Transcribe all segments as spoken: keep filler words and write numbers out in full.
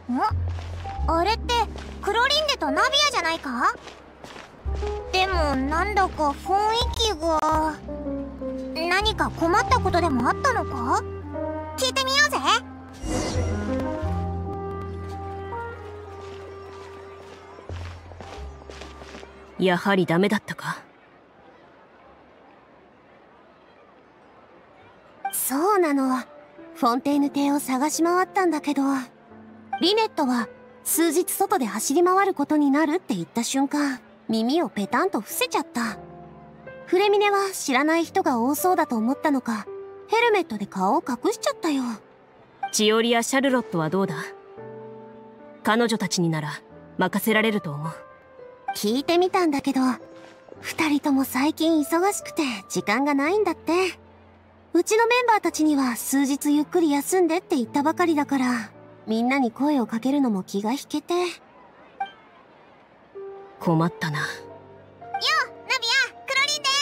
あれってクロリンデとナビアじゃないか？でもなんだか雰囲気が。何か困ったことでもあったのか？聞いてみようぜ。 やはりダメだったか。 そうなの。フォンテーヌ邸を探し回ったんだけど、リネットは数日外で走り回ることになるって言った瞬間、耳をペタンと伏せちゃった。フレミネは知らない人が多そうだと思ったのか、ヘルメットで顔を隠しちゃったよ。 チオリやシャルロットはどうだ？彼女たちになら任せられると思う。 聞いてみたんだけど、二人とも最近忙しくて時間がないんだって。うちのメンバーたちには数日ゆっくり休んでって言ったばかりだから、みんなに声をかけるのも気が引けて。 困ったな。 よう、ナビア、クロリンデ。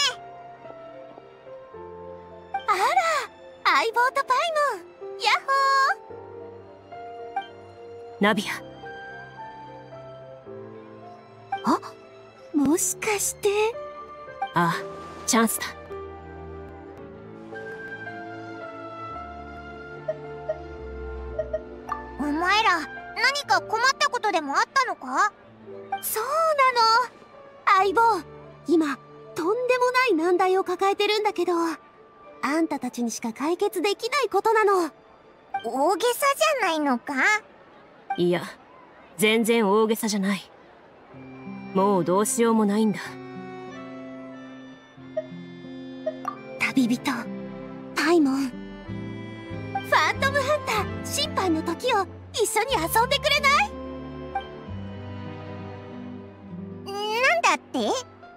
あら、相棒とパイモン、ヤッホー。 ナビア。 あ、もしかして。 ああ、チャンスだ。 お前ら何か困ったことでもあったのか？ そうなの。相棒、今とんでもない難題を抱えてるんだけど、あんたたちにしか解決できないことなの。 大げさじゃないのか？ いや、全然大げさじゃない。もうどうしようもないんだ。 旅人パイモン、ファントムハンター審判の時を一緒に遊んでくれない？ なんだって？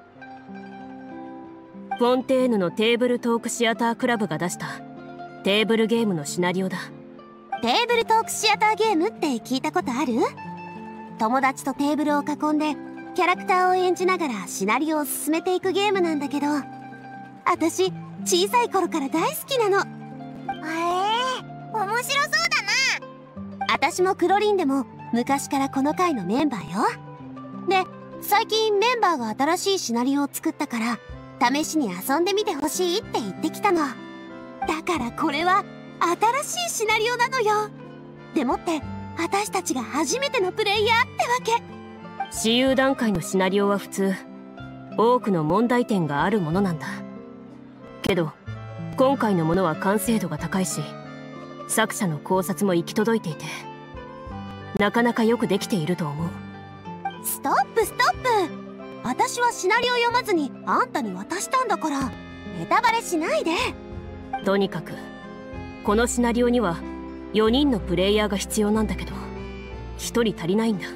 フォンテーヌのテーブルトークシアタークラブが出したテーブルゲームのシナリオだ。 テーブルトークシアターゲームって聞いたことある？友達とテーブルを囲んでキャラクターを演じながらシナリオを進めていくゲームなんだけど、私小さい頃から大好きなの。 へえ、面白そうだな。 私もクロリンでも昔からこの回のメンバーよ。で、最近メンバーが新しいシナリオを作ったから試しに遊んでみてほしいって言ってきたの。だからこれは新しいシナリオなのよ。でもって私たちが初めてのプレイヤーってわけ。 私有段階のシナリオは普通多くの問題点があるものなんだけど、今回のものは完成度が高いし作者の考察も行き届いていて、なかなかよくできていると思う。 ストップストップ、私はシナリオ読まずにあんたに渡したんだからネタバレしないで。 とにかくこのシナリオにはよにんのプレイヤーが必要なんだけどひとり足りないんだ。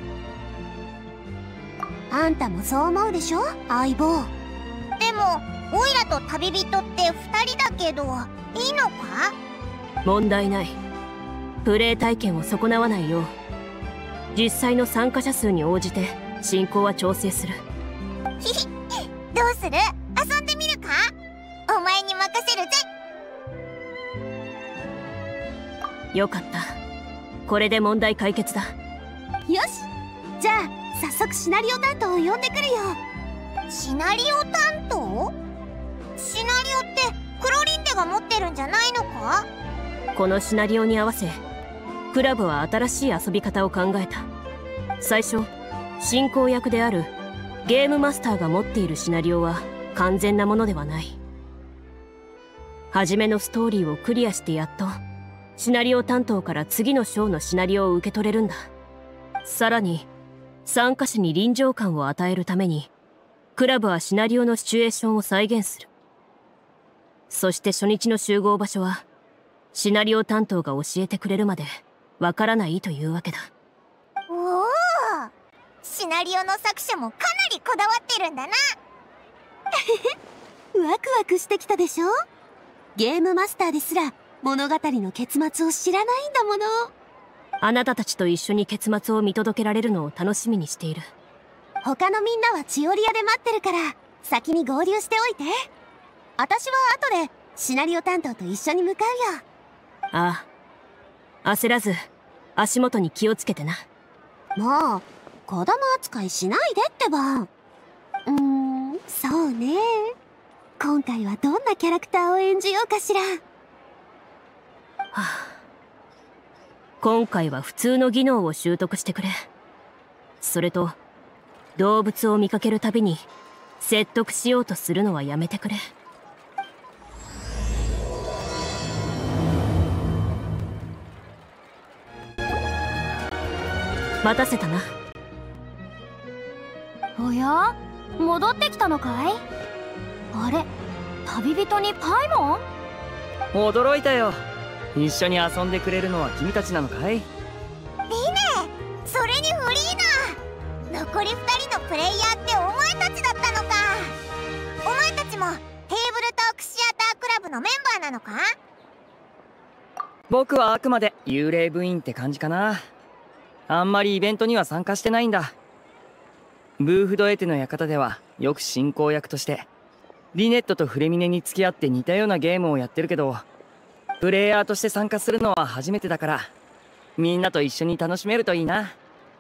あんたもそう思うでしょ、相棒。 でもオイラと旅人ってふたりだけどいいのか？ 問題ない。プレイ体験を損なわないよう実際の参加者数に応じて進行は調整する。 ひひ、どうする？遊んでみるか？お前に任せるぜ。 よかった、これで問題解決だ。 よし、じゃあ早速シナリオ担当を呼んでくるよ。 シナリオ担当？シナリオってクロリンデが持ってるんじゃないのか？ このシナリオに合わせクラブは新しい遊び方を考えた。最初進行役であるゲームマスターが持っているシナリオは完全なものではない。初めのストーリーをクリアしてやっとシナリオ担当から次の章のシナリオを受け取れるんだ。さらに参加者に臨場感を与えるためにクラブはシナリオのシチュエーションを再現する。そして初日の集合場所はシナリオ担当が教えてくれるまでわからないというわけだ。 おお、シナリオの作者もかなりこだわってるんだな。 ワクワクしてきたでしょ。ゲームマスターですら物語の結末を知らないんだもの。 あなたたちと一緒に結末を見届けられるのを楽しみにしている。 他のみんなはチオリアで待ってるから先に合流しておいて。私は後でシナリオ担当と一緒に向かうよ。 ああ、焦らず足元に気をつけてな。 もう子供扱いしないでってば。うーん、そうね。今回はどんなキャラクターを演じようかしら。はあ、今回は普通の技能を習得してくれ。それと動物を見かけるたびに説得しようとするのはやめてくれ。待たせたな。 おや、戻ってきたのかい？あれ、旅人にパイモン？ 驚いたよ。一緒に遊んでくれるのは君たちなのかい？ リネ、それにフリーナ、残りふたりのプレイヤーってお前たちだったのか。お前たちもテーブルトークシアタークラブのメンバーなのか？ 僕はあくまで幽霊部員って感じかな。あんまりイベントには参加してないんだ。ブーフドエテの館ではよく進行役としてリネットとフレミネに付き合って似たようなゲームをやってるけど、プレイヤーとして参加するのは初めてだから、みんなと一緒に楽しめるといいな。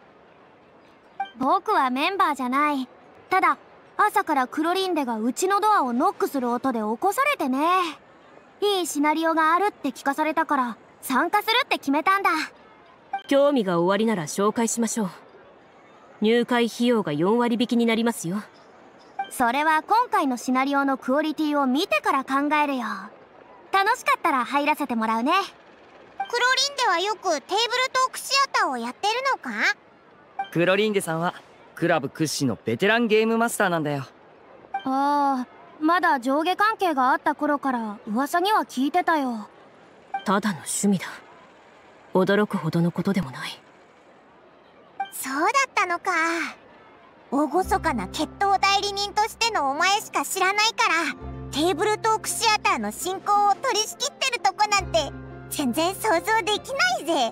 僕はメンバーじゃない。ただ朝からクロリンデがうちのドアをノックする音で起こされてね。いいシナリオがあるって聞かされたから参加するって決めたんだ。 興味がおありなら紹介しましょう。入会費用がよんわり引きになりますよ。 それは今回のシナリオのクオリティを見てから考えるよ。楽しかったら入らせてもらうね。 クロリンデはよくテーブルトークシアターをやってるのか？ クロリンデさんはクラブ屈指のベテランゲームマスターなんだよ。 ああ、まだ上下関係があった頃から噂には聞いてたよ。 ただの趣味だ。驚くほどのことでもない。 そうだったのか。厳かな決闘代理人としてのお前しか知らないから、テーブルトークシアターの進行を取り仕切ってるとこなんて全然想像できないぜ。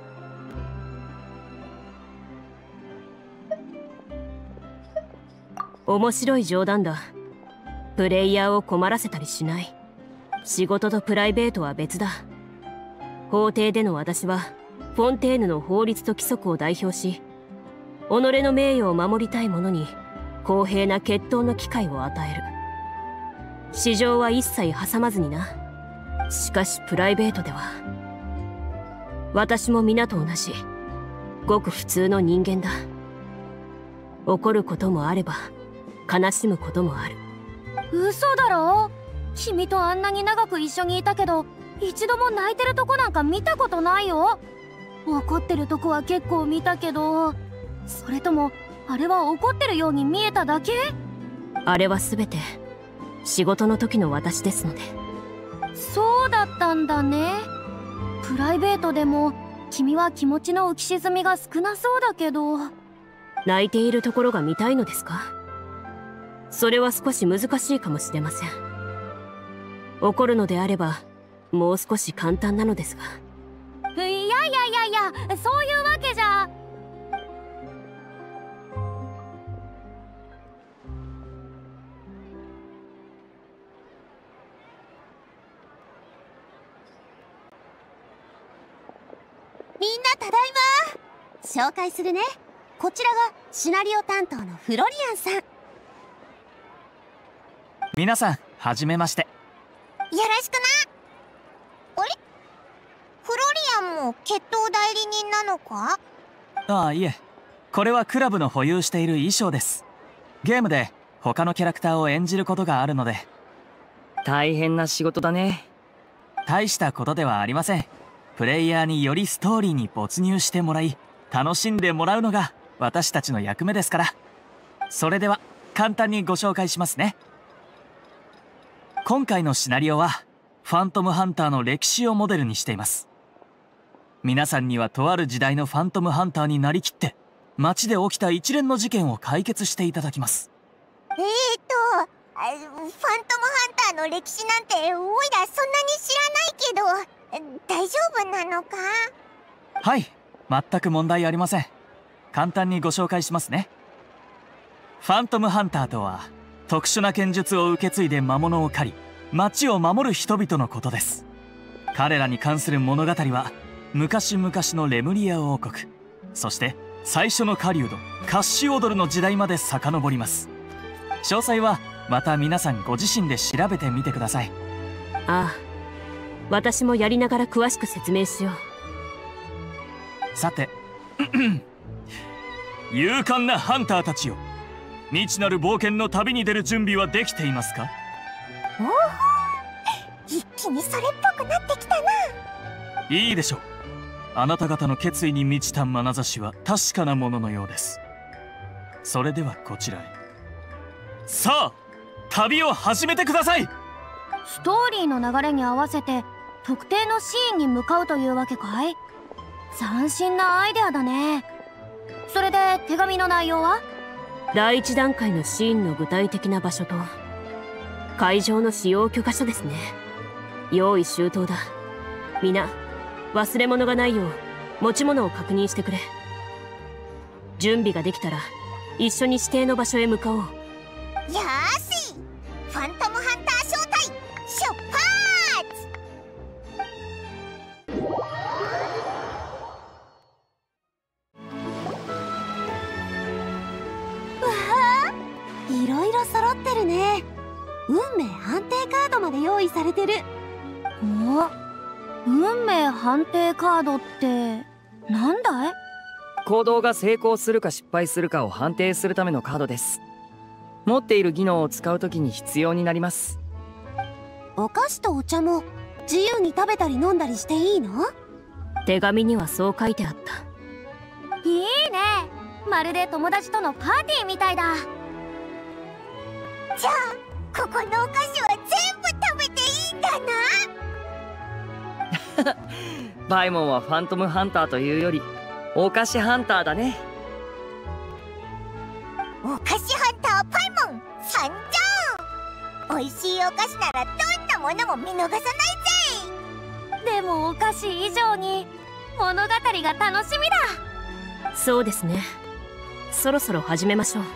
面白い冗談だ。プレイヤーを困らせたりしない。仕事とプライベートは別だ。法廷での私はフォンテーヌの法律と規則を代表し、己の名誉を守りたい者に公平な決闘の機会を与える。市場は一切挟まずにな。しかしプライベートでは私も皆と同じごく普通の人間だ。怒ることもあれば悲しむこともある。 嘘だろ？君とあんなに長く一緒にいたけど一度も泣いてるとこなんか見たことないよ。怒ってるとこは結構見たけど、それともあれは怒ってるように見えただけ？ あれは全て仕事の時の私ですので。 そうだったんだね。プライベートでも君は気持ちの浮き沈みが少なそうだけど。 泣いているところが見たいのですか？それは少し難しいかもしれません。怒るのであればもう少し簡単なのですが。 いやいやいやいや、そういうわけじゃ。 みんなただいま。紹介するね。こちらがシナリオ担当のフロリアンさん。 皆さんはじめまして。 よろしくな。あれ、フロリアンも決闘代理人なのか？ ああ、いえ、これはクラブの保有している衣装です。ゲームで他のキャラクターを演じることがあるので。 大変な仕事だね。 大したことではありません。プレイヤーによりストーリーに没入してもらい楽しんでもらうのが私たちの役目ですから。それでは簡単にご紹介しますね。今回のシナリオはファントムハンターの歴史をモデルにしています。皆さんにはとある時代のファントムハンターになりきって街で起きた一連の事件を解決していただきます。 えーとあファントムハンターの歴史なんておいらそんなに知らないけど大丈夫なのか？ はい、全く問題ありません。簡単にご紹介しますね。ファントムハンターとは特殊な剣術を受け継いで魔物を狩り街を守る人々のことです。彼らに関する物語は昔々のレムリア王国、そして最初の狩人カッシュオドルの時代まで遡ります。詳細はまた皆さんご自身で調べてみてください。 ああ、私もやりながら詳しく説明しよう。さて勇敢なハンターたちよ、未知なる冒険の旅に出る準備はできていますか？ おお、一気にそれっぽくなってきたな。 いいでしょう。あなた方の決意に満ちた眼差しは確かなもののようです。それではこちらへ。さあ、旅を始めてください。 ストーリーの流れに合わせて特定のシーンに向かうというわけかい？斬新なアイデアだね。それで手紙の内容は？ 第一段階のシーンの具体的な場所と会場の使用許可書ですね。用意周到だ。皆忘れ物がないよう持ち物を確認してくれ。準備ができたら一緒に指定の場所へ向かおう。 よーし、ファントムハンター招待出発！ わあ、いろいろ揃ってるね。運命判定カードまで用意されてる。 お、運命判定カードってなんだい？ 行動が成功するか失敗するかを判定するためのカードです。持っている技能を使うときに必要になります。 お菓子とお茶も自由に食べたり飲んだりしていいの？ 手紙にはそう書いてあった。 いいね、まるで友達とのパーティーみたいだ。 じゃあここのお菓子は全部食べていいんだな。 パイモンはファントムハンターというよりお菓子ハンターだね。 お菓子ハンターパイモン参上。美味しいお菓子ならどんなものも見逃さないぜ。 でもお菓子以上に物語が楽しみだ。そうですね。そろそろ始めましょう。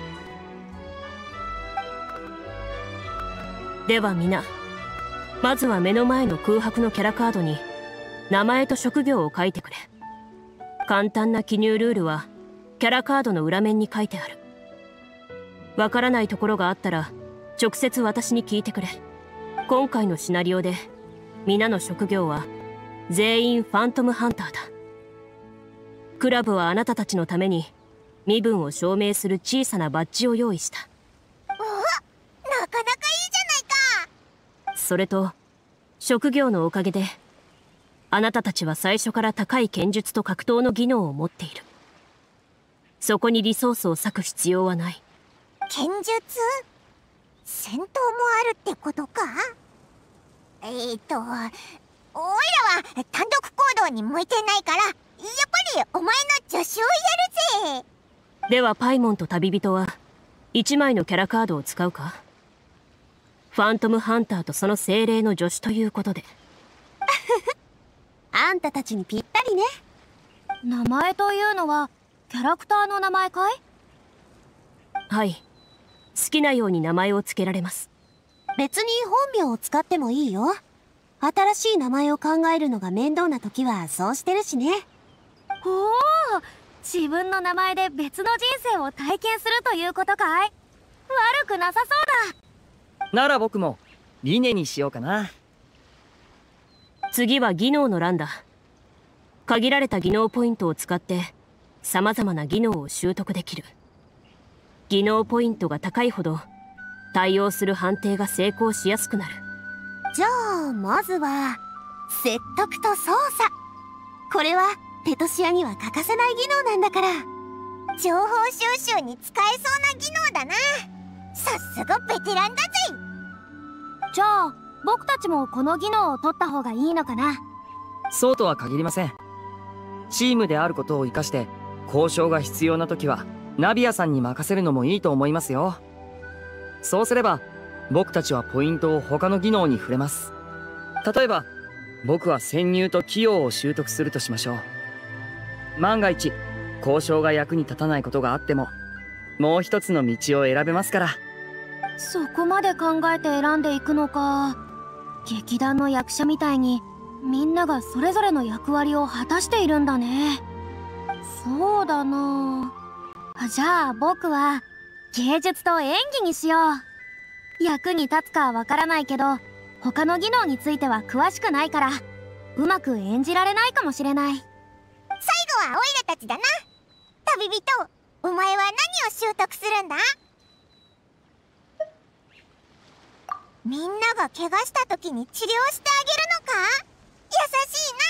では皆、まずは目の前の空白のキャラカードに名前と職業を書いてくれ。簡単な記入ルールはキャラカードの裏面に書いてある。わからないところがあったら直接私に聞いてくれ。今回のシナリオで皆の職業は全員ファントムハンターだ。クラブはあなたたちのために身分を証明する小さなバッジを用意した。 お、なかなかいいじゃないか。 それと職業のおかげであなたたちは最初から高い剣術と格闘の技能を持っている。そこにリソースを割く必要はない。 剣術？戦闘もあるってことか？えーと、おいらは単独行動に向いてないから、やっぱりお前の助手をやるぜ。 ではパイモンと旅人はいちまいのキャラカードを使うか？ファントムハンターとその精霊の助手ということで。 あんたたちにぴったりね。 名前というのはキャラクターの名前かい？ はい、好きなように名前を付けられます。 別に本名を使ってもいいよ。新しい名前を考えるのが面倒な時はそうしてるしね。 おお、自分の名前で別の人生を体験するということかい？悪くなさそうだ。なら僕もリネにしようかな。 次は技能の欄だ。限られた技能ポイントを使って様々な技能を習得できる。技能ポイントが高いほど対応する判定が成功しやすくなる。 じゃあまずは説得と操作。これはペトシアには欠かせない技能なんだから。 情報収集に使えそうな技能だな。さすがベテランだぜ。 じゃあ僕たちもこの技能を取った方がいいのかな？ そうとは限りません。チームであることを生かして交渉が必要な時はナビアさんに任せるのもいいと思いますよ。そうすれば僕たちはポイントを他の技能に触れます。例えば僕は潜入と器用を習得するとしましょう。万が一交渉が役に立たないことがあってももう一つの道を選べますから。 そこまで考えて選んでいくのか。劇団の役者みたいにみんながそれぞれの役割を果たしているんだね。そうだなあ。じゃあ僕は芸術と演技にしよう。役に立つかはわからないけど、他の技能については詳しくないからうまく演じられないかもしれない。 最後はオイラたちだな。旅人、お前は何を習得するんだ？みんなが怪我した時に治療してあげるのか？優しい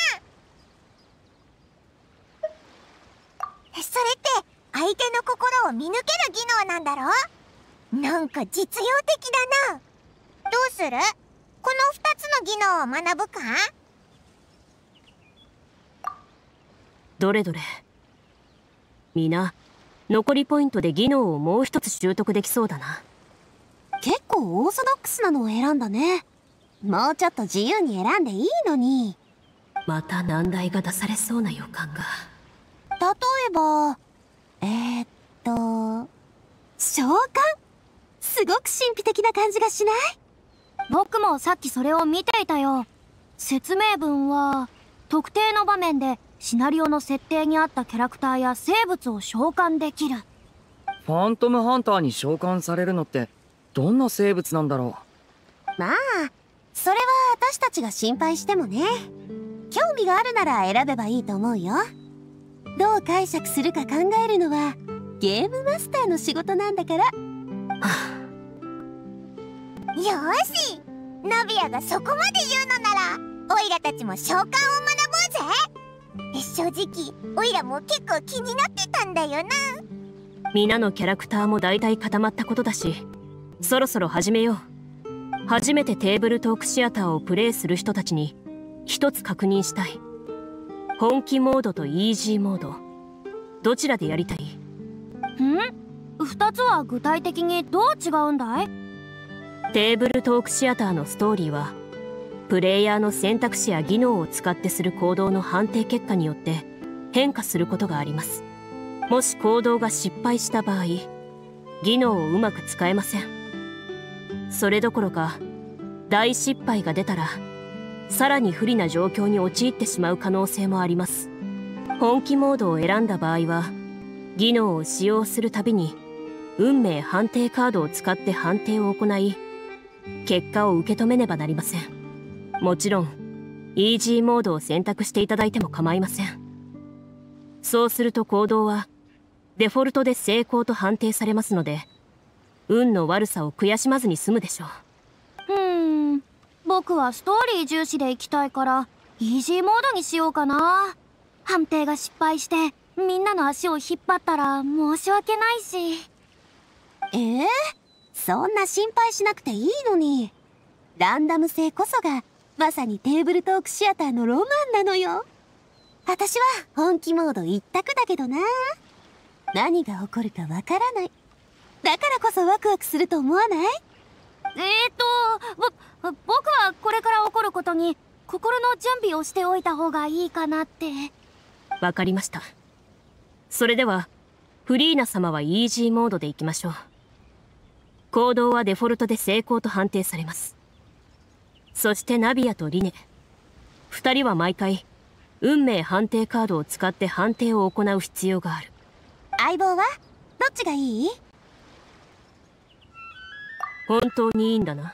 な。それって相手の心を見抜ける技能なんだろ？なんか実用的だな。どうする？このふたつの技能を学ぶか？ どれどれ。皆残りポイントで技能をもう一つ習得できそうだな。 結構オーソドックスなのを選んだね。もうちょっと自由に選んでいいのに。 また難題が出されそうな予感が。 例えばえー、っと召喚、すごく神秘的な感じがしない？ 僕もさっきそれを見ていたよ。説明文は特定の場面でシナリオの設定に合ったキャラクターや生物を召喚できる。 ファントムハンターに召喚されるのってどんな生物なんだろまあそれは私たちが心配してもね。興味があるなら選べばいいと思うよ。どう解釈するか考えるのはゲームマスターの仕事なんだから。よし、ナビアがそこまで言うのならオイラたちも召喚を学ぼうぜ。正直オイラも結構気になってたんだよな。 皆のキャラクターも大体固まったことだし、そろそろ始めよう。初めてテーブルトークシアターをプレイする人たちに一つ確認したい。本気モードとイージーモード、どちらでやりたい？ ん？二つは具体的にどう違うんだい？ テーブルトークシアターのストーリーはプレイヤーの選択肢や技能を使ってする行動の判定結果によって変化することがあります。もし行動が失敗した場合、技能をうまく使えません。それどころか大失敗が出たらさらに不利な状況に陥ってしまう可能性もあります。本気モードを選んだ場合は技能を使用するたびに運命判定カードを使って判定を行い結果を受け止めねばなりません。もちろんイージーモードを選択していただいても構いません。そうすると行動はデフォルトで成功と判定されますので、運の悪さを悔しまずに済むでしょう。 うーん、僕はストーリー重視でいきたいからイージーモードにしようかな。判定が失敗してみんなの足を引っ張ったら申し訳ないし。 えー、そんな心配しなくていいのに。ランダム性こそがまさにテーブルトークシアターのロマンなのよ。私は本気モード一択だけどな。何が起こるかわからない。だからこそワクワクすると思わない？ えーとぼ僕はこれから起こることに心の準備をしておいた方がいいかなって。 わかりました。それではフリーナ様はイージーモードでいきましょう。行動はデフォルトで成功と判定されます。そしてナビアとリネ、二人は毎回運命判定カードを使って判定を行う必要がある。 相棒はどっちがいい？ 本当にいいんだな。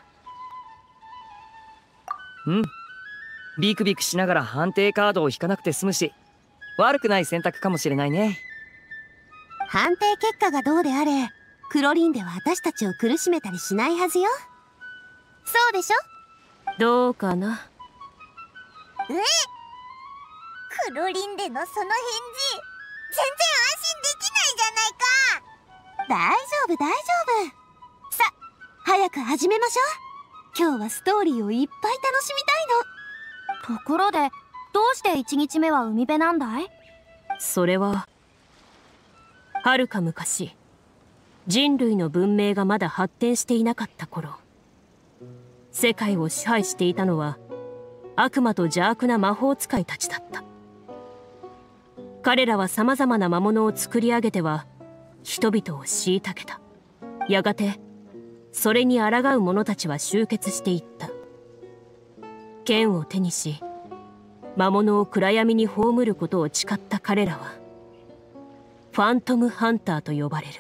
うん。ビクビクしながら判定カードを引かなくて済むし、悪くない選択かもしれないね。 判定結果がどうであれ、クロリンでは私たちを苦しめたりしないはずよ。そうでしょ？ どうかな。 え？クロリンでのその返事、全然安心できないじゃないか。 大丈夫大丈夫。さ、早く始めましょう。今日はストーリーをいっぱい楽しみたいの。 ところでどうしていちにちめは海辺なんだい？ それははるか昔、人類の文明がまだ発展していなかった頃、世界を支配していたのは悪魔と邪悪な魔法使いたちだった。彼らは様々な魔物を作り上げては人々を虐げた。やがてそれに抗う者たちは集結していった。剣を手にし魔物を暗闇に葬ることを誓った彼らはファントムハンターと呼ばれる。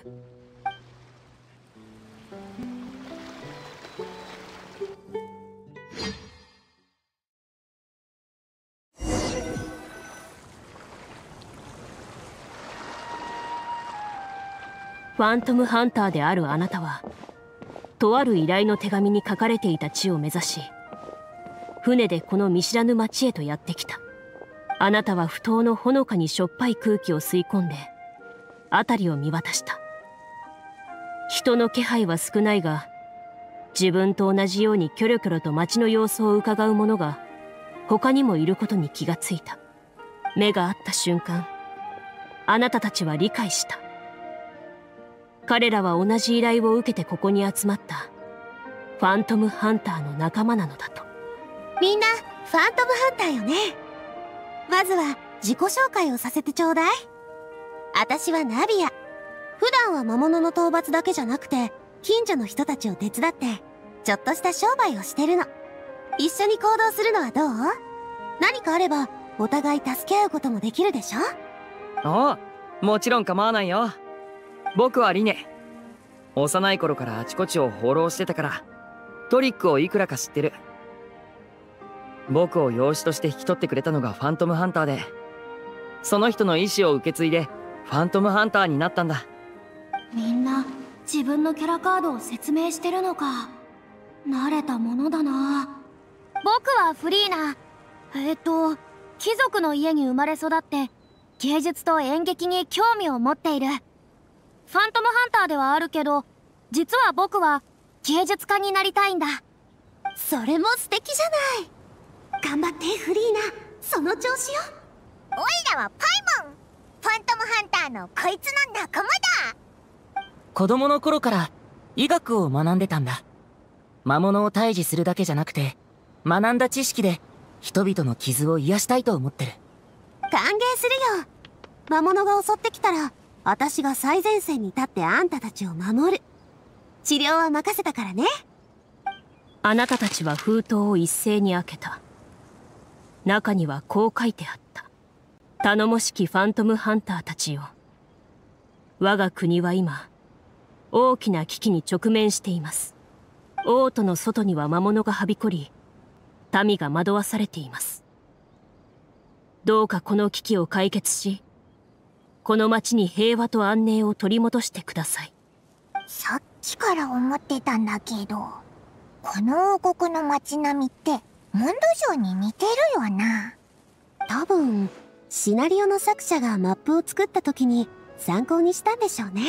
ファントムハンターであるあなたは、とある依頼の手紙に書かれていた地を目指し、船でこの見知らぬ町へとやってきた。あなたは不当のほのかにしょっぱい空気を吸い込んで、辺りを見渡した。人の気配は少ないが、自分と同じようにキョロキョロと町の様子を伺う者が、他にもいることに気がついた。目が合った瞬間、あなたたちは理解した。彼らは同じ依頼を受けてここに集まったファントムハンターの仲間なのだと。 みんなファントムハンターよね。まずは自己紹介をさせてちょうだい。私はナビア。普段は魔物の討伐だけじゃなくて近所の人たちを手伝ってちょっとした商売をしてるの。一緒に行動するのはどう？何かあればお互い助け合うこともできるでしょ？ ああ、もちろん構わないよ。僕はリネ。幼い頃からあちこちを放浪してたからトリックをいくらか知ってる。僕を養子として引き取ってくれたのがファントムハンターで、その人の意志を受け継いでファントムハンターになったんだ。 みんな自分のキャラカードを説明してるのか。慣れたものだな。僕はフリーナ。えっと貴族の家に生まれ育って芸術と演劇に興味を持っている。ファントムハンターではあるけど、実は僕は芸術家になりたいんだ。 それも素敵じゃない。頑張ってフリーナ、その調子よ。 オイラはパイモン。ファントムハンターのこいつの仲間だ。 子供の頃から医学を学んでたんだ。魔物を退治するだけじゃなくて、学んだ知識で人々の傷を癒したいと思ってる。 歓迎するよ。魔物が襲ってきたら私が最前線に立ってあんたたちを守る。治療は任せたからね。 あなたたちは封筒を一斉に開けた。中にはこう書いてあった。頼もしきファントムハンターたちよ。我が国は今、大きな危機に直面しています。王都の外には魔物がはびこり、民が惑わされています。どうかこの危機を解決し、この町に平和と安寧を取り戻してください。 さっきから思ってたんだけど、この王国の街並みってモンド城に似てるよな。 多分シナリオの作者がマップを作った時に参考にしたんでしょうね。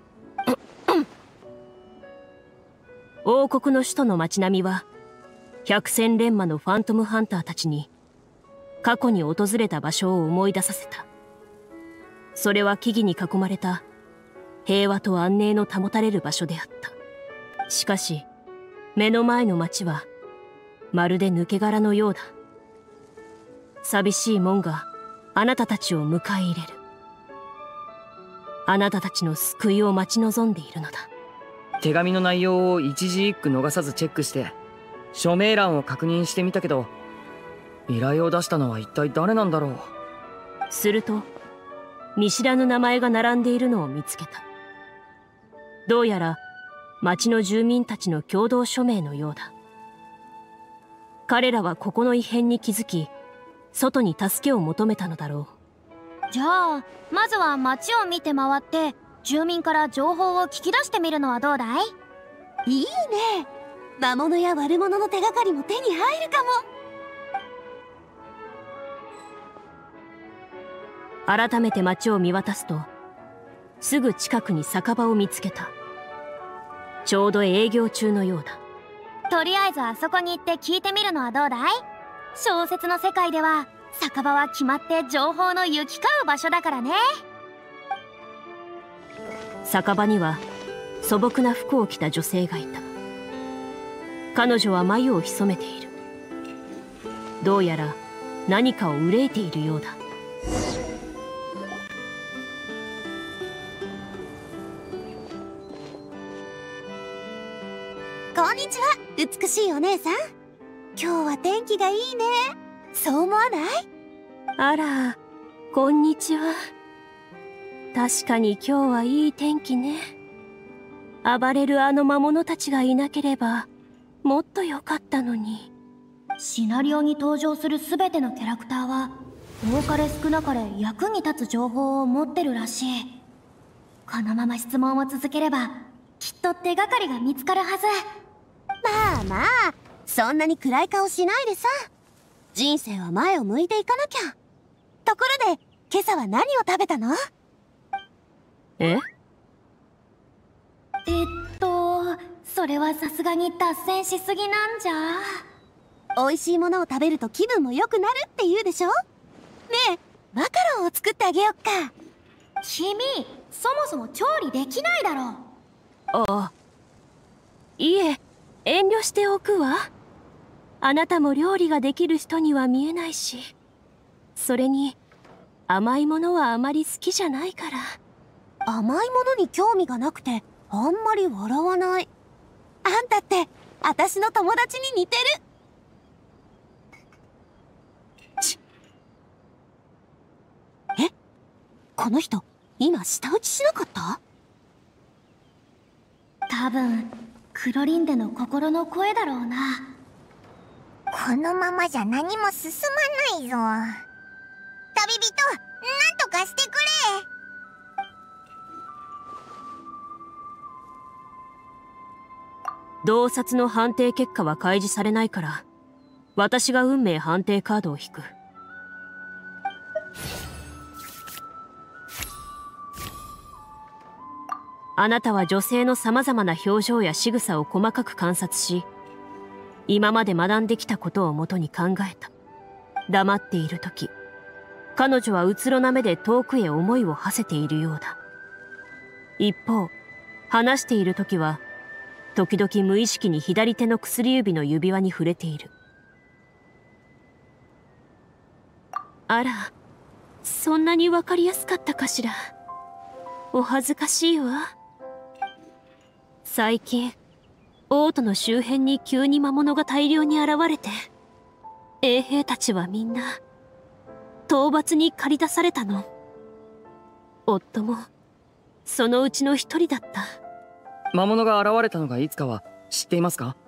王国の首都の街並みは百戦錬磨のファントムハンターたちに過去に訪れた場所を思い出させた。それは木々に囲まれた平和と安寧の保たれる場所であった。しかし目の前の町はまるで抜け殻のようだ。寂しい門があなたたちを迎え入れる。あなたたちの救いを待ち望んでいるのだ。 手紙の内容を一字一句逃さずチェックして署名欄を確認してみたけど、依頼を出したのは一体誰なんだろう。 すると見知らぬ名前が並んでいるのを見つけた。どうやら町の住民たちの共同署名のようだ。彼らはここの異変に気づき、外に助けを求めたのだろう。じゃあまずは町を見て回って住民から情報を聞き出してみるのはどうだい？ いいね。魔物や悪者の手がかりも手に入るかも。 改めて町を見渡すと、すぐ近くに酒場を見つけた。ちょうど営業中のようだ。 とりあえずあそこに行って聞いてみるのはどうだい？小説の世界では酒場は決まって情報の行き交う場所だからね。 酒場には素朴な服を着た女性がいた。彼女は眉を潜めている。どうやら何かを憂いているようだ。 こんにちは、美しいお姉さん。今日は天気がいいね。そう思わない？ あら、こんにちは。確かに今日はいい天気ね。暴れるあの魔物たちがいなければもっと良かったのに。 シナリオに登場する全てのキャラクターは多かれ少なかれ役に立つ情報を持ってるらしい。このまま質問を続ければきっと手がかりが見つかるはず。 まあまあ、そんなに暗い顔しないでさ。人生は前を向いていかなきゃ。ところで今朝は何を食べたの？ え？ えっとそれはさすがに脱線しすぎなんじゃ。 美味しいものを食べると気分も良くなるって言うでしょ。ねえ、マカロンを作ってあげよっか。 君、そもそも調理できないだろ。 ああ、いえ、遠慮しておくわ。あなたも料理ができる人には見えないし、それに甘いものはあまり好きじゃないから。 甘いものに興味がなくてあんまり笑わない。あんたって私の友達に似てる。え、この人今舌打ちしなかった？ 多分クロリンデの心の声だろうな。 このままじゃ何も進まないぞ。旅人、なんとかしてくれ。 洞察の判定結果は開示されないから、私が運命判定カードを引く。あなたは女性の様々な表情や仕草を細かく観察し、今まで学んできたことをもとに考えた。黙っているとき、彼女はうつろな目で遠くへ思いを馳せているようだ。一方、話しているときは、時々無意識に左手の薬指の指輪に触れている。あら、そんなにわかりやすかったかしら。お恥ずかしいわ。最近、王都の周辺に急に魔物が大量に現れて、衛兵たちはみんな、討伐に駆り出されたの。夫も、そのうちの一人だった。 魔物が現れたのがいつかは知っていますか？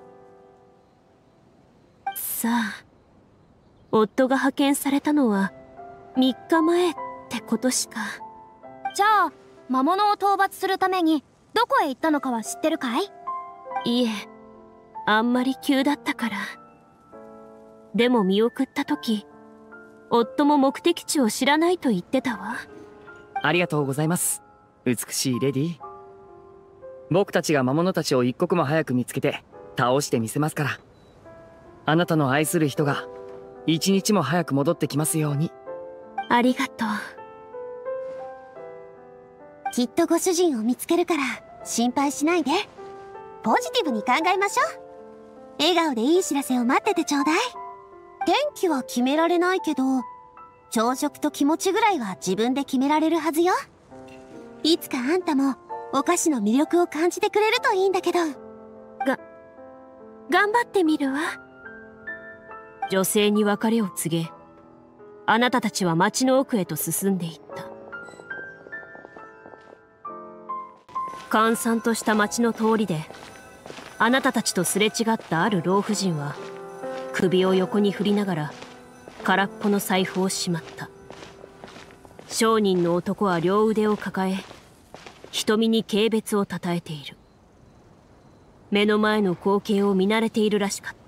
さあ、夫が派遣されたのはみっかまえってことしか。 じゃあ魔物を討伐するためにどこへ行ったのかは知ってるかい？ いえ、あんまり急だったから。でも見送った時、夫も目的地を知らないと言ってたわ。 ありがとうございます、美しいレディー。僕たちが魔物たちを一刻も早く見つけて倒してみせますから。あなたの愛する人が一日も早く戻ってきますように。 ありがとう。 きっとご主人を見つけるから心配しないで。ポジティブに考えましょう。笑顔でいい知らせを待っててちょうだい。天気は決められないけど、朝食と気持ちぐらいは自分で決められるはずよ。いつかあんたもお菓子の魅力を感じてくれるといいんだけど。 が、頑張ってみるわ。女性に別れを告げ、あなたたちは町の奥へと進んでいった。閑散とした町の通りで、あなたたちとすれ違ったある老婦人は、首を横に振りながら空っぽの財布をしまった。商人の男は両腕を抱え、瞳に軽蔑をたたえている。目の前の光景を見慣れているらしかった。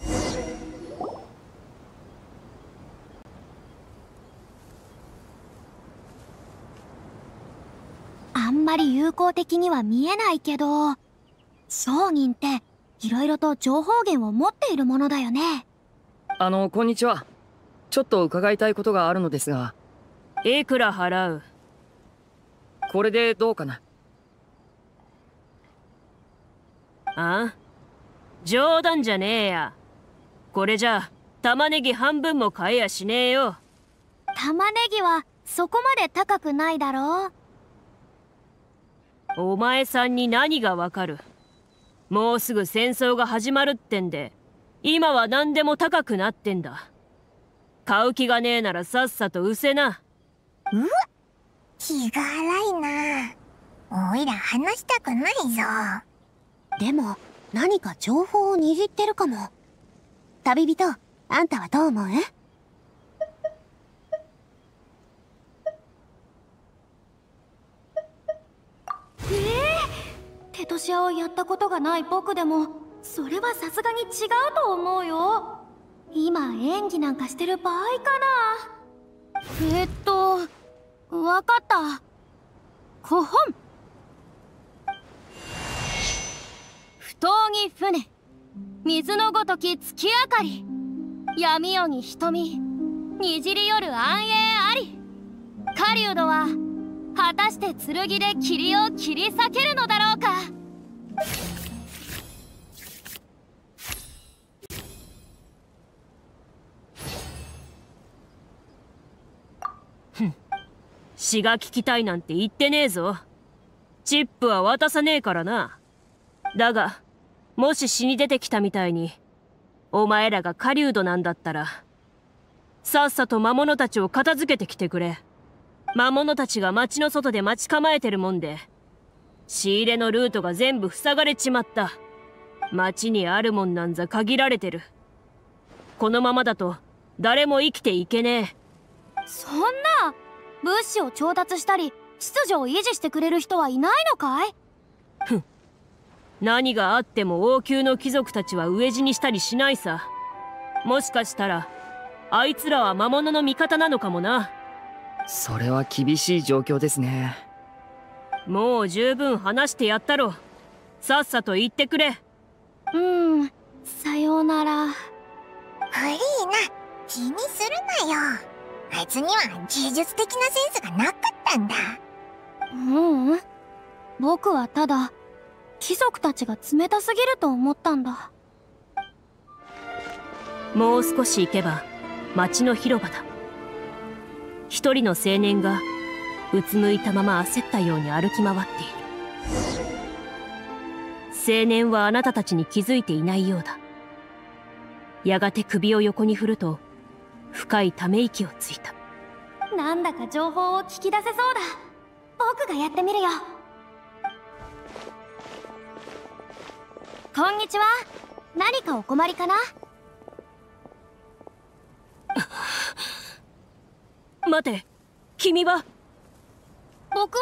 あんまり友好的には見えないけど、商人っていろいろと情報源を持っているものだよね。 あの、こんにちは。ちょっと伺いたいことがあるのですが。 いくら払う？ これでどうかな？ あ？冗談じゃねえや。これじゃ玉ねぎ半分も買えやしねえよ。 玉ねぎはそこまで高くないだろう。 お前さんに何がわかる？もうすぐ戦争が始まるってんで、今は何でも高くなってんだ。 買う気がねえならさっさと失せな。 うわ、気が荒いな。おいら話したくないぞ。 でも何か情報を握ってるかも。旅人、あんたはどう思う？ ええー、テトシアをやったことがない僕でもそれはさすがに違うと思うよ。今演技なんかしてる場合かな。えっとわかった。古本。不闘技船、水のごとき月明かり、闇夜に瞳、にじり寄る暗影あり。狩人は果たして剣で霧を切り裂けるのだろうか。 ふん、詩が聞きたいなんて言ってねえぞ。チップは渡さねえからな。だがもし詩に出てきたみたいにお前らが狩人なんだったら、さっさと魔物たちを片付けてきてくれ。魔物たちが町の外で待ち構えてるもんで、仕入れのルートが全部塞がれちまった。町にあるもんなんざ限られてる。このままだと誰も生きていけねえ。そんな物資を調達したり秩序を維持してくれる人はいないのかい？ ふん、何があっても王宮の貴族たちは飢え死にしたりしないさ。もしかしたらあいつらは魔物の味方なのかもな。 それは厳しい状況ですね。 もう十分話してやったろ。さっさと言ってくれ。 うん、さようなら。 フリーナ、気にするなよ。あいつには呪術的なセンスがなかったんだ。 ううん、僕はただ貴族たちが冷たすぎると思ったんだ。 もう少し行けば町の広場だ。一人の青年がうつむいたまま焦ったように歩き回っている。青年はあなたたちに気づいていないようだ。やがて首を横に振ると深いため息をついた。 なんだか情報を聞き出せそうだ。僕がやってみるよ。こんにちは。何かお困りかな？ 待て、君は？ 僕は？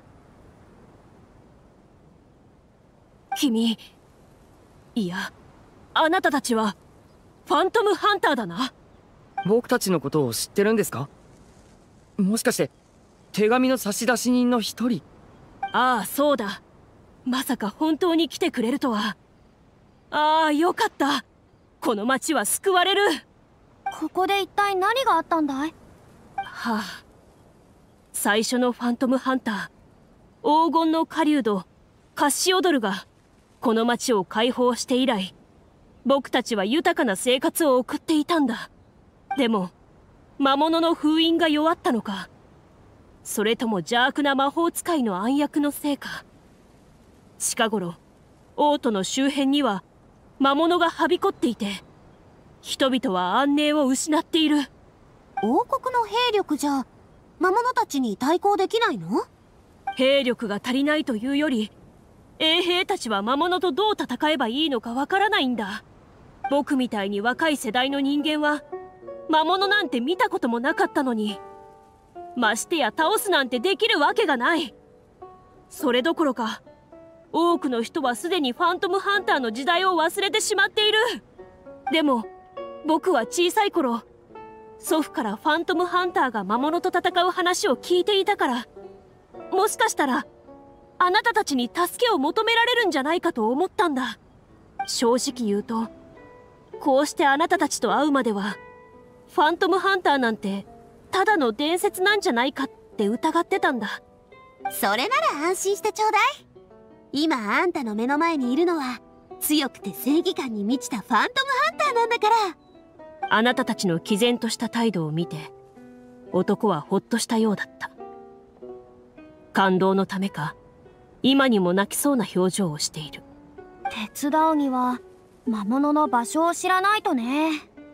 君、いや、あなたたちはファントムハンターだな。 僕たちのことを知ってるんですか？もしかして手紙の差出人の一人？ ああ、そうだ。まさか本当に来てくれるとは。ああ、よかった。この町は救われる。 ここで一体何があったんだい？ はあ、最初のファントムハンター、黄金の狩人カッシオドルがこの町を解放して以来、僕たちは豊かな生活を送っていたんだ。でも魔物の封印が弱ったのか、それとも邪悪な魔法使いの暗躍のせいか。近頃王都の周辺には魔物がはびこっていて、人々は安寧を失っている。 王国の兵力じゃ魔物たちに対抗できないの？ 兵力が足りないというより、衛兵たちは魔物とどう戦えばいいのかわからないんだ。僕みたいに若い世代の人間は魔物なんて見たこともなかったのに、ましてや倒すなんてできるわけがない。それどころか多くの人はすでにファントムハンターの時代を忘れてしまっている。でも僕は小さい頃、祖父からファントムハンターが魔物と戦う話を聞いていたから、もしかしたらあなたたちに助けを求められるんじゃないかと思ったんだ。正直言うと、こうしてあなたたちと会うまではファントムハンターなんてただの伝説なんじゃないかって疑ってたんだ。 それなら安心してちょうだい。今あんたの目の前にいるのは強くて正義感に満ちたファントムハンターなんだから。 あなたたちの毅然とした態度を見て、男はほっとしたようだった。感動のためか、今にも泣きそうな表情をしている。 手伝うには魔物の場所を知らないとね。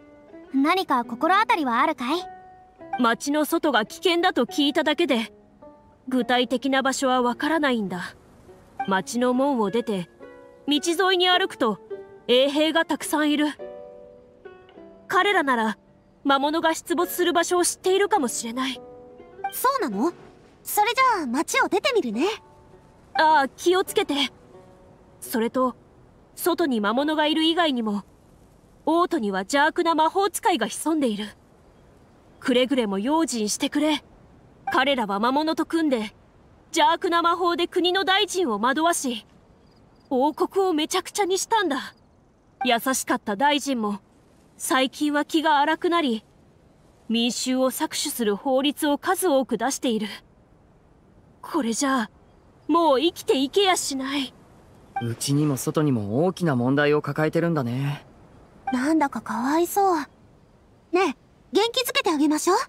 何か心当たりはあるかい？ 町の外が危険だと聞いただけで、具体的な場所はわからないんだ。町の門を出て道沿いに歩くと衛兵がたくさんいる。彼らなら魔物が出没する場所を知っているかもしれない。 そうなの？それじゃあ町を出てみるね。 ああ、気をつけて。それと外に魔物がいる以外にも王都には邪悪な魔法使いが潜んでいる。くれぐれも用心してくれ。彼らは魔物と組んで邪悪な魔法で国の大臣を惑わし、王国をめちゃくちゃにしたんだ。優しかった大臣も最近は気が荒くなり、民衆を搾取する法律を数多く出している。これじゃあもう生きていけやしない。 うちにも外にも大きな問題を抱えてるんだね。 なんだかかわいそう。ねえ、元気づけてあげましょう。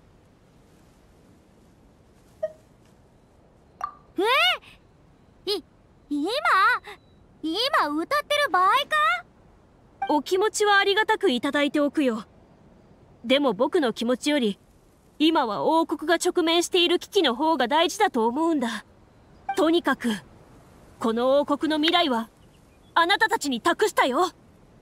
えい、今今歌ってる場合か？ お気持ちはありがたくいただいておくよ。でも僕の気持ちより今は王国が直面している危機の方が大事だと思うんだ。とにかくこの王国の未来はあなたたちに託したよ。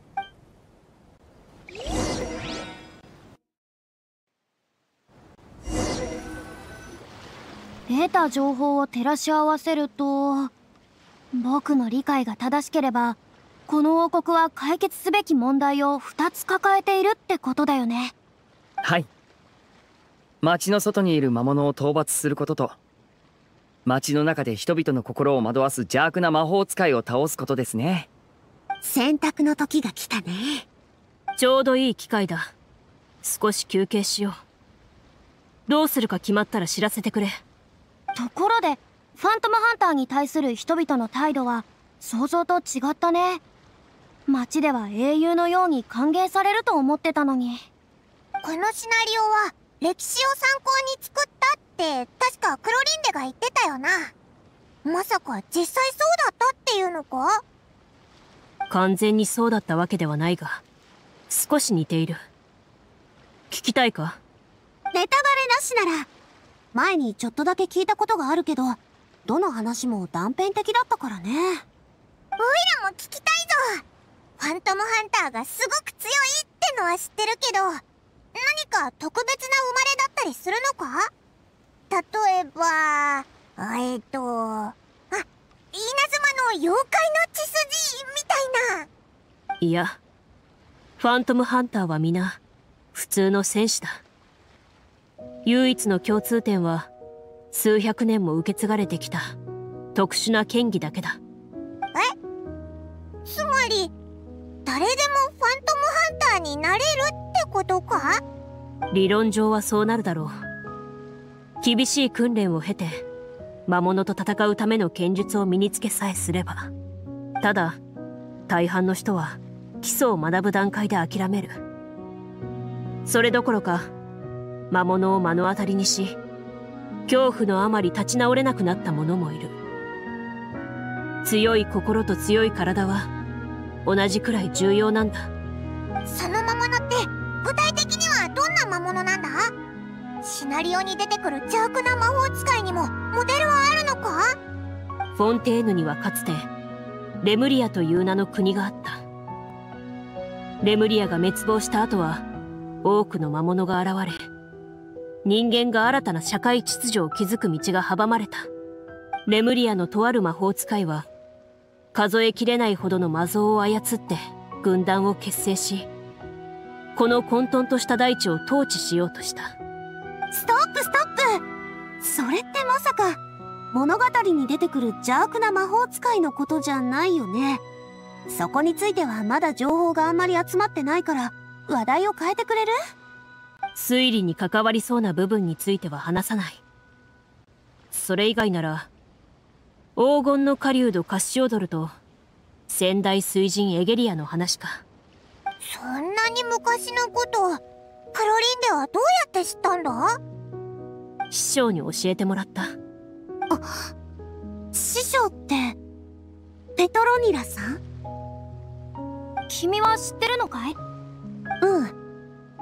得た情報を照らし合わせると、僕の理解が正しければこの王国は解決すべき問題をふたつ抱えているってことだよね。 はい。町の外にいる魔物を討伐することと、町の中で人々の心を惑わす邪悪な魔法使いを倒すことですね。 選択の時が来たね。 ちょうどいい機会だ。少し休憩しよう。どうするか決まったら知らせてくれ。 ところでファントムハンターに対する人々の態度は想像と違ったね。町では英雄のように歓迎されると思ってたのに。 このシナリオは歴史を参考に作ったって確かクロリンデが言ってたよな。まさか実際そうだったっていうのか？ 完全にそうだったわけではないが、少し似ている。聞きたいか？ ネタバレなしなら。前にちょっとだけ聞いたことがあるけど、どの話も断片的だったからね。 オイラも聞きたいぞ。ファントムハンターがすごく強いってのは知ってるけど、何か特別な生まれだったりするのか？例えばえっとあ、稲妻の妖怪の血筋みたいな。 いや、ファントムハンターは皆普通の戦士だ。唯一の共通点は数百年も受け継がれてきた特殊な剣技だけだ。 え？つまり誰でもファントムハンターになれるってことか？ 理論上はそうなるだろう。厳しい訓練を経て魔物と戦うための剣術を身につけさえすれば。ただ大半の人は基礎を学ぶ段階で諦める。それどころか魔物を目の当たりにし、恐怖のあまり立ち直れなくなった者もいる。強い心と強い体は同じくらい重要なんだ。 その魔物って具体的にはどんな魔物なんだ？シナリオに出てくる邪悪な魔法使いにもモデルはあるのか？ フォンテーヌにはかつてレムリアという名の国があった。レムリアが滅亡した後は多くの魔物が現れ、人間が新たな社会秩序を築く道が阻まれた。レムリアのとある魔法使いは数えきれないほどの魔像を操って軍団を結成し、この混沌とした大地を統治しようとした。 ストップストップ。それってまさか物語に出てくる邪悪な魔法使いのことじゃないよね。そこについてはまだ情報があんまり集まってないから話題を変えてくれる？ 推理に関わりそうな部分については話さない。それ以外なら黄金の狩人カシオドルと先代水神エゲリアの話か。 そんなに昔のことクロリンデはどうやって知ったんだ？ 師匠に教えてもらった。 あ、師匠ってペトロニラさん？ 君は知ってるのかい？ うん。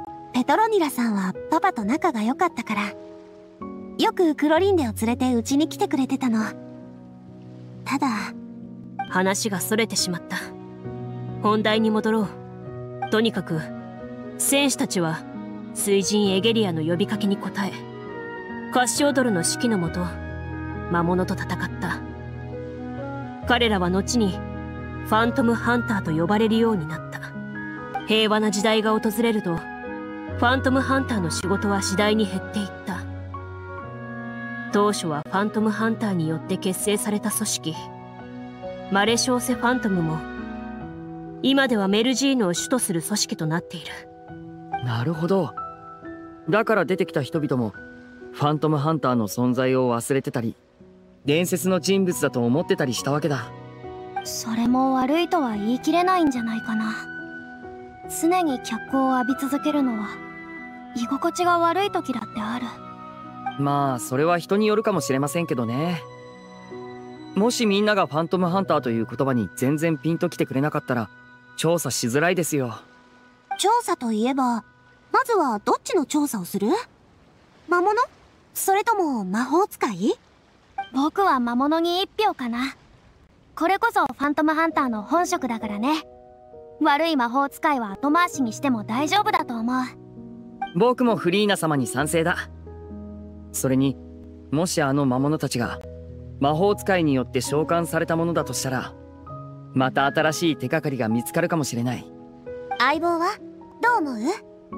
トロニラさんはパパと仲が良かったから、よくクロリンデを連れてうちに来てくれてたの。ただ、 話がそれてしまった。本題に戻ろう。とにかく戦士たちは水神エゲリアの呼びかけに応え、カッシオドルの指揮のもと魔物と戦った。彼らは後にファントムハンターと呼ばれるようになった。平和な時代が訪れると、ファントムハンターの仕事は次第に減っていった。当初はファントムハンターによって結成された組織、マレショーセ・ファントムも今ではメルジーヌを主とする組織となっている。 なるほど。だから出てきた人々もファントムハンターの存在を忘れてたり、伝説の人物だと思ってたりしたわけだ。 それも悪いとは言い切れないんじゃないかな。常に脚光を浴び続けるのは居心地が悪い時だってある。 まあそれは人によるかもしれませんけどね。もしみんながファントムハンターという言葉に全然ピンときてくれなかったら調査しづらいですよ。 調査といえば、まずはどっちの調査をする？魔物？それとも魔法使い？ 僕は魔物に一票かな。これこそファントムハンターの本職だからね。悪い魔法使いは後回しにしても大丈夫だと思う。 僕もフリーナ様に賛成だ。それにもしあの魔物たちが魔法使いによって召喚されたものだとしたら、また新しい手がかりが見つかるかもしれない。 相棒はどう思う？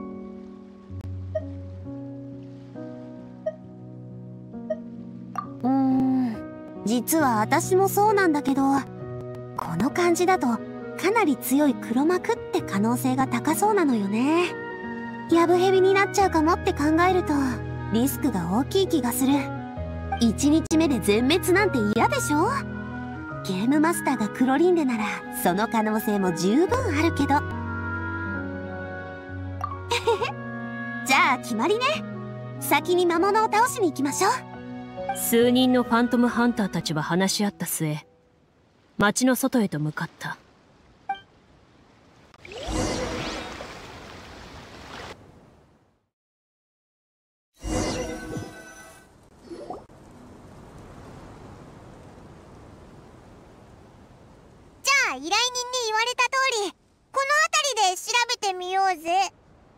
うーん、実は私もそうなんだけど、この感じだとかなり強い黒幕って可能性が高そうなのよね。ヤブヘビになっちゃうかもって考えるとリスクが大きい気がする。いちにちめで全滅なんて嫌でしょ？ゲームマスターがクロリンデならその可能性も十分あるけど。じゃあ決まりね。先に魔物を倒しに行きましょう。 数人のファントムハンターたちは話し合った末、町の外へと向かった。 依頼人に言われた通り、この辺りで調べてみようぜ。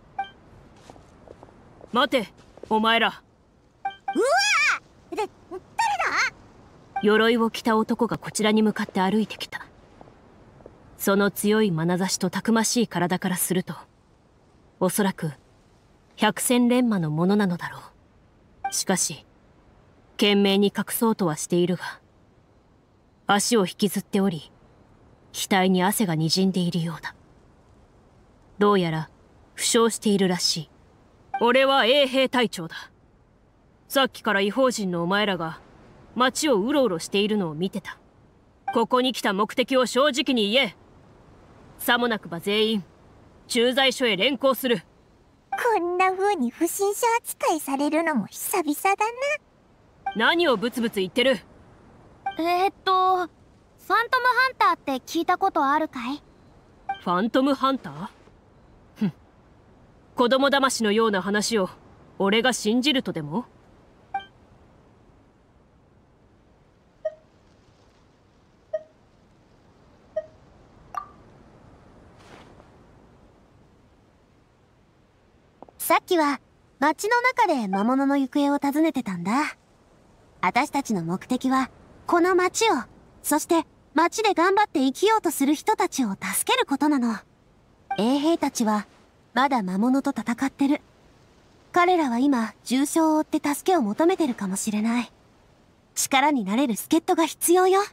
待て、お前ら。 うわー！で、誰だ？ 鎧を着た男がこちらに向かって歩いてきた。その強い眼差しとたくましい体からすると、おそらく百戦錬磨のものなのだろう。しかし懸命に隠そうとはしているが、足を引きずっており、額に汗がにじんでいるようだ。どうやら負傷しているらしい。俺は衛兵隊長だ。さっきから異邦人のお前らが街をうろうろしているのを見てた。ここに来た目的を正直に言え。さもなくば全員駐在所へ連行する。 こんな風に不審者扱いされるのも久々だな。 何をブツブツ言ってる？ えー、っとファントムハンターって聞いたことあるかい？ ファントムハンター？ふん。子供騙しのような話を俺が信じるとでも？ さっきは街の中で魔物の行方を尋ねてたんだ。私たちの目的はこの街を、そして街で頑張って生きようとする人たちを助けることなの。衛兵たちはまだ魔物と戦ってる。彼らは今重傷を負って助けを求めてるかもしれない。力になれる助っ人が必要よ。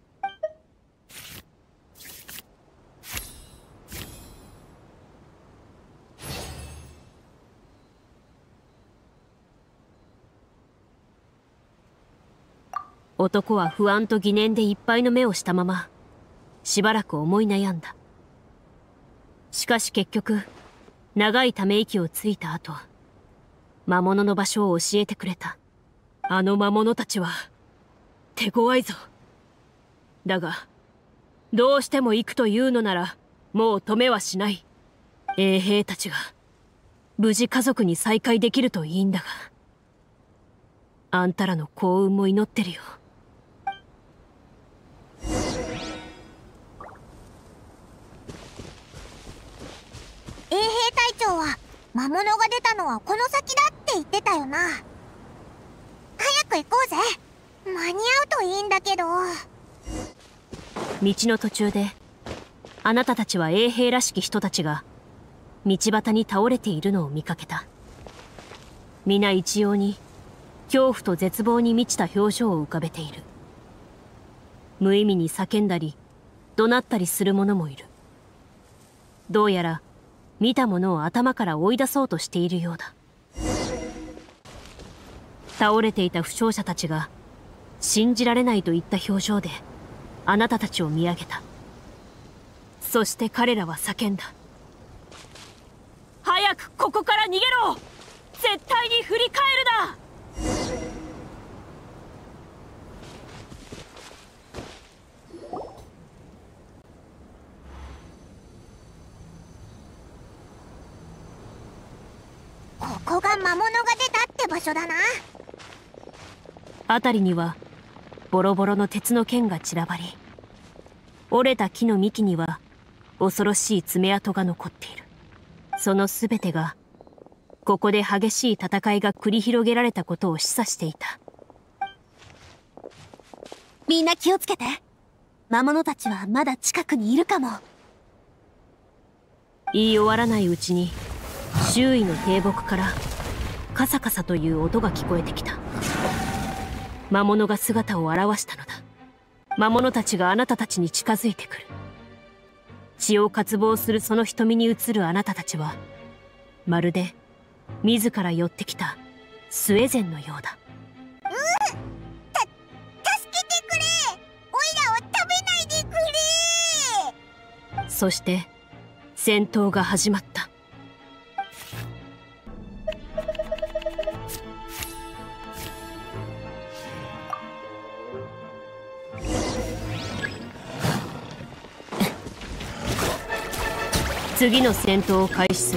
男は不安と疑念でいっぱいの目をしたまましばらく思い悩んだ。しかし結局長いため息をついた後、魔物の場所を教えてくれた。あの魔物たちは手強いぞ。だがどうしても行くというのならもう止めはしない。衛兵たちが無事家族に再会できるといいんだが。あんたらの幸運も祈ってるよ。 衛兵隊長は魔物が出たのはこの先だって言ってたよな。早く行こうぜ。間に合うといいんだけど。 道の途中であなたたちは衛兵らしき人たちが道端に倒れているのを見かけた。皆一様に恐怖と絶望に満ちた表情を浮かべている。無意味に叫んだり怒鳴ったりする者もいる。どうやら見たものを頭から追い出そうとしているようだ。倒れていた負傷者たちが信じられないといった表情であなたたちを見上げた。そして彼らは叫んだ。早くここから逃げろ！絶対に振り返るな！ ここが魔物が出たって場所だな。 辺りにはボロボロの鉄の剣が散らばり、折れた木の幹には恐ろしい爪痕が残っている。そのすべてがここで激しい戦いが繰り広げられたことを示唆していた。 みんな気をつけて。魔物たちはまだ近くにいるかも。 言い終わらないうちに周囲の低木からカサカサという音が聞こえてきた。魔物が姿を現したのだ。魔物たちがあなたたちに近づいてくる。血を渇望するその瞳に映るあなたたちはまるで自ら寄ってきたスウェゼンのようだ。 うん、た助けてくれ。オイラを食べないでくれ。 そして戦闘が始まった。次の戦闘を開始する。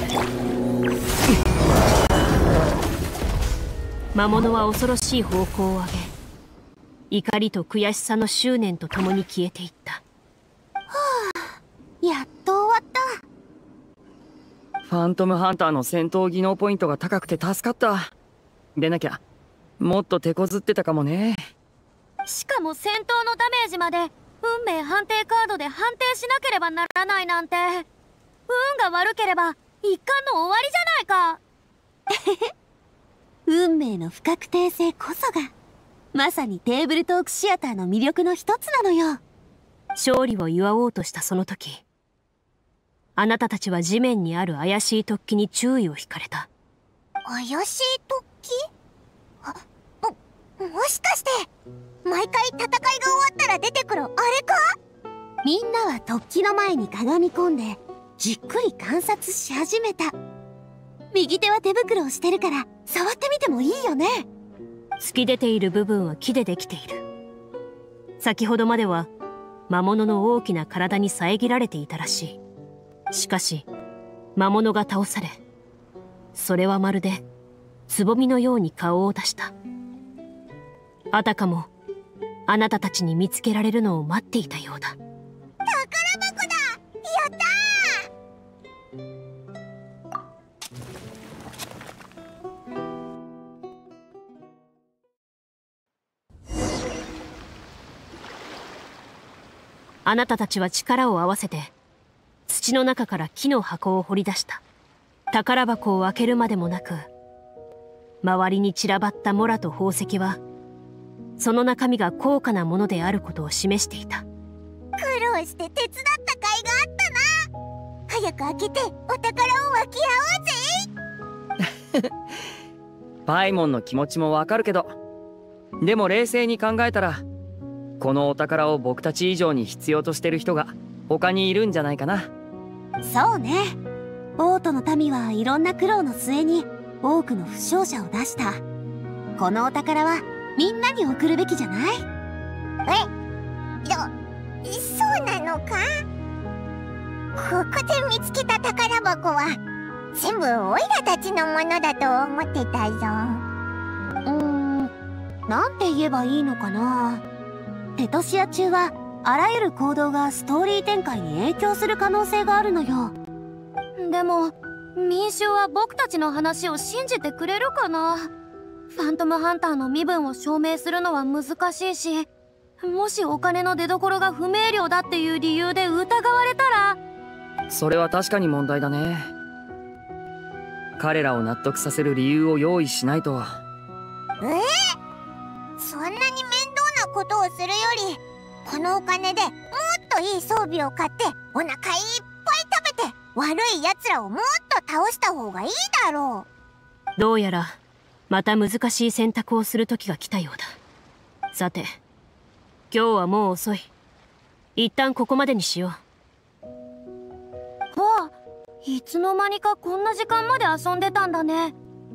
魔物は恐ろしい方向を上げ、怒りと悔しさの執念とともに消えていった。 はあ、やっと終わった。 ファントムハンターの戦闘技能ポイントが高くて助かった。でなきゃもっと手こずってたかもね。 しかも戦闘のダメージまで運命判定カードで判定しなければならないなんて。運が悪ければ一巻の終わりじゃないか。 運命の不確定性こそがまさにテーブルトークシアターの魅力の一つなのよ。 勝利を祝おうとしたその時、あなたたちは地面にある怪しい突起に注意を引かれた。 怪しい突起？あ、も、もしかして毎回戦いが終わったら出てくるあれか？ みんなは突起の前にかがみ込んでじっくり観察し始めた。右手は手袋をしてるから触ってみてもいいよね。 突き出ている部分は木でできている。先ほどまでは魔物の大きな体に遮られていたらしい。しかし魔物が倒され、それはまるでつぼみのように顔を出した。あたかもあなたたちに見つけられるのを待っていたようだ。 宝箱だ！やったー！ あなたたちは力を合わせて土の中から木の箱を掘り出した。宝箱を開けるまでもなく、周りに散らばったモラと宝石はその中身が高価なものであることを示していた。 苦労して手伝った甲斐があったな。早く開けてお宝を分け合おうぜ。 パイモンの気持ちもわかるけど、でも冷静に考えたらこのお宝を僕たち以上に必要としてる人が他にいるんじゃないかな。 そうね。王都の民はいろんな苦労の末に多くの負傷者を出した。このお宝はみんなに送るべきじゃない？ え、そ、そうなのか？ここで見つけた宝箱は全部オイラたちのものだと思ってたぞ。 うーん、なんて言えばいいのかな。テトシア中はあらゆる行動がストーリー展開に影響する可能性があるのよ。 でも民衆は僕たちの話を信じてくれるかな。ファントムハンターの身分を証明するのは難しいし、もしお金の出所が不明瞭だっていう理由で疑われたら。 それは確かに問題だね。彼らを納得させる理由を用意しないと。 えー、そんなに面倒なことをするより、このお金でもっといい装備を買ってお腹いっぱい食べて悪い奴らをもっと倒した方がいいだろう。どうやらまた難しい選択をする時が来たようだ。さて、今日はもう遅い。一旦ここまでにしよう。 ああ、いつの間にかこんな時間まで遊んでたんだね。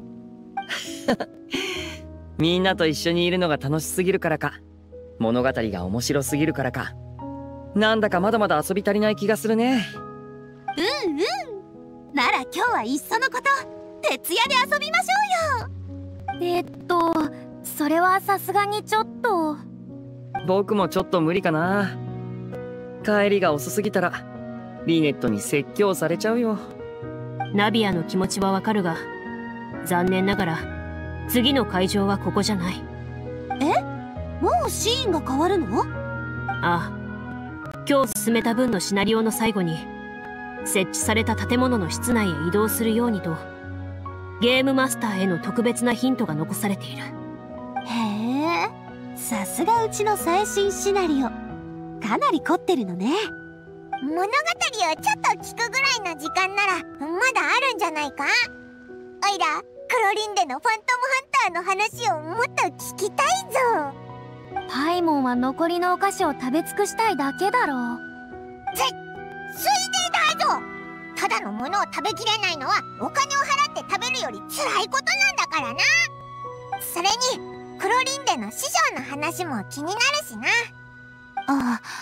みんなと一緒にいるのが楽しすぎるからか、物語が面白すぎるからか、なんだかまだまだ遊び足りない気がするね。 うんうん。なら今日はいっそのこと徹夜で遊びましょうよ。 えっとそれはさすがにちょっと。 僕もちょっと無理かな。帰りが遅すぎたらリネットに説教されちゃうよ。 ナビアの気持ちはわかるが、残念ながら次の会場はここじゃない。 え？もうシーンが変わるの？ ああ、今日進めた分のシナリオの最後に設置された建物の室内へ移動するようにとゲームマスターへの特別なヒントが残されている。 へえ、さすがうちの最新シナリオ。かなり凝ってるのね。 物語をちょっと聞くぐらいの時間ならまだあるんじゃないか。おいらクロリンデのファントムハンターの話をもっと聞きたいぞ。 パイモンは残りのお菓子を食べ尽くしたいだけだろう。 つついでだぞ。ただのものを食べきれないのはお金を払って食べるより辛いことなんだからな。それにクロリンデの師匠の話も気になるしな。 ああ、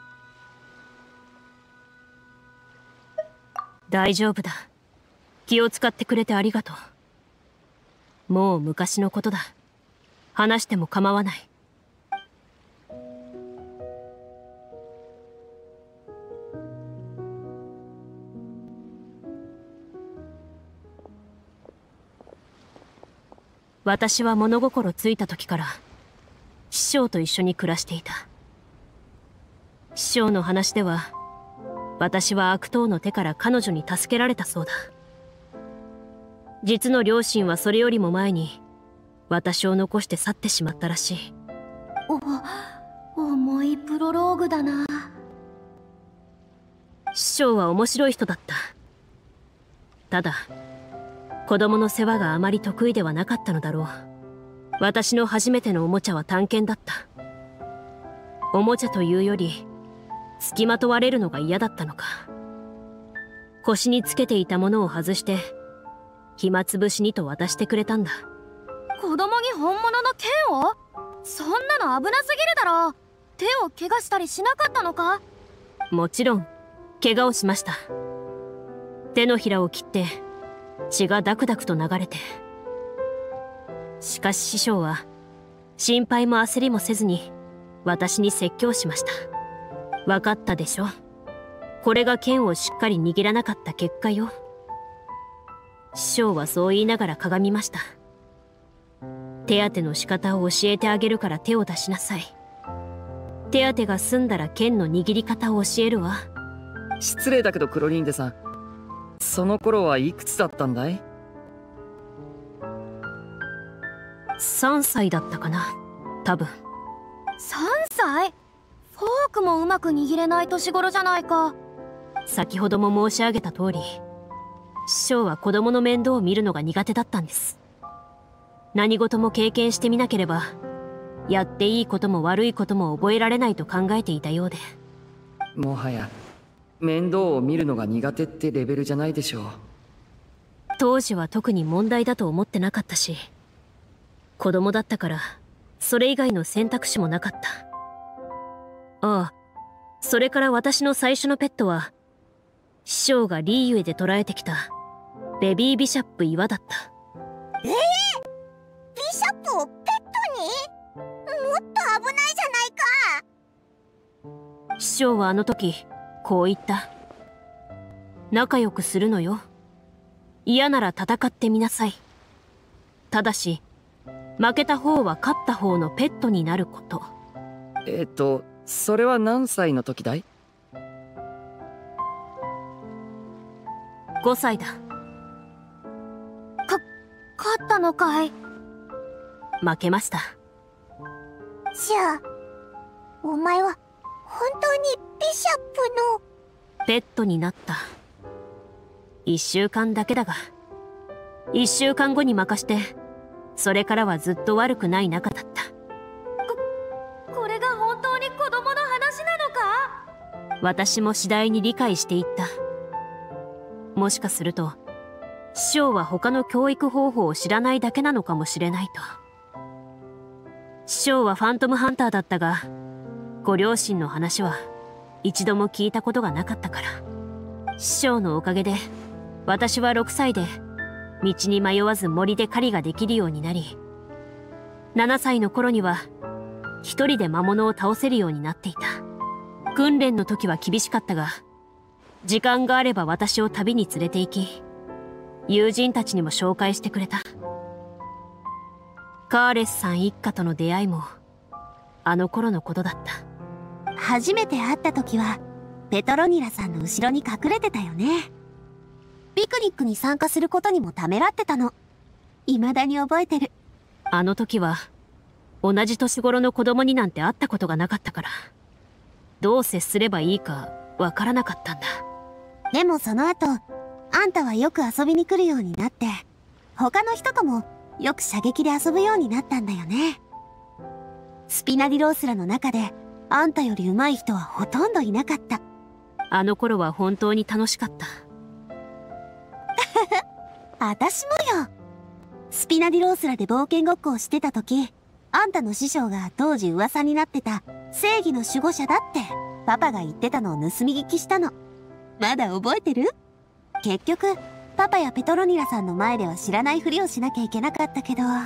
大丈夫だ。気を使ってくれてありがとう。もう昔のことだ。話しても構わない。私は物心ついた時から師匠と一緒に暮らしていた。師匠の話では、私は悪党の手から彼女に助けられたそうだ。実の両親はそれよりも前に私を残して去ってしまったらしい。 お、重いプロローグだな。 師匠は面白い人だった。ただ子供の世話があまり得意ではなかったのだろう。私の初めてのおもちゃは短剣だった。おもちゃというより付きまとわれるのが嫌だったのか、腰につけていたものを外して暇つぶしにと渡してくれたんだ。 子供に本物の剣を？そんなの危なすぎるだろ。手を怪我したりしなかったのか？ もちろん怪我をしました。手のひらを切って血がダクダクと流れて。しかし師匠は心配も焦りもせずに私に説教しました。分かったでしょ。これが剣をしっかり握らなかった結果よ。師匠はそう言いながらかがみました。手当ての仕方を教えてあげるから手を出しなさい。手当てが済んだら剣の握り方を教えるわ。 失礼だけどクロリンデさん、その頃はいくつだったんだい？ さんさいだったかな、多分。 さんさい？フォークもうまく握れない年頃じゃないか。 先ほども申し上げた通り、師匠は子供の面倒を見るのが苦手だったんです。何事も経験してみなければ、やっていいことも悪いことも覚えられないと考えていたようで。 もはや面倒を見るのが苦手ってレベルじゃないでしょう。 当時は特に問題だと思ってなかったし、子供だったからそれ以外の選択肢もなかった。ああ、それから私の最初のペットは師匠がリーユエで捕らえてきたベビービシャップ岩だった。 ええー、ビシャップをペットに？もっと危ないじゃないか。 師匠はあの時こう言った。仲良くするのよ。嫌なら戦ってみなさい。ただし負けた方は勝った方のペットになること。 えっとそれは何歳の時だい？ ごさいだ。 か勝ったのかい？ 負けました。 じゃあお前は本当にビシャップのペットになった。一週間だけだが、一週間後に任して、それからはずっと悪くない仲だった。 こ、これが本当に子供の話なのか？ 私も次第に理解していった。もしかすると、師匠は他の教育方法を知らないだけなのかもしれないと。師匠はファントムハンターだったが、ご両親の話は一度も聞いたことがなかったから。師匠のおかげで、私はろくさいで道に迷わず森で狩りができるようになり、ななさいの頃には一人で魔物を倒せるようになっていた。訓練の時は厳しかったが、時間があれば私を旅に連れて行き、友人たちにも紹介してくれた。カーレスさん一家との出会いもあの頃のことだった。 初めて会った時はペトロニラさんの後ろに隠れてたよね。ピクニックに参加することにもためらってたの。未だに覚えてる。 あの時は同じ年頃の子供になんて会ったことがなかったから、どう接すればいいかわからなかったんだ。 でもその後、あんたはよく遊びに来るようになって、他の人ともよく射撃で遊ぶようになったんだよね。スピナディロースラの中であんたより上手い人はほとんどいなかった。 あの頃は本当に楽しかった。 私もよ。スピナディロースラで冒険ごっこをしてた時、あんたの師匠が当時噂になってた正義の守護者だってパパが言ってたのを盗み聞きしたの。まだ覚えてる？結局パパやペトロニラさんの前では知らないふりをしなきゃいけなかったけどあ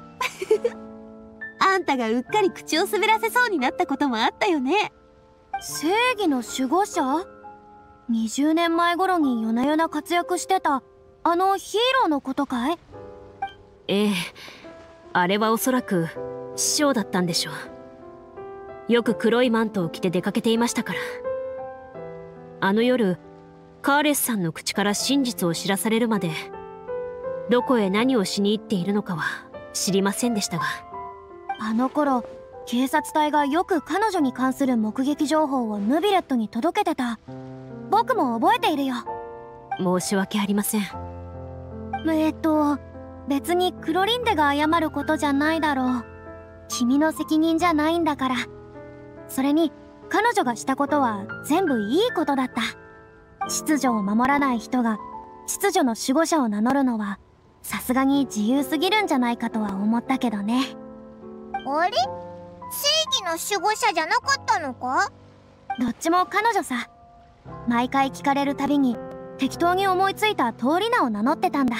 んたがうっかり口を滑らせそうになったこともあったよね。 正義の守護者？にじゅうねんまえ頃に夜な夜な活躍してたあのヒーローのことかい？ ええ、あれはおそらく師匠だったんでしょう。よく黒いマントを着て出かけていましたから。あの夜カーレスさんの口から真実を知らされるまで、どこへ何をしに行っているのかは知りませんでしたが、 あの頃警察隊がよく彼女に関する目撃情報をヌビレットに届けてた。僕も覚えているよ。 申し訳ありません。 えっと別にクロリンデが謝ることじゃないだろう。君の責任じゃないんだから。それに彼女がしたことは全部いいことだった。秩序を守らない人が秩序の守護者を名乗るのはさすがに自由すぎるんじゃないかとは思ったけどね。 あれ？正義の守護者じゃなかったのか？ どっちも彼女さ。毎回聞かれるたびに適当に思いついた通り名を名乗ってたんだ。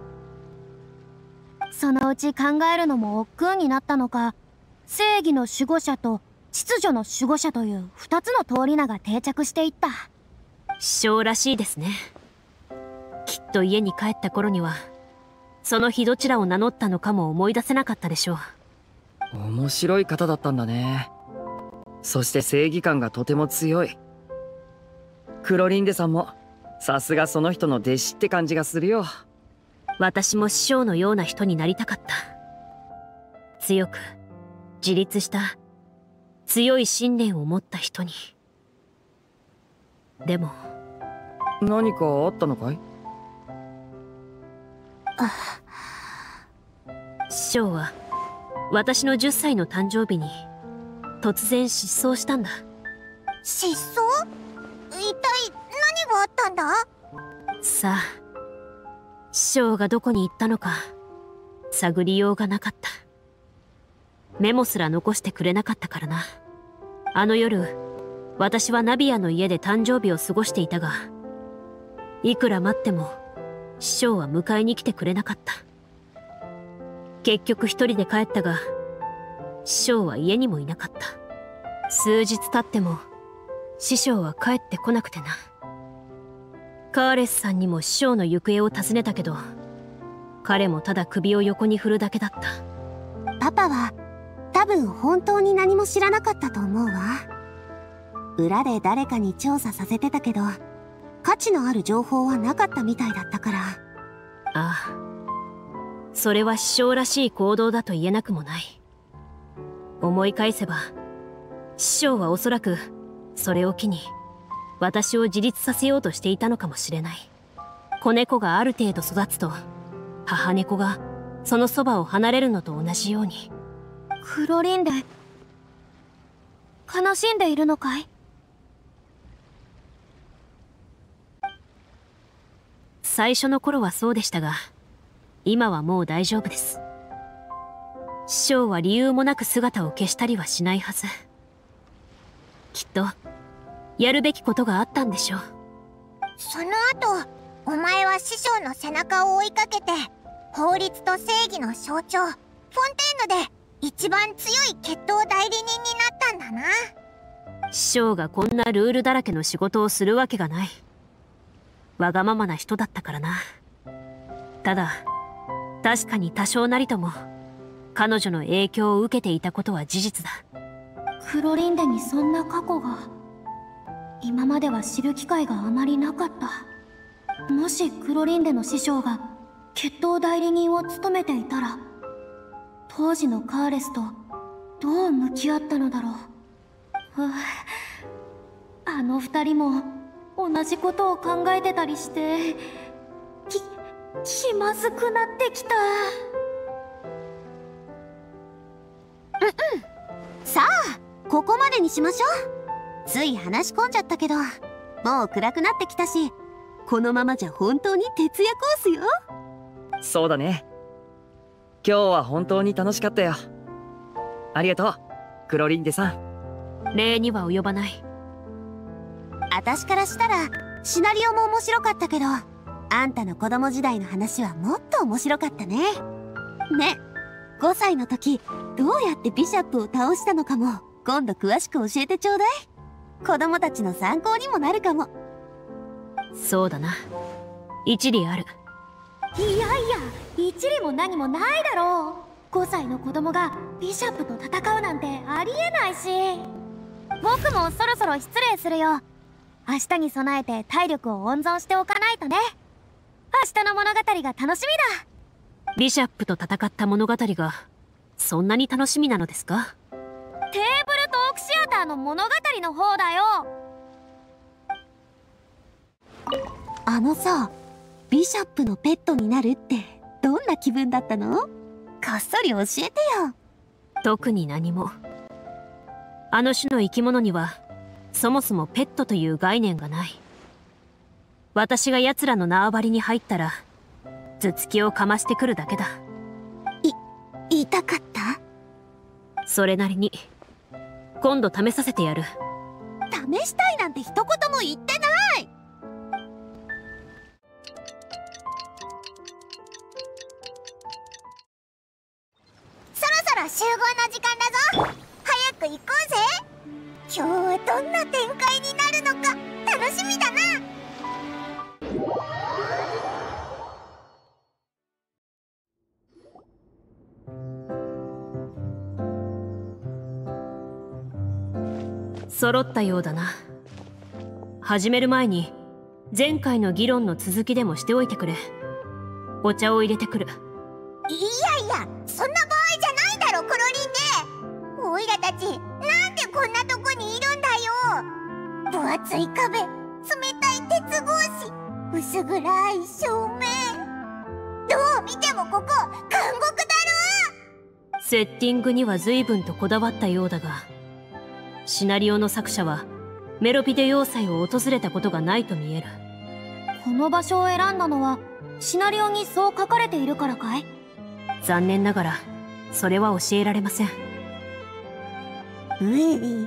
そのうち考えるのも億劫になったのか、正義の守護者と秩序の守護者という二つの通り名が定着していった。 師匠らしいですね。きっと家に帰った頃にはその日どちらを名乗ったのかも思い出せなかったでしょう。 面白い方だったんだね。そして正義感がとても強い。クロリンデさんもさすがその人の弟子って感じがするよ。 私も師匠のような人になりたかった。強く自立した強い信念を持った人に。でも何かあったのかい？ 師匠は私のじゅっさいの誕生日に突然失踪したんだ。 失踪？一体何があったんだ？ さあ、師匠がどこに行ったのか探りようがなかった。メモすら残してくれなかったからな。あの夜私はナビアの家で誕生日を過ごしていたが、いくら待っても師匠は迎えに来てくれなかった。結局一人で帰ったが、師匠は家にもいなかった。数日経っても師匠は帰ってこなくてな。カーレスさんにも師匠の行方を尋ねたけど、彼もただ首を横に振るだけだった。 パパは多分本当に何も知らなかったと思うわ。裏で誰かに調査させてたけど、価値のある情報はなかったみたいだったから。 ああ、それは師匠らしい行動だと言えなくもない。思い返せば、師匠はおそらくそれを機に私を自立させようとしていたのかもしれない。子猫がある程度育つと、母猫がそのそばを離れるのと同じように。 クロリンデ、悲しんでいるのかい？ 最初の頃はそうでしたが、今はもう大丈夫です。師匠は理由もなく姿を消したりはしないはず。きっとやるべきことがあったんでしょう。 その後、お前は師匠の背中を追いかけて、法律と正義の象徴フォンテーヌで一番強い決闘代理人になったんだな。 師匠がこんなルールだらけの仕事をするわけがない。わがままな人だったからな。ただ確かに多少なりとも彼女の影響を受けていたことは事実だ。 クロリンデにそんな過去が、今までは知る機会があまりなかった。もしクロリンデの師匠が決闘代理人を務めていたら、当時のカーレスとどう向き合ったのだろう。はあ、あの二人も同じことを考えてたりして、き、気まずくなってきた。 うんうん。さあ、ここまでにしましょう。つい話し込んじゃったけど、もう暗くなってきたし、このままじゃ本当に徹夜コースよ。 そうだね。今日は本当に楽しかったよ。ありがとう、クロリンデさん。 礼には及ばない。 私からしたらシナリオも面白かったけど、あんたの子供時代の話はもっと面白かったね。ね、ごさいの時どうやってビシャップを倒したのかも今度詳しく教えてちょうだい。子供たちの参考にもなるかも。 そうだな、一理ある。 いやいや、一理も何もないだろう。ごさいの子供がビシャップと戦うなんてありえないし。僕もそろそろ失礼するよ。明日に備えて体力を温存しておかないとね。明日の物語が楽しみだ。 ビシャップと戦った物語がそんなに楽しみなのですか？ テーブルトークシアターの物語の方だよ。 あのさ、ビシャップのペットになるってどんな気分だったの？こっそり教えてよ。 特に何も。あの種の生き物にはそもそもペットという概念がない。私が奴らの縄張りに入ったら頭突きをかましてくるだけだ。 い、痛かった？ それなりに。今度試させてやる。 試したいなんて一言も言ってない。 そろそろ集合の時間だぞ。早く行こうぜ。今日はどんな展開になるのか楽しみだな。 揃ったようだな。始める前に前回の議論の続きでもしておいてくれ。お茶を入れてくる。 いやいや、そんな場合じゃないだろクロリンデ。オイラたちなんでこんなとこにいるんだよ。分厚い壁、冷たい鉄格子、薄暗い照明、どう見てもここ監獄だろ。 セッティングには随分とこだわったようだが、シナリオの作者はメロピデ要塞を訪れたことがないと見える。 この場所を選んだのはシナリオにそう書かれているからかい？ 残念ながらそれは教えられません。 うい、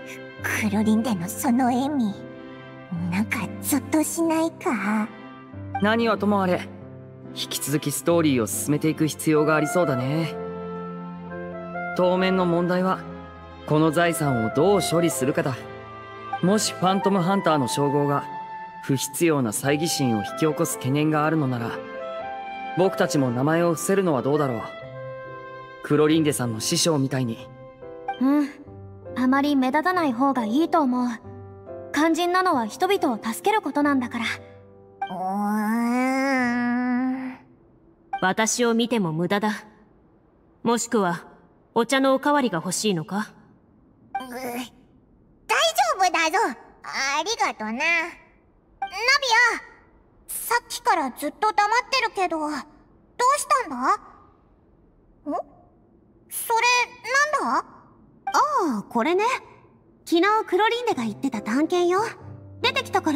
クロリンデのその笑み、なんかゾッとしないか？ 何はともあれ引き続きストーリーを進めていく必要がありそうだね。当面の問題はこの財産をどう処理するかだ。もしファントムハンターの称号が不必要な猜疑心を引き起こす懸念があるのなら、僕たちも名前を伏せるのはどうだろう。クロリンデさんの師匠みたいに。 うん、あまり目立たない方がいいと思う。肝心なのは人々を助けることなんだから。 うーん。 私を見ても無駄だ。もしくはお茶のおかわりが欲しいのか？ う大丈夫だぞ。ありがとな。ナビア、さっきからずっと黙ってるけど、どうしたんだ？ん？それ、なんだ？ ああ、これね。昨日クロリンデが言ってた探検よ。出てきたから。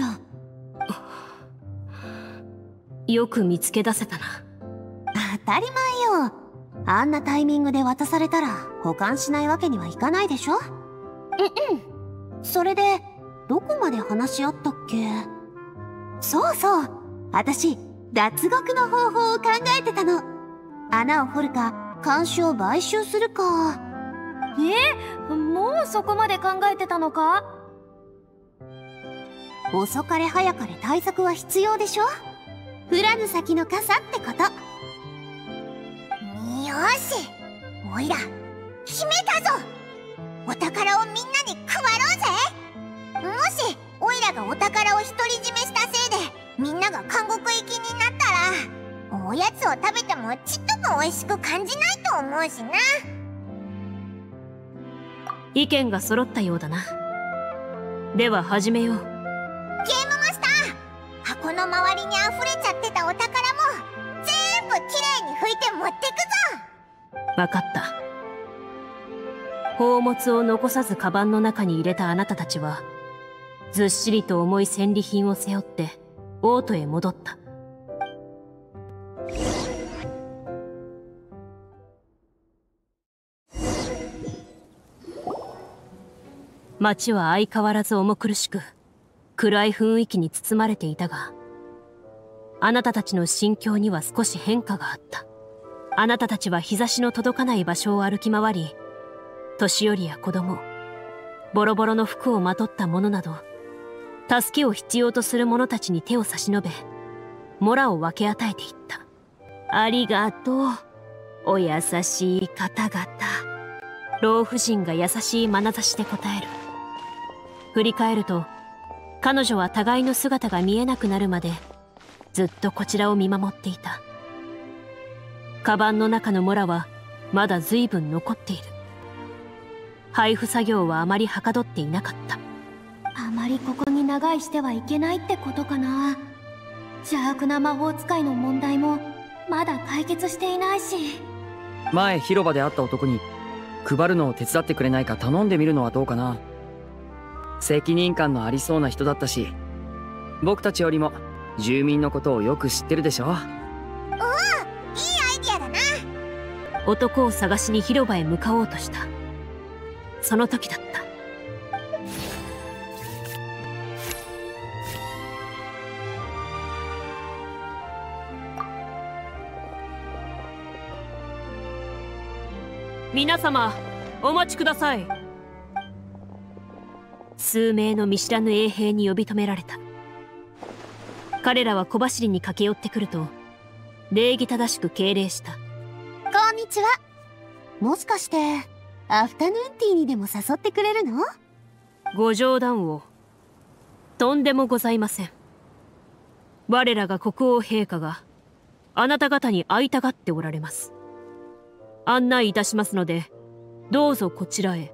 よく見つけ出せたな。 当たり前よ。あんなタイミングで渡されたら保管しないわけにはいかないでしょ。うんうん。それで、どこまで話し合ったっけ？そうそう。私、脱獄の方法を考えてたの。穴を掘るか、看守を買収するか。 え、もうそこまで考えてたのか？ 遅かれ早かれ対策は必要でしょ。降らぬ先の傘ってこと。 よし、おいら決めたぞ。お宝をみんなに配ろうぜ。もしおいらがお宝を独り占めしたせいでみんなが監獄行きになったら、おやつを食べてもちっとも美味しく感じないと思うしな。 意見が揃ったようだな。では始めよう。 ゲームマスター、箱の周りに溢れちゃってたお宝も全部きれいに拭いて持ってくぞ。 わかった。宝物を残さずカバンの中に入れたあなたたちは、ずっしりと重い戦利品を背負って王都へ戻った。街は相変わらず重苦しく、暗い雰囲気に包まれていたが、あなたたちの心境には少し変化があった。あなたたちは日差しの届かない場所を歩き回り、年寄りや子供、ボロボロの服をまとった者など、助けを必要とする者たちに手を差し伸べ、モラを分け与えていった。ありがとう、お優しい方々。老婦人が優しい眼差しで答える。振り返ると、彼女は互いの姿が見えなくなるまで、ずっとこちらを見守っていた。カバンの中のモラはまだ随分残っている。配布作業はあまりはかどっていなかった。 あまりここに長居してはいけないってことかな。邪悪な魔法使いの問題もまだ解決していないし。 前広場で会った男に配るのを手伝ってくれないか頼んでみるのはどうかな。責任感のありそうな人だったし、僕たちよりも住民のことをよく知ってるでしょ。 男を探しに広場へ向かおうとした。その時だった。皆様、お待ちください。数名の見知らぬ衛兵に呼び止められた。彼らは小走りに駆け寄ってくると、礼儀正しく敬礼した。 こんにちは。もしかして、アフタヌーンティーにでも誘ってくれるの？ ご冗談を。とんでもございません。我らが国王陛下が、あなた方に会いたがっておられます。案内いたしますので、どうぞこちらへ。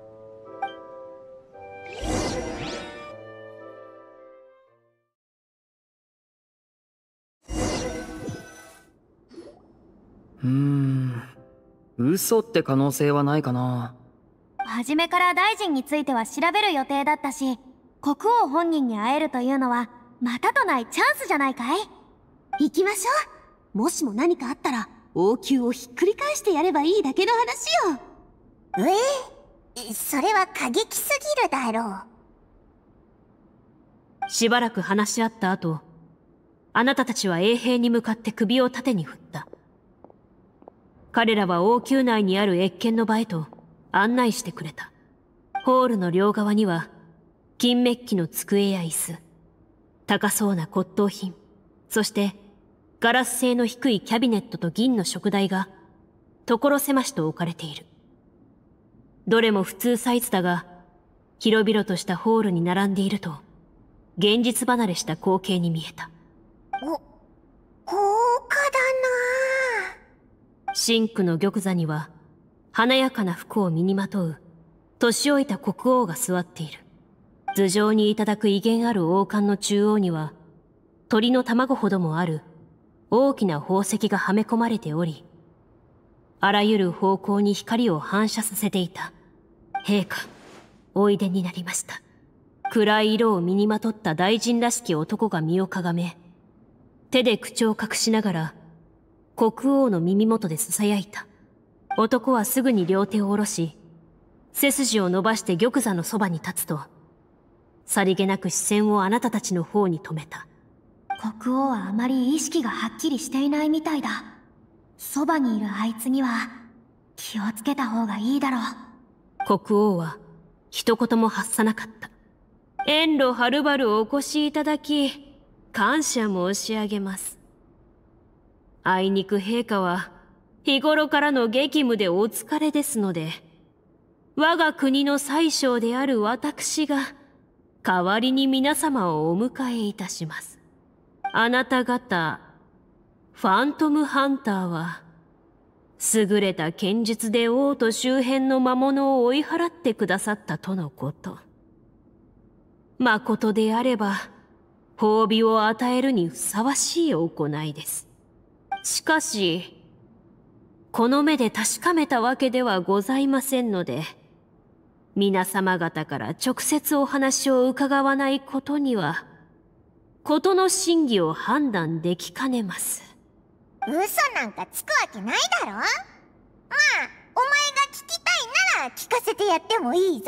うーん、嘘って可能性はないかな。 初めから大臣については調べる予定だったし、国王本人に会えるというのはまたとないチャンスじゃないかい？ 行きましょう。もしも何かあったら王宮をひっくり返してやればいいだけの話よ。 え？それは過激すぎるだろう。 しばらく話し合った後、 あなたたちは衛兵に向かって首を縦に振った。彼らは王宮内にある謁見の場へと案内してくれた。ホールの両側には、金メッキの机や椅子、高そうな骨董品、そしてガラス製の低いキャビネットと銀の食台が所狭しと置かれている。どれも普通サイズだが、広々としたホールに並んでいると、現実離れした光景に見えた。 お、豪華だなぁ。 シンクの玉座には、華やかな服を身にまとう、年老いた国王が座っている。頭上にいただく威厳ある王冠の中央には、鳥の卵ほどもある大きな宝石がはめ込まれており、あらゆる方向に光を反射させていた。陛下、おいでになりました。暗い色を身にまとった大臣らしき男が身をかがめ、手で口を隠しながら、国王の耳元で囁いた。男はすぐに両手を下ろし、背筋を伸ばして玉座のそばに立つと、さりげなく視線をあなたたちの方に止めた。 国王はあまり意識がはっきりしていないみたいだ。そばにいるあいつには気をつけた方がいいだろう。 国王は一言も発さなかった。遠路はるばるお越しいただき、感謝申し上げます。あいにく陛下は日頃からの激務でお疲れですので、我が国の宰相である私が代わりに皆様をお迎えいたします。あなた方、ファントムハンターは、優れた剣術で王都周辺の魔物を追い払ってくださったとのこと。誠であれば、褒美を与えるにふさわしい行いです。しかし、この目で確かめたわけではございませんので、皆様方から直接お話を伺わないことには、事の真偽を判断できかねます。 嘘なんかつくわけないだろ。まあ、お前が聞きたいなら聞かせてやってもいいぞ。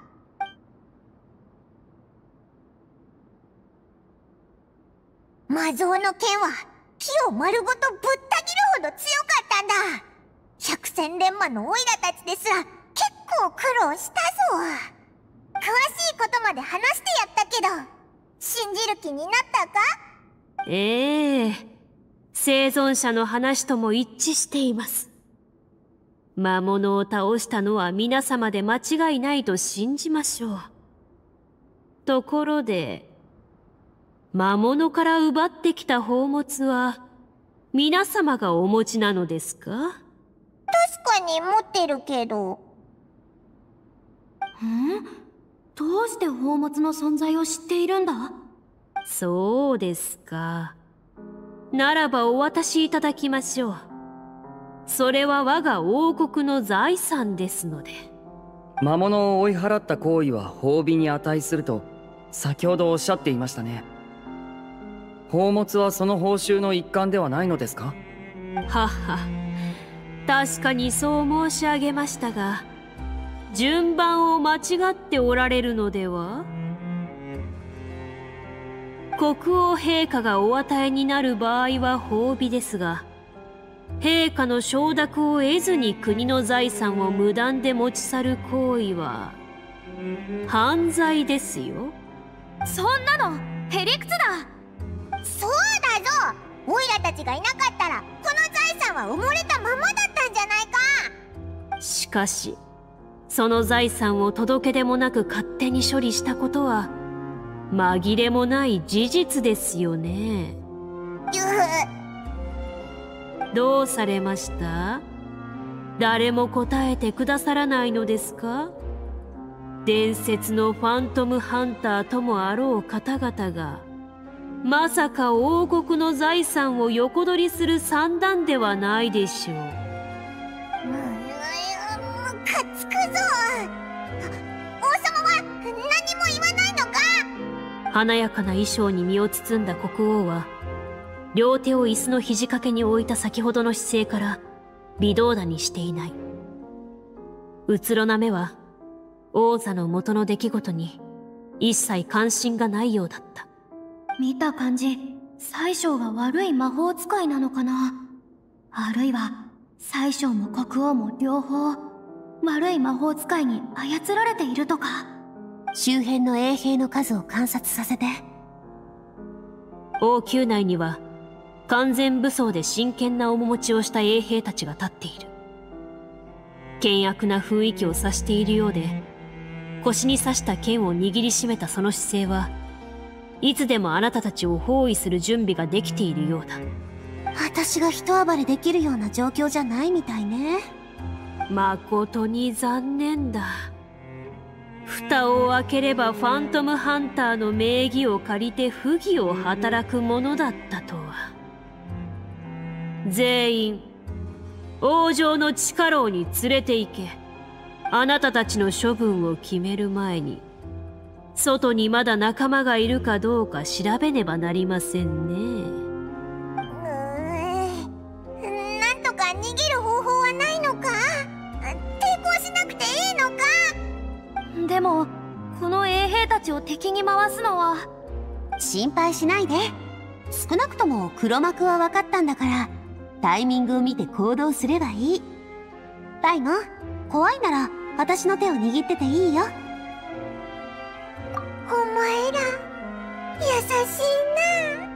魔像の剣は木を丸ごとぶった切るほど強かったんだ。百戦錬磨のオイラたちですら結構苦労したぞ。詳しいことまで話してやったけど、信じる気になったか？ ええ、生存者の話とも一致しています。魔物を倒したのは皆様で間違いないと信じましょう。ところで、魔物から奪ってきた宝物は皆様がお持ちなのですか？ 確かに持ってるけど。 ん？どうして宝物の存在を知っているんだ？ そうですか。ならばお渡しいただきましょう。それは我が王国の財産ですので。 魔物を追い払った行為は褒美に値すると先ほどおっしゃっていましたね。宝物はその報酬の一環ではないのですか？ はは、確かにそう申し上げましたが、順番を間違っておられるのでは？国王陛下がお与えになる場合は褒美ですが、陛下の承諾を得ずに国の財産を無断で持ち去る行為は犯罪ですよ。 そんなのへりくつだ。 そうだぞ。オイラたちがいなかったらこの財産は埋もれたままだったんじゃないか。 しかしその財産を届け出もなく勝手に処理したことは紛れもない事実ですよね。どうされました？誰も答えてくださらないのですか？伝説のファントムハンターともあろう方々が、まさか王国の財産を横取りする算段ではないでしょう。 ムカつくぞ。王様は何も言わないのか？ 華やかな衣装に身を包んだ国王は、両手を椅子の肘掛けに置いた先ほどの姿勢から微動だにしていない。うつろな目は王座の元の出来事に一切関心がないようだった。 見た感じ、 宰相が悪い魔法使いなのかな。あるいは宰相も国王も両方悪い魔法使いに操られているとか。 周辺の衛兵の数を観察させて。 王宮内には完全武装で真剣な面持ちをした衛兵たちが立っている。険悪な雰囲気を指しているようで、腰に刺した剣を握りしめたその姿勢はいつでもあなたたちを包囲する準備ができているようだ。 私が一暴れできるような状況じゃないみたいね。 誠に残念だ。蓋を開ければファントムハンターの名義を借りて不義を働くものだったとは。全員王城の地下牢に連れて行け。あなたたちの処分を決める前に外にまだ仲間がいるかどうか調べねばなりませんね。 うーん、なんとか逃げる方法はないのか。抵抗しなくていいのか。 でもこの衛兵たちを敵に回すのは。 心配しないで。少なくとも黒幕は分かったんだから、タイミングを見て行動すればいい。パイモン、怖いなら私の手を握ってていいよ。 お前ら優しいな。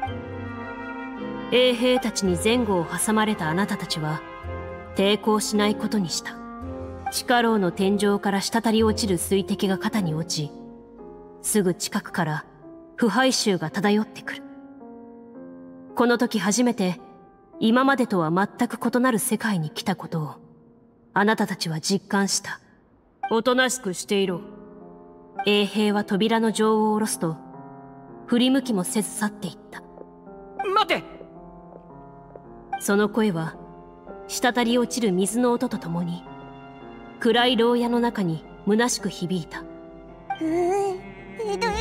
衛兵たちに前後を挟まれたあなたたちは抵抗しないことにした。地下牢の天井から滴り落ちる水滴が肩に落ち、すぐ近くから腐敗臭が漂ってくる。この時初めて今までとは全く異なる世界に来たことをあなたたちは実感した。おとなしくしていろ。衛兵は扉の錠を下ろすと振り向きもせず去っていった。 待て。 その声は滴り落ちる水の音とともに暗い牢屋の中に虚しく響いた。 うーん、えどどうすればい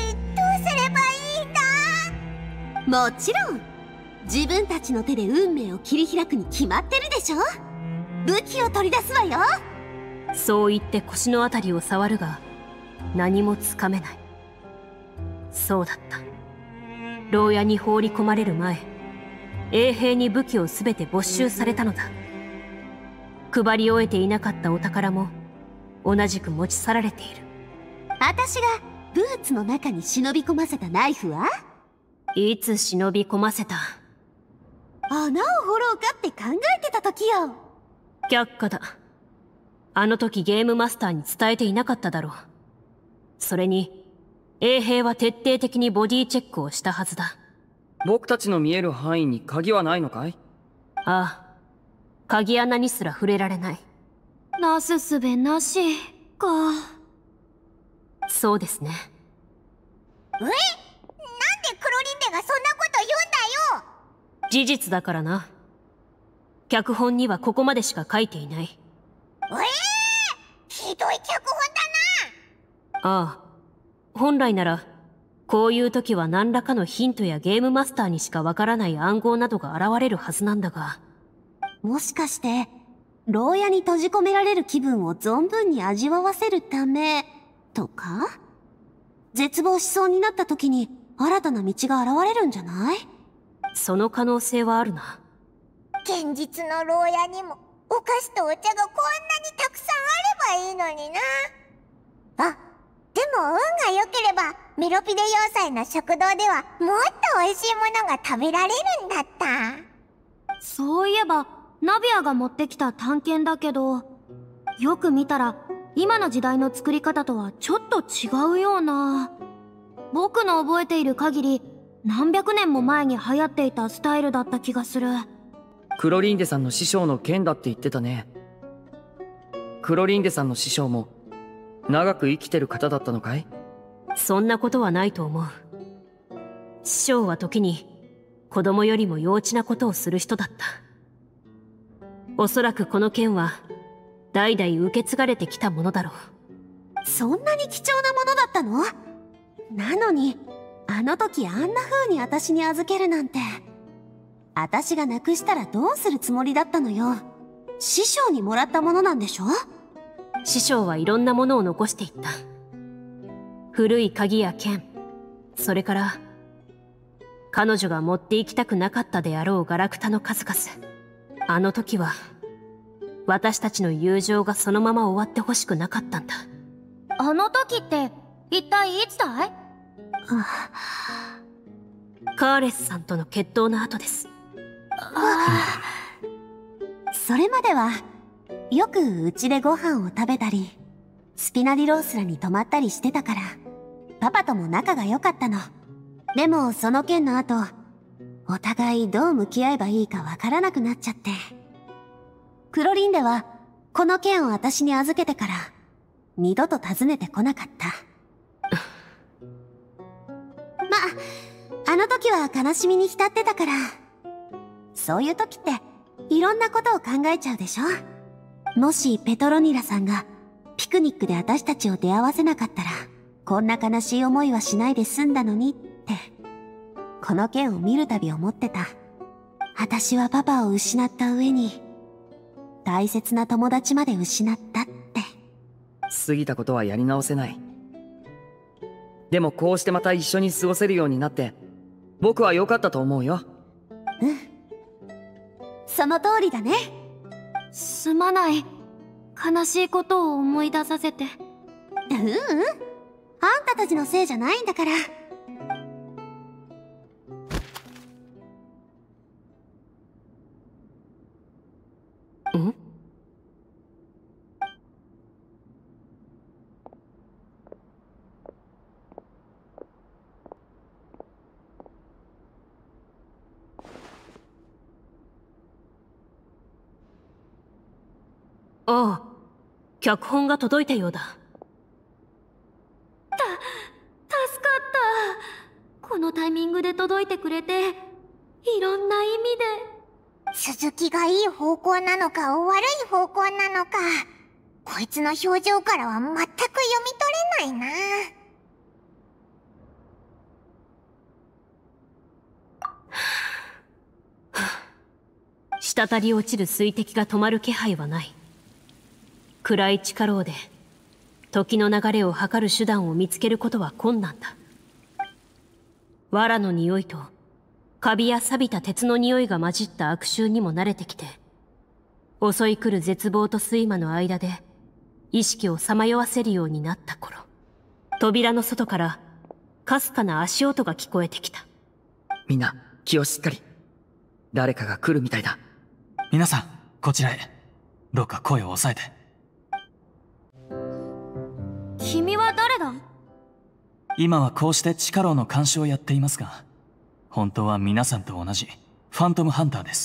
いんだ。 もちろん自分たちの手で運命を切り開くに決まってるでしょ。武器を取り出すわよ。 そう言って腰のあたりを触るが何もつかめない。そうだった。牢屋に放り込まれる前、衛兵に武器をすべて没収されたのだ。配り終えていなかったお宝も同じく持ち去られている。 私がブーツの中に忍び込ませたナイフはいつ忍び込ませた。 穴を掘ろうかって考えてた時よ。 却下だ。あの時ゲームマスターに伝えていなかっただろう。それに衛兵は徹底的にボディチェックをしたはずだ。 僕たちの見える範囲に鍵はないのかい？ ああ、鍵穴にすら触れられない。 なすすべなしか。 そうですね。 え、なんでクロリンデがそんなこと言うんだよ。 事実だからな。脚本にはここまでしか書いていない。 えー、ひどい脚本だな。 ああ、本来ならこういう時は何らかのヒントやゲームマスターにしかわからない暗号などが現れるはずなんだが。 もしかして牢屋に閉じ込められる気分を存分に味わわせるためとか？絶望しそうになった時に新たな道が現れるんじゃない？ その可能性はあるな。 現実の牢屋にもお菓子とお茶がこんなにたくさんあればいいのにな。あ、でも運が良ければメロピデ要塞の食堂ではもっと美味しいものが食べられるんだった。 そういえばナビアが持ってきた探検だけど、よく見たら今の時代の作り方とはちょっと違うような。僕の覚えている限り何百年も前に流行っていたスタイルだった気がする。 クロリンデさんの師匠の剣だって言ってたね。クロリンデさんの師匠も長く生きてる方だったのかい？ そんなことはないと思う。師匠は時に子供よりも幼稚なことをする人だった。おそらくこの剣は代々受け継がれてきたものだろう。 そんなに貴重なものだったの？なのにあの時あんな風に私に預けるなんて。私がなくしたらどうするつもりだったのよ。師匠にもらったものなんでしょ？ 師匠はいろんなものを残していった。古い鍵や剣、それから彼女が持って行きたくなかったであろうガラクタの数々。あの時は私たちの友情がそのまま終わってほしくなかったんだ。 あの時って一体いつだい？ カーレスさんとの決闘の後です。 それまではよくうちでご飯を食べたりスピナディロースらに泊まったりしてたからパパとも仲が良かったの。でもその件の後お互いどう向き合えばいいかわからなくなっちゃって、クロリンデはこの件を私に預けてから二度と訪ねてこなかったま、あの時は悲しみに浸ってたから。そういう時っていろんなことを考えちゃうでしょ。もしペトロニラさんがピクニックで私たちを出会わせなかったらこんな悲しい思いはしないで済んだのにって、この件を見るたび思ってた。私はパパを失った上に大切な友達まで失ったって。 過ぎたことはやり直せない。でもこうしてまた一緒に過ごせるようになって僕は良かったと思うよ。 うん、その通りだね。 すまない。悲しいことを思い出させて。 ううん、あんたたちのせいじゃないんだから。 ん？ああ、脚本が届いたようだ。 た、助かった。このタイミングで届いてくれて、いろんな意味で。 続きがいい方向なのか悪い方向なのか、こいつの表情からは全く読み取れないな。 滴り落ちる水滴が止まる気配はない。暗い地下牢で時の流れを測る手段を見つけることは困難だ。藁の匂いとカビや錆びた鉄の匂いが混じった悪臭にも慣れてきて、襲い来る絶望と睡魔の間で意識をさまよわせるようになった頃、扉の外からかすかな足音が聞こえてきた。 みんな気をしっかり。誰かが来るみたいだ。 皆さんこちらへ。どうか声を抑えて。 君は誰だ？ 今はこうして地下牢の監視をやっていますが、本当は皆さんと同じファントムハンターです。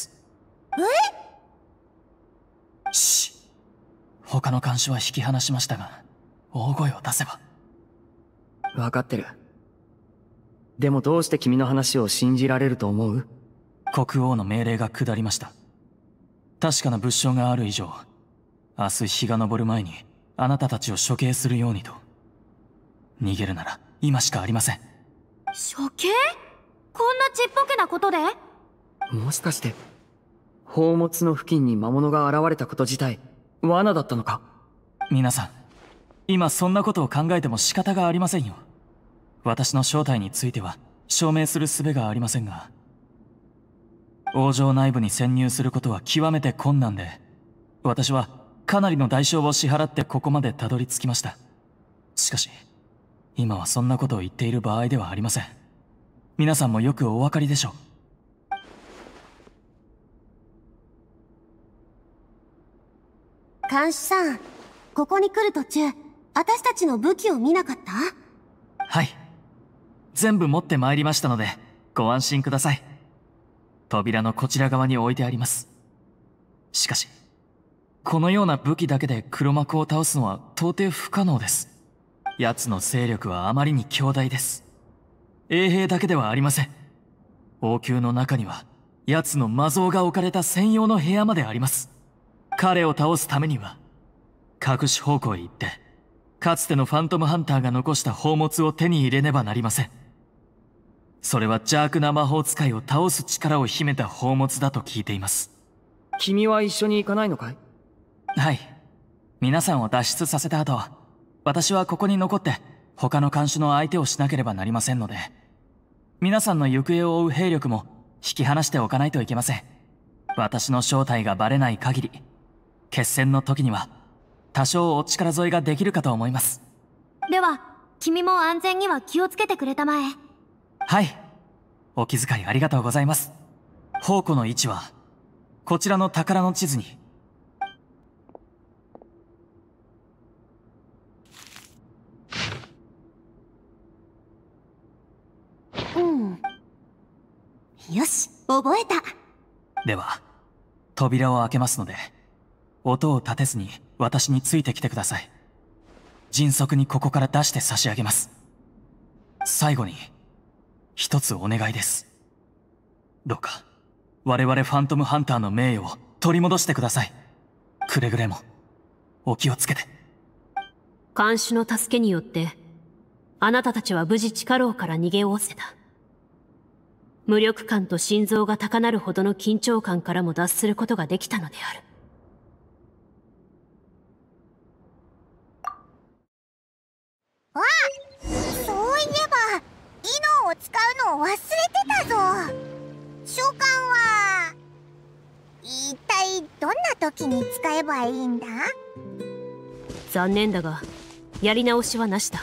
え？しっ。他の監視は引き離しましたが、大声を出せば。 分かってる。でもどうして君の話を信じられると思う？ 国王の命令が下りました。確かな物証がある以上、明日日が昇る前にあなたたちを処刑するようにと。逃げるなら今しかありません。 処刑？こんなちっぽけなことで？ もしかして宝物の付近に魔物が現れたこと自体罠だったのか？ 皆さん、今そんなことを考えても仕方がありませんよ。私の正体については証明する術がありませんが、王城内部に潜入することは極めて困難で、私はかなりの代償を支払ってここまでたどり着きました。しかし今はそんなことを言っている場合ではありません。皆さんもよくお分かりでしょう。監視さん、ここに来る途中私たちの武器を見なかった？ はい、全部持ってまいりましたのでご安心ください。扉のこちら側に置いてあります。しかしこのような武器だけで黒幕を倒すのは到底不可能です。奴の勢力はあまりに強大です。衛兵だけではありません。王宮の中には奴の魔像が置かれた専用の部屋まであります。彼を倒すためには隠し方向へ行ってかつてのファントムハンターが残した宝物を手に入れねばなりません。それは邪悪な魔法使いを倒す力を秘めた宝物だと聞いています。 君は一緒に行かないのかい？ はい。皆さんを脱出させた後、私はここに残って他の看守の相手をしなければなりませんので、 皆さんの行方を追う兵力も引き離しておかないといけません。私の正体がバレない限り、決戦の時には多少お力添えができるかと思います。 では君も安全には気をつけてくれたまえ。 はい、お気遣いありがとうございます。宝庫の位置はこちらの宝の地図に。 うん。よし、覚えた。 では扉を開けますので、音を立てずに私についてきてください。迅速にここから出して差し上げます。最後に一つお願いです。どうか我々ファントムハンターの名誉を取り戻してください。くれぐれもお気をつけて。 看守の助けによってあなたたちは無事地下牢から逃げおおせた。無力感と心臓が高鳴るほどの緊張感からも脱することができたのである。 あ、そういえば異能を使うのを忘れてたぞ。召喚は一体どんな時に使えばいいんだ？ 残念だがやり直しはなしだ。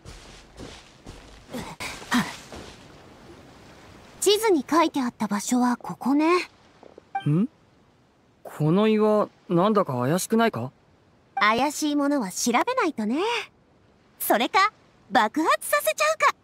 地図に書いてあった場所はここね。 ん？この岩なんだか怪しくないか？ 怪しいものは調べないとね。それか爆発させちゃうか。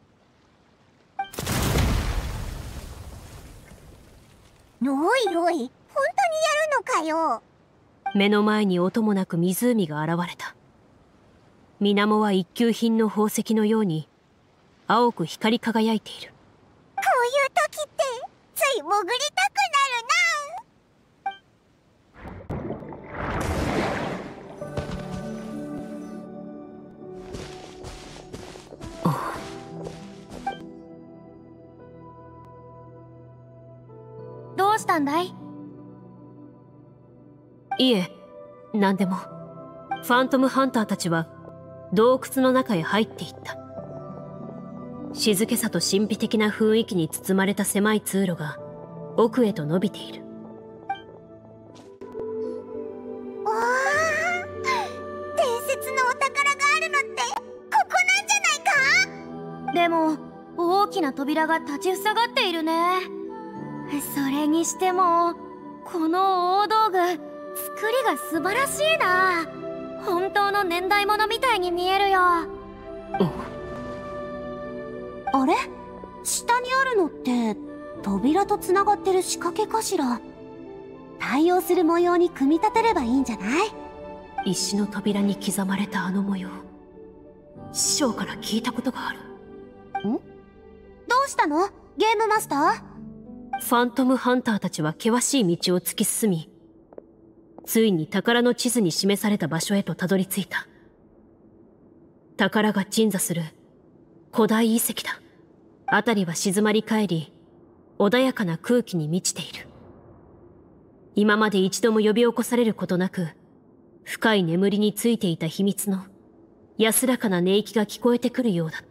おいおい、本当にやるのかよ。 目の前に音もなく湖が現れた。水面は一級品の宝石のように青く光り輝いている。 こういう時ってつい潜りたくなるな。 どうしたんだい？ いえ、何でも。ファントムハンターたちは洞窟の中へ入っていった。静けさと神秘的な雰囲気に包まれた狭い通路が奥へと伸びている。 おー、伝説のお宝があるのってここなんじゃないか？ でも大きな扉が立ちふさがっているね。それにしてもこの大道具、作りが素晴らしいな。本当の年代物みたいに見えるよ。 あれ？下にあるのって扉とつながってる仕掛けかしら。対応する模様に組み立てればいいんじゃない？ 石の扉に刻まれたあの模様、師匠から聞いたことがある。 ん？どうしたの？ゲームマスター？ ファントムハンターたちは険しい道を突き進み、ついに宝の地図に示された場所へとたどり着いた。宝が鎮座する古代遺跡だ。辺りは静まり返り、穏やかな空気に満ちている。今まで一度も呼び起こされることなく、深い眠りについていた秘密の安らかな寝息が聞こえてくるようだった。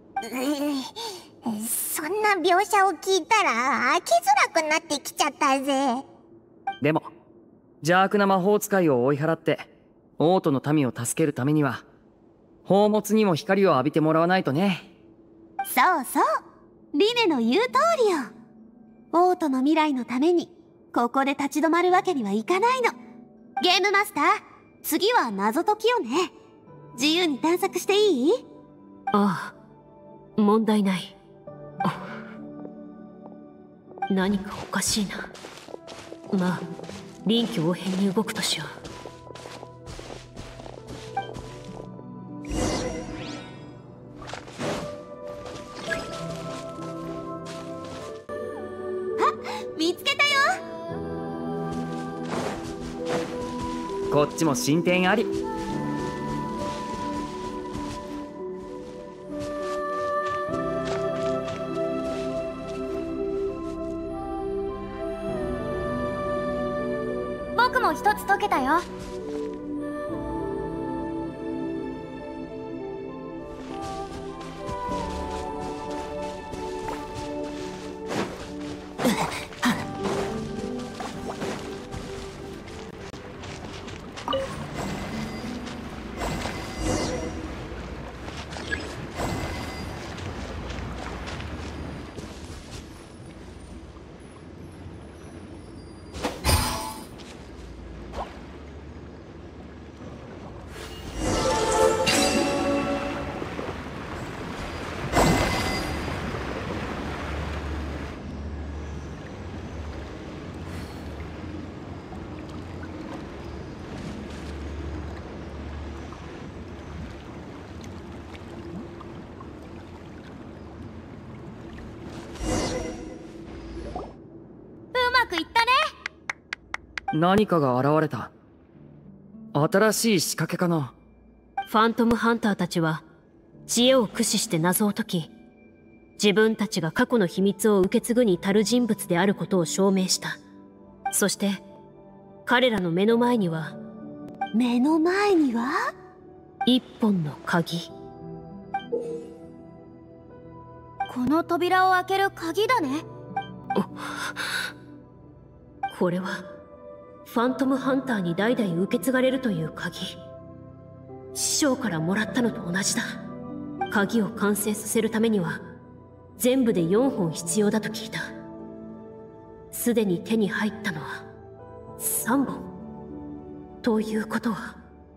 うそんな描写を聞いたら飽きづらくなってきちゃったぜ。 でも邪悪な魔法使いを追い払って王都の民を助けるためには宝物にも光を浴びてもらわないとね。 そうそう、リネの言う通りよ。王都の未来のためにここで立ち止まるわけにはいかないの。ゲームマスター、次は謎解きよね。自由に探索していい？ ああ、問題ない。何かおかしいな。まあ臨機応変に動くとしよう。 見つけたよ。 こっちも進展あり。 僕も一つ解けたよ。 何かが現れた。新しい仕掛けかな。 ファントムハンターたちは知恵を駆使して謎を解き、自分たちが過去の秘密を受け継ぐに足る人物であることを証明した。そして彼らの目の前には目の前には一本の鍵。 この扉を開ける鍵だね。 これはファントムハンターに代々受け継がれるという鍵。師匠からもらったのと同じだ。鍵を完成させるためには全部でよんほん必要だと聞いた。すでに手に入ったのはさんぼん。ということは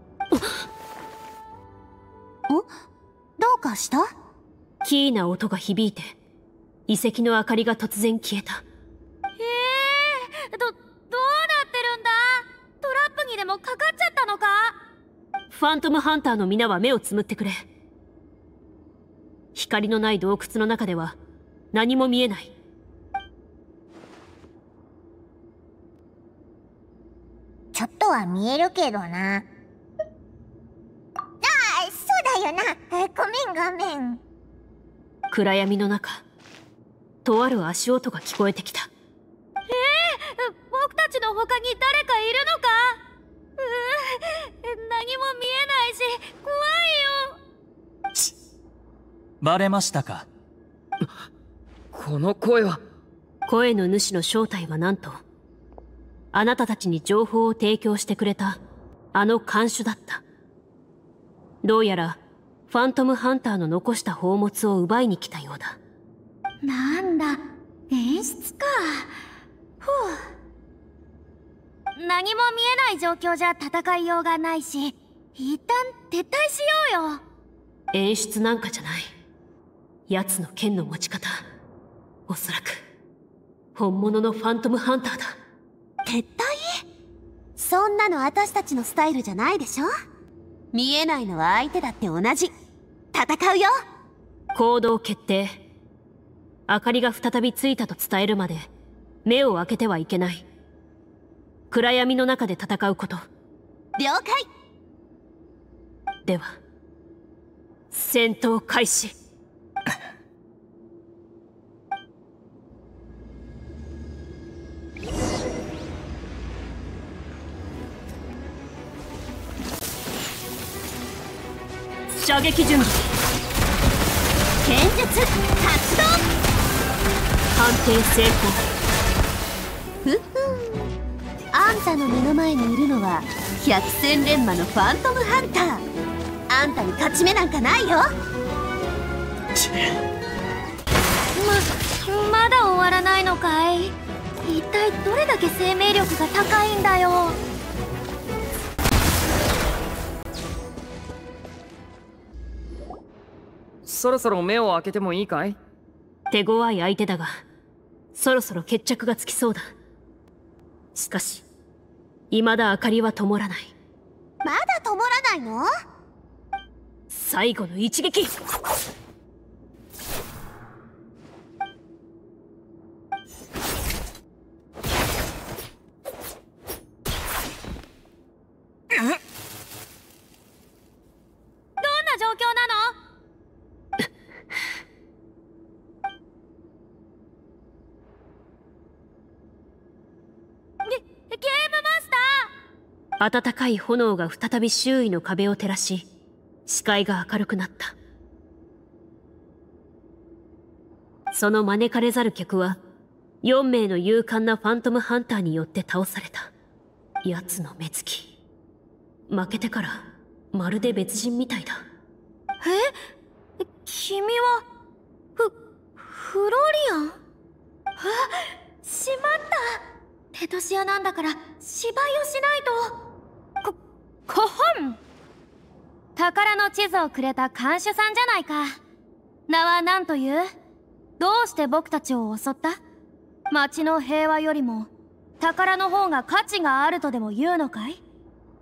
お、どうかした？ キーな音が響いて遺跡の明かりが突然消えた。 ええー、ど、どうなってるんだ？トラップにでもかかっちゃったのか？ ファントムハンターの皆は目をつむってくれ。光のない洞窟の中では何も見えない。 ちょっとは見えるけどな。ああ、そうだよな。ごめんごめん。 暗闇の中、とある足音が聞こえてきた。 えー、僕たちの他に誰かいるのか？うー、何も見えないし怖いよ。 ちバレましたか？ この声は。 声の主の正体はなんと、あなたたちに情報を提供してくれたあの看守だった。どうやらファントムハンターの残した宝物を奪いに来たようだ。 なんだ、演出か。ふう。何も見えない状況じゃ戦いようがないし、一旦撤退しようよ。 演出なんかじゃない。奴の剣の持ち方、おそらく本物のファントムハンターだ。 撤退？そんなの私たちのスタイルじゃないでしょ。見えないのは相手だって同じ。戦うよ。 行動決定。明かりが再びついたと伝えるまで目を開けてはいけない。暗闇の中で戦うこと。 了解。 では戦闘開始。射撃準備。 剣術発動。 判定成功。 ふふん。あんたの目の前にいるのは百戦錬磨のファントムハンター。あんたに勝ち目なんかないよ。 ま、まだ終わらないのかい？一体どれだけ生命力が高いんだよ。 そろそろ目を開けてもいいかい？ 手強い相手だが、そろそろ決着がつきそうだ。しかし、未だ明かりは灯らない。 まだ灯らないの？ 最後の一撃。 どんな状況なの？ゲ、ゲームマスター！ 暖かい炎が再び周囲の壁を照らし、視界が明るくなった。その招かれざる客は、よんめいの勇敢なファントムハンターによって倒された。奴の目つき。負けてから、まるで別人みたいだ。 え？君は、フ、フロリアン？あ、しまった。テトシアなんだから、芝居をしないと。こ、こほん！宝の地図をくれた看守さんじゃないか。名は何という？どうして僕たちを襲った？町の平和よりも宝の方が価値があるとでも言うのかい？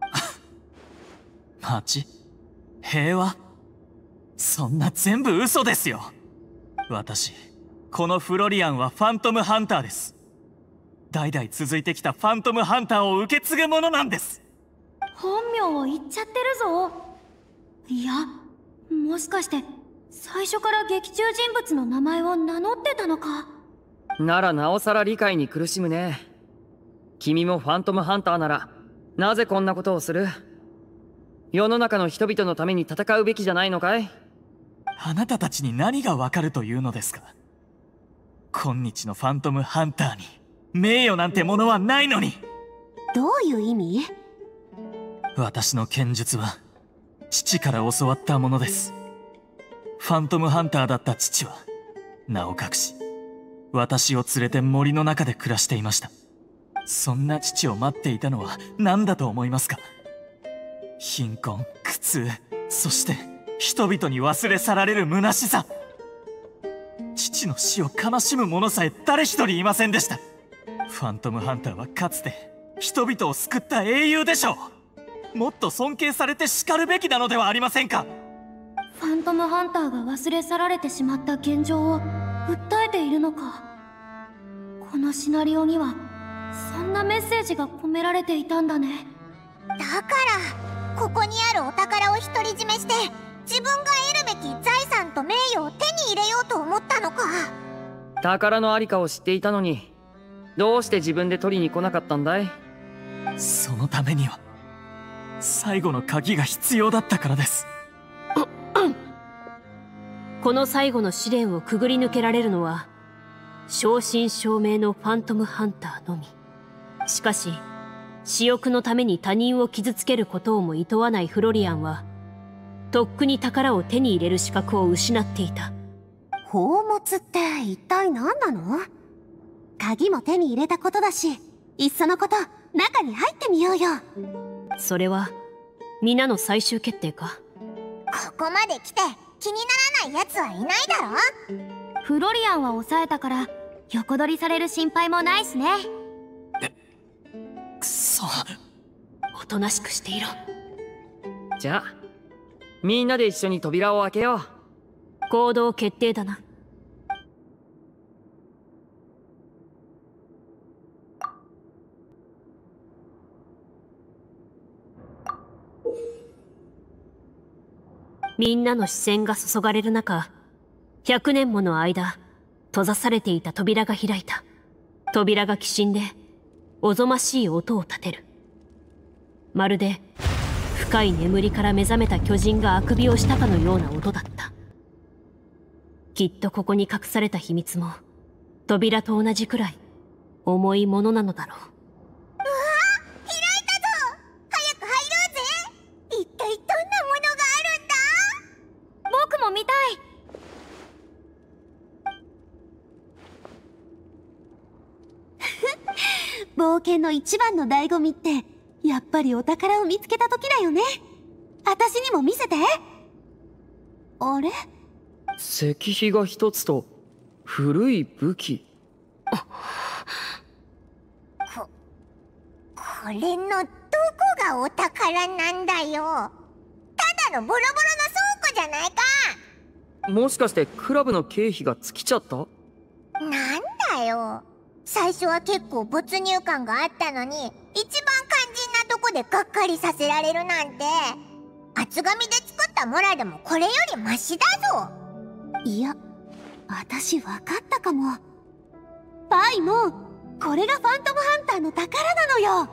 町？平和？そんな全部嘘ですよ。私、このフロリアンはファントムハンターです。 代々続いてきたファントムハンターを受け継ぐものなんです。 本名を言っちゃってるぞ。いや、もしかして最初から劇中人物の名前を名乗ってたのか。 ならなおさら理解に苦しむね。君もファントムハンターならなぜこんなことをする？世の中の人々のために戦うべきじゃないのかい？ あなたたちに何がわかるというのですか？今日のファントムハンターに名誉なんてものはないのに。 どういう意味？ 私の剣術は父から教わったものです。ファントムハンターだった父は名を隠し、私を連れて森の中で暮らしていました。そんな父を待っていたのは何だと思いますか？貧困、苦痛、そして人々に忘れ去られる虚しさ。父の死を悲しむ者さえ誰一人いませんでした。ファントムハンターはかつて人々を救った英雄でしょう。もっと尊敬されてしかるべきなのではありませんか？ ファントムハンターが忘れ去られてしまった現状を訴えているのか。このシナリオにはそんなメッセージが込められていたんだね。 だからここにあるお宝を独り占めして自分が得るべき財産と名誉を手に入れようと思ったのか。 宝のありかを知っていたのにどうして自分で取りに来なかったんだい？ そのためには最後の鍵が必要だったからです。 この最後の試練をくぐり抜けられるのは正真正銘のファントムハンターのみ。しかし私欲のために他人を傷つけることをも厭わないフロリアンはとっくに宝を手に入れる資格を失っていた。 宝物って一体何なの？鍵も手に入れたことだし、いっそのこと中に入ってみようよ。 それは皆の最終決定か？ ここまで来て気にならない奴はいないだろ。 フロリアンは抑えたから横取りされる心配もないしね。 くそ。 おとなしくしていろ。 じゃあみんなで一緒に扉を開けよう。 行動決定だな。みんなの視線が注がれる中、百年もの間閉ざされていた扉が開いた。扉がきしんでおぞましい音を立てる。まるで深い眠りから目覚めた巨人があくびをしたかのような音だった。きっとここに隠された秘密も扉と同じくらい重いものなのだろう。 うわー、開いたぞ。早く入ろうぜ。一体どんなものがあるんだ？ 僕も見たい。 冒険の一番の醍醐味ってやっぱりお宝を見つけた時だよね。私にも見せて。あれ？ 石碑が一つと古い武器。 こ、これのどこがお宝なんだよ。ただのボロボロの倉庫じゃないか。 もしかしてクラブの経費が尽きちゃった？ なんだよ。最初は結構没入感があったのに、一番肝心なとこでがっかりさせられるなんて。厚紙で作ったモラでもこれよりマシだぞ。 いや、私分かったかも。パイもこれがファントムハンターの宝なのよ。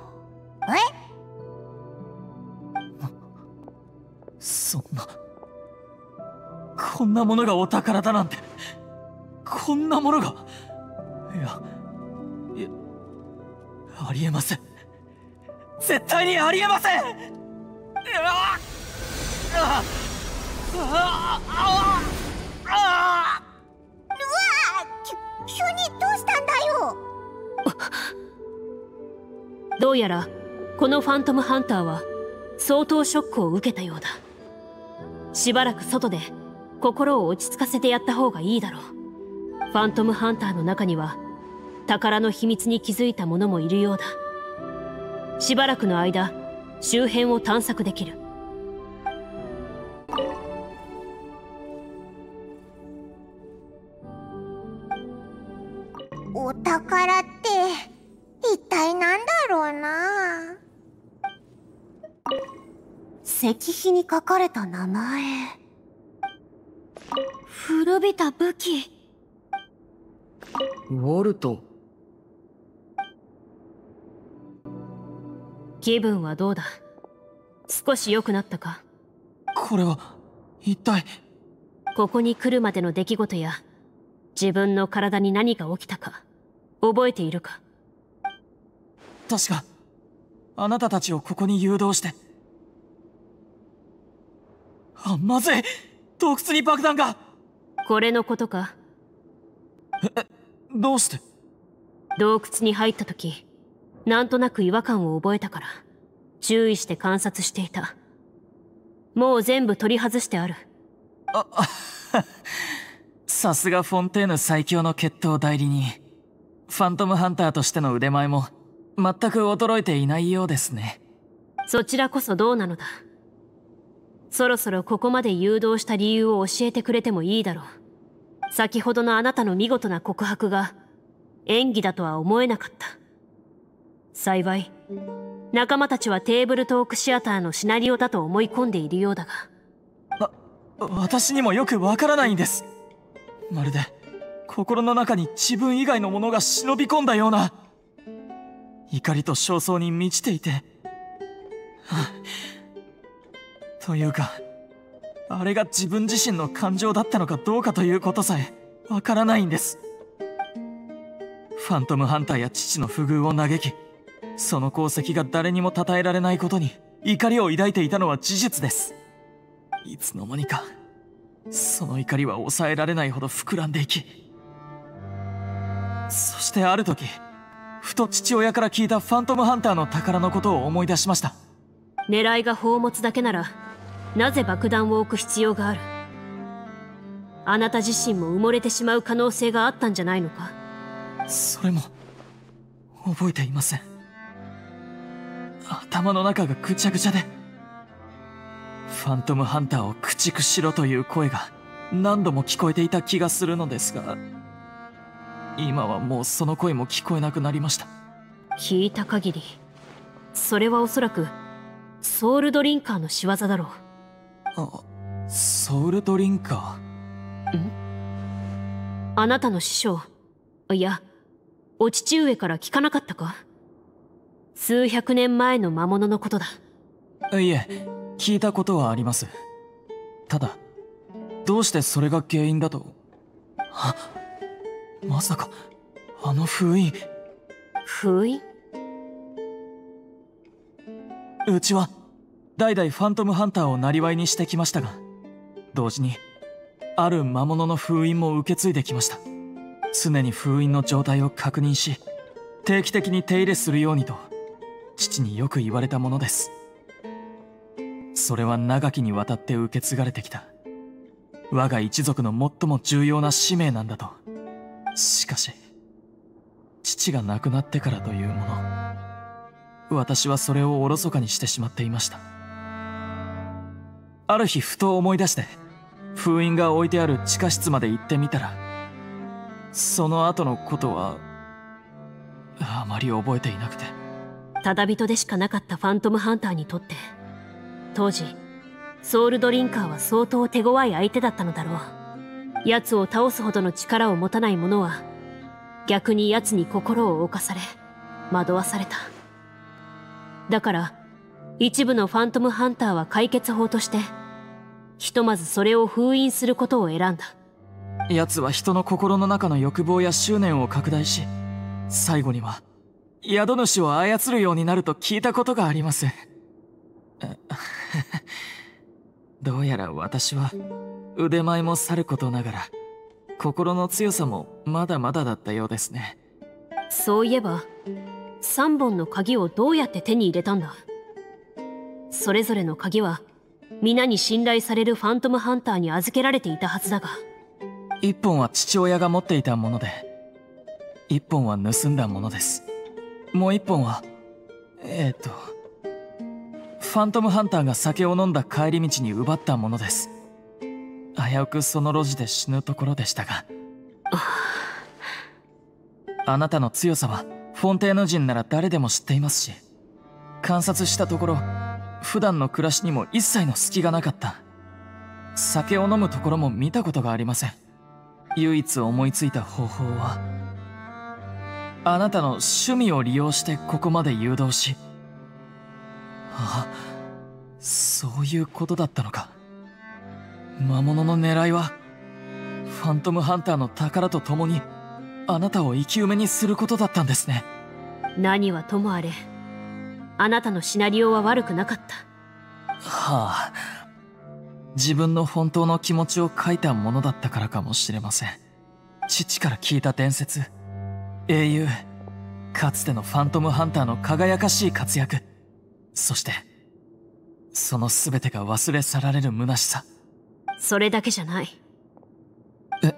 え？ そんなこんなものがお宝だなんて。こんなものが。いやいや、ありえません。絶対にありえません。うわっああああうわー、き急にどうしたんだよ。 どうやらこのファントムハンターは相当ショックを受けたようだ。しばらく外で心を落ち着かせてやった方がいいだろう。ファントムハンターの中には宝の秘密に気づいた者もいるようだ。しばらくの間周辺を探索できる。 お宝って石碑に書かれた名前。 古びた武器。 ウォルト。 気分はどうだ？少し良くなったか？ これは一体。 ここに来るまでの出来事や自分の体に何が起きたか覚えているか？ 確かあなたたちをここに誘導して。あ、まずい、洞窟に爆弾が。 これのことか？ え、どうして？ 洞窟に入った時なんとなく違和感を覚えたから注意して観察していた。もう全部取り外してある。 あ、さすがフォンテーヌ最強の決闘代理人。ファントムハンターとしての腕前も全く衰えていないようですね。 そちらこそどうなのだ。そろそろここまで誘導した理由を教えてくれてもいいだろう。先ほどのあなたの見事な告白が演技だとは思えなかった。幸い仲間たちはテーブルトークシアターのシナリオだと思い込んでいるようだが。 わ、私にもよくわからないんです。まるで心の中に自分以外のものが忍び込んだような。怒りと焦燥に満ちていて、はあ、というかあれが自分自身の感情だったのかどうかということさえわからないんです。ファントムハンターや父の不遇を嘆き、その功績が誰にも称えられないことに怒りを抱いていたのは事実です。いつの間にかその怒りは抑えられないほど膨らんでいき、そしてある時ふと父親から聞いたファントムハンターの宝のことを思い出しました。 狙いが宝物だけならなぜ爆弾を置く必要がある？あなた自身も埋もれてしまう可能性があったんじゃないのか？ それも覚えていません。頭の中がぐちゃぐちゃで、ファントムハンターを駆逐しろという声が何度も聞こえていた気がするのですが、今はもうその声も聞こえなくなりました。 聞いた限りそれはおそらくソウルドリンカーの仕業だろう。 あ、ソウルドリンカー？ ん？あなたの師匠、いやお父上から聞かなかったか？数百年前の魔物のことだ。 いえ、聞いたことはあります。ただどうしてそれが原因だと。あ、まさかあの封印。 封印？ うちは代々ファントムハンターを生りにしてきましたが、同時にある魔物の封印も受け継いできました。常に封印の状態を確認し定期的に手入れするようにと父によく言われたものです。それは長きにわたって受け継がれてきた我が一族の最も重要な使命なんだと。しかし父が亡くなってからというもの、私はそれをおろそかにしてしまっていました。ある日ふと思い出して封印が置いてある地下室まで行ってみたら、その後のことはあまり覚えていなくて。 ただ人でしかなかったファントムハンターにとって当時ソウルドリンカーは相当手強い相手だったのだろう。奴を倒すほどの力を持たない者は逆に奴に心を侵され惑わされた。だから一部のファントムハンターは解決法としてひとまずそれを封印することを選んだ。 奴は人の心の中の欲望や執念を拡大し、最後には宿主を操るようになると聞いたことがあります。どうやら私は腕前もさることながら心の強さもまだまだだったようですね。 そういえばさんぼんの鍵をどうやって手に入れたんだ？それぞれの鍵は皆に信頼されるファントムハンターに預けられていたはずだが。 一本は父親が持っていたもので、一本は盗んだものです。もう一本はえっとファントムハンターが酒を飲んだ帰り道に奪ったものです。危うくその路地で死ぬところでしたが。あなたの強さはフォンテーヌ人なら誰でも知っていますし、観察したところ普段の暮らしにも一切の隙がなかった。酒を飲むところも見たことがありません。唯一思いついた方法は、あなたの趣味を利用してここまで誘導し、あ、そういうことだったのか。魔物の狙いはファントムハンターの宝と共にあなたを生き埋めにすることだったんですね。 何はともあれ、あなたのシナリオは悪くなかった。 はあ、自分の本当の気持ちを書いたものだったからかもしれません。父から聞いた伝説、英雄、かつてのファントムハンターの輝かしい活躍、そしてその全てが忘れ去られる虚しさ。 それだけじゃない。 え？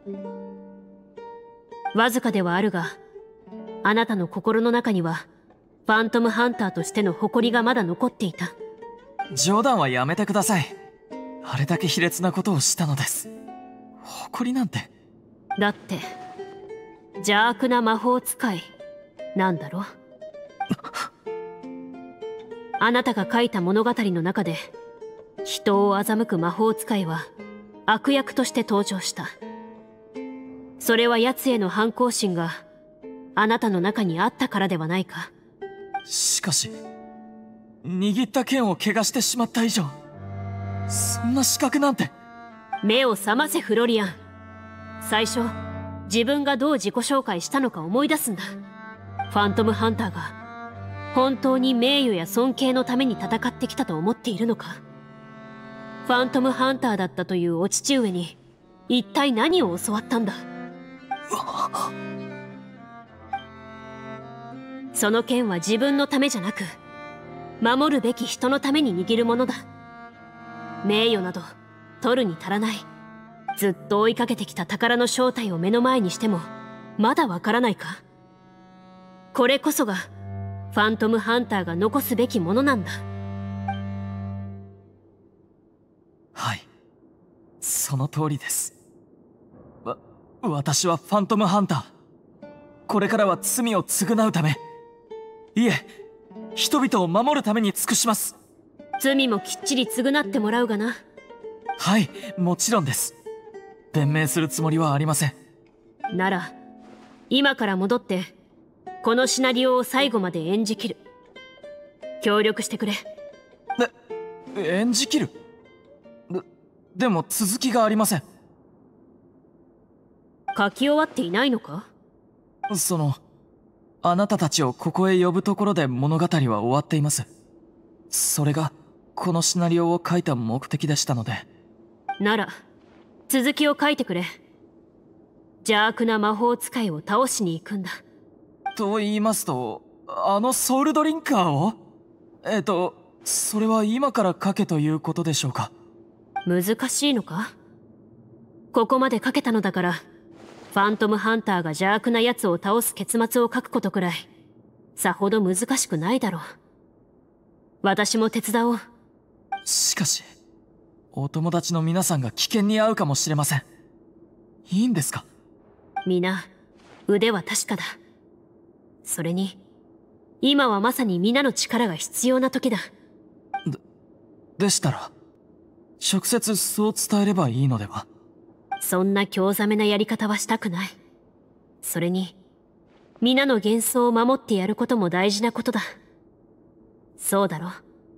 わずかではあるが、あなたの心の中にはファントムハンターとしての誇りがまだ残っていた。 冗談はやめてください。あれだけ卑劣なことをしたのです。誇りなんて。 だって邪悪な魔法使いなんだろ。あなたが書いた物語の中で人を欺く魔法使いは悪役として登場した。それは奴への反抗心があなたの中にあったからではないか。 しかし握った剣を怪我してしまった以上、そんな資格なんて。 目を覚ませフロリアン。最初自分がどう自己紹介したのか思い出すんだ。ファントムハンターが本当に名誉や尊敬のために戦ってきたと思っているのか。ファントムハンターだったというお父上に一体何を教わったんだ。その剣は自分のためじゃなく守るべき人のために握るものだ。名誉など取るに足らない。ずっと追いかけてきた宝の正体を目の前にしてもまだわからないか。これこそがファントムハンターが残すべきものなんだ。 はい、その通りです。わ、私はファントムハンター。これからは罪を償うため、いえ、人々を守るために尽くします。 罪もきっちり償ってもらうがな。 はい、もちろんです。弁明するつもりはありません。 なら今から戻ってこのシナリオを最後まで演じきる。協力してくれ。 で、演じきる？で、でも続きがありません。 書き終わっていないのか？ その、あなたたちをここへ呼ぶところで物語は終わっています。それがこのシナリオを書いた目的でしたので。 なら続きを書いてくれ。邪悪な魔法使いを倒しに行くんだ。 と言いますと、あのソウルドリンカーを？えっと、それは今から書けということでしょうか？ 難しいのか？ここまで書けたのだから、ファントムハンターが邪悪な奴を倒す結末を書くことくらいさほど難しくないだろう。私も手伝おう。 しかしお友達の皆さんが危険に遭うかもしれません。いいんですか？ 皆腕は確かだ。それに今はまさに皆の力が必要な時だ。 で、でしたら直接そう伝えればいいのでは？ そんな興ざめなやり方はしたくない。それに皆の幻想を守ってやることも大事なことだ。そうだろ？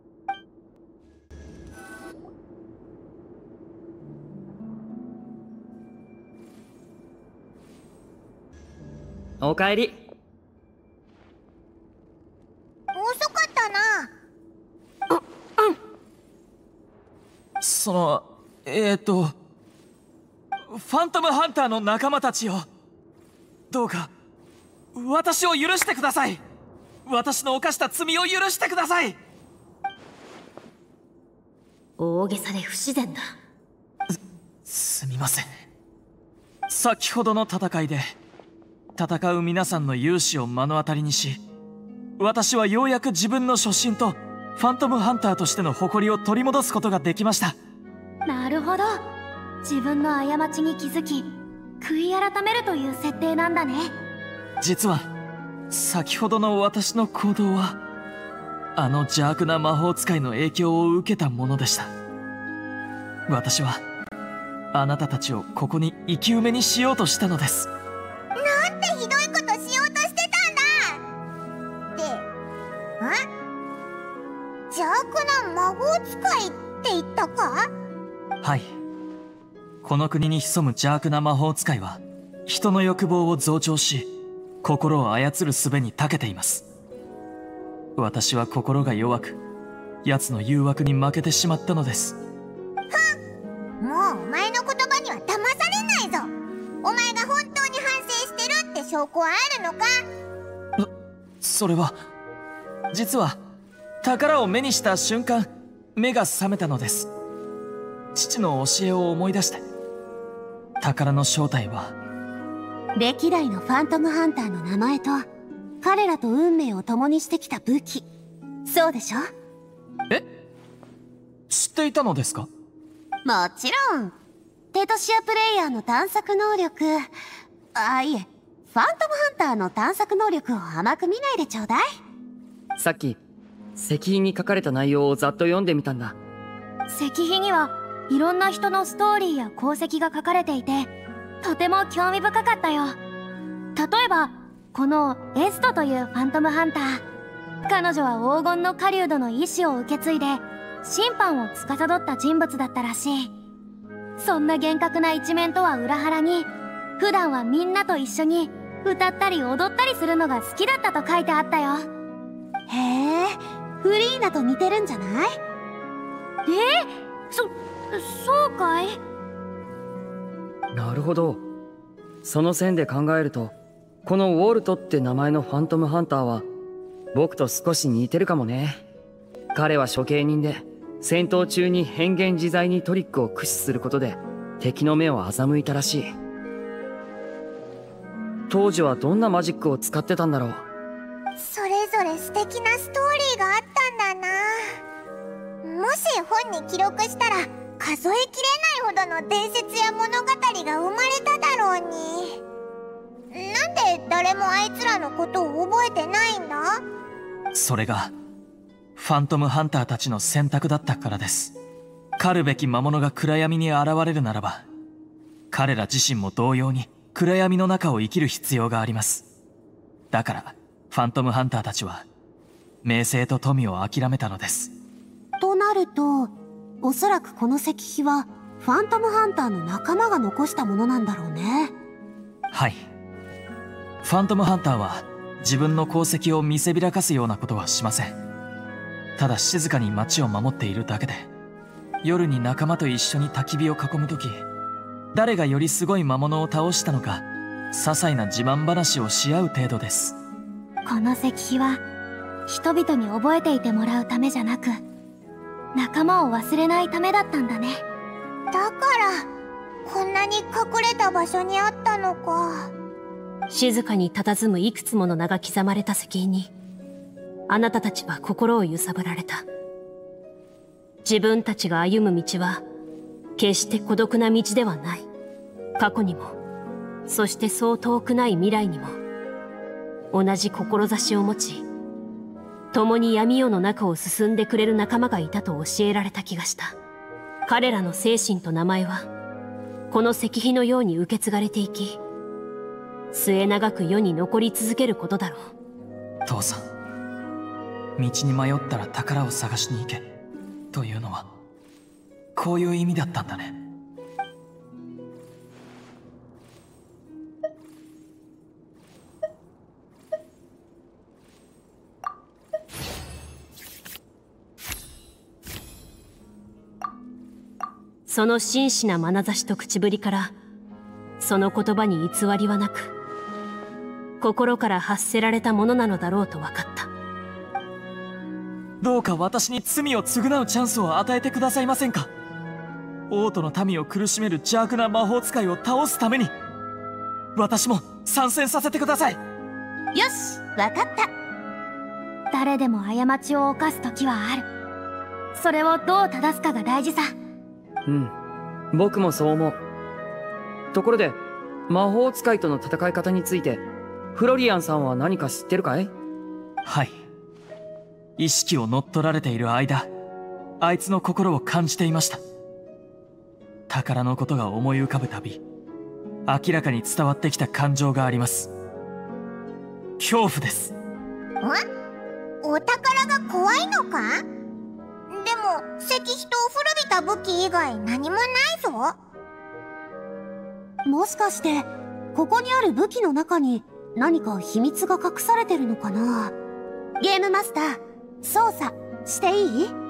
おかえり。 遅かったな。 その、えーと、ファントムハンターの仲間たちよ。どうか、私を許してください。私の犯した罪を許してください。 大げさで不自然だ。 す、すみません。先ほどの戦いで、戦う皆さんの勇姿を目の当たりにし、私はようやく自分の初心とファントムハンターとしての誇りを取り戻すことができました。 なるほど。自分の過ちに気づき悔い改めるという設定なんだね。 実は先ほどの私の行動はあの邪悪な魔法使いの影響を受けたものでした。私はあなたたちをここに生き埋めにしようとしたのです。 なんてひどいことしようとしてたんだ。で、ん？邪悪な魔法使いって言ったか？ はい。この国に潜む邪悪な魔法使いは人の欲望を増長し、心を操る術に長けています。私は心が弱く、奴の誘惑に負けてしまったのです。 もうお前の言葉には騙されないぞ。お前が本当に反省してるって証拠はあるのか？ それは実は宝を目にした瞬間、目が覚めたのです。父の教えを思い出して。宝の正体は歴代のファントムハンターの名前と彼らと運命を共にしてきた武器。そうでしょ？ え？知っていたのですか？ もちろん。テトシアプレイヤーの探索能力、あ、いえ、ファントムハンターの探索能力を甘く見ないでちょうだい。 さっき石碑に書かれた内容をざっと読んでみたんだ。 石碑にはいろんな人のストーリーや功績が書かれていて、とても興味深かったよ。例えばこのエストというファントムハンター、彼女は黄金の狩人の意志を受け継いで審判を司った人物だったらしい。そんな厳格な一面とは裏腹に、普段はみんなと一緒に歌ったり踊ったりするのが好きだったと書いてあったよ。 へえ、フリーナと似てるんじゃない？ え？そ、そうかい？ なるほど。その線で考えると、このウォルトって名前のファントムハンターは僕と少し似てるかもね。彼は処刑人で、戦闘中に変幻自在にトリックを駆使することで敵の目を欺いたらしい。当時はどんなマジックを使ってたんだろう。 それぞれ素敵なストーリーがあったんだな。もし本に記録したら数えきれないほどの伝説や物語が生まれただろうに。なんで誰もあいつらのことを覚えてないんだ？ それがファントムハンターたちの選択だったからです。狩るべき魔物が暗闇に現れるならば、彼ら自身も同様に暗闇の中を生きる必要があります。だからファントムハンターたちは名声と富を諦めたのです。 となると、おそらくこの石碑はファントムハンターの仲間が残したものなんだろうね。 はい。ファントムハンターは自分の功績を見せびらかすようなことはしません。ただ静かに街を守っているだけで、夜に仲間と一緒に焚き火を囲むとき、誰がよりすごい魔物を倒したのか、些細な自慢話をし合う程度です。 この石碑は人々に覚えていてもらうためじゃなく、仲間を忘れないためだったんだね。 だからこんなに隠れた場所にあったのか。 静かに佇むいくつもの名が刻まれた石碑に、あなたたちは心を揺さぶられた。自分たちが歩む道は決して孤独な道ではない。過去にも、そしてそう遠くない未来にも同じ志を持ち、共に闇夜の中を進んでくれる仲間がいたと教えられた気がした。彼らの精神と名前はこの石碑のように受け継がれていき、末永く世に残り続けることだろう。 父さん、道に迷ったら宝を探しに行けというのはこういう意味だったんだね。 その真摯な眼差しと口ぶりから、その言葉に偽りはなく、心から発せられたものなのだろうと分かった。 どうか私に罪を償うチャンスを与えてくださいませんか。王都の民を苦しめる邪悪な魔法使いを倒すために、私も参戦させてください。よし、わかった。 誰でも過ちを犯す時はある。それをどう正すかが大事さ。 うん、僕もそう思う。ところで、魔法使いとの戦い方についてフロリアンさんは何か知ってるかい？ はい。 意識を乗っ取られている間、あいつの心を感じていました。宝のことが思い浮かぶたび、明らかに伝わってきた感情があります。恐怖です。 ん？お宝が怖いのか？でも石碑と古びた武器以外何もないぞ。 もしかしてここにある武器の中に何か秘密が隠されてるのかな。ゲームマスター、操作していい？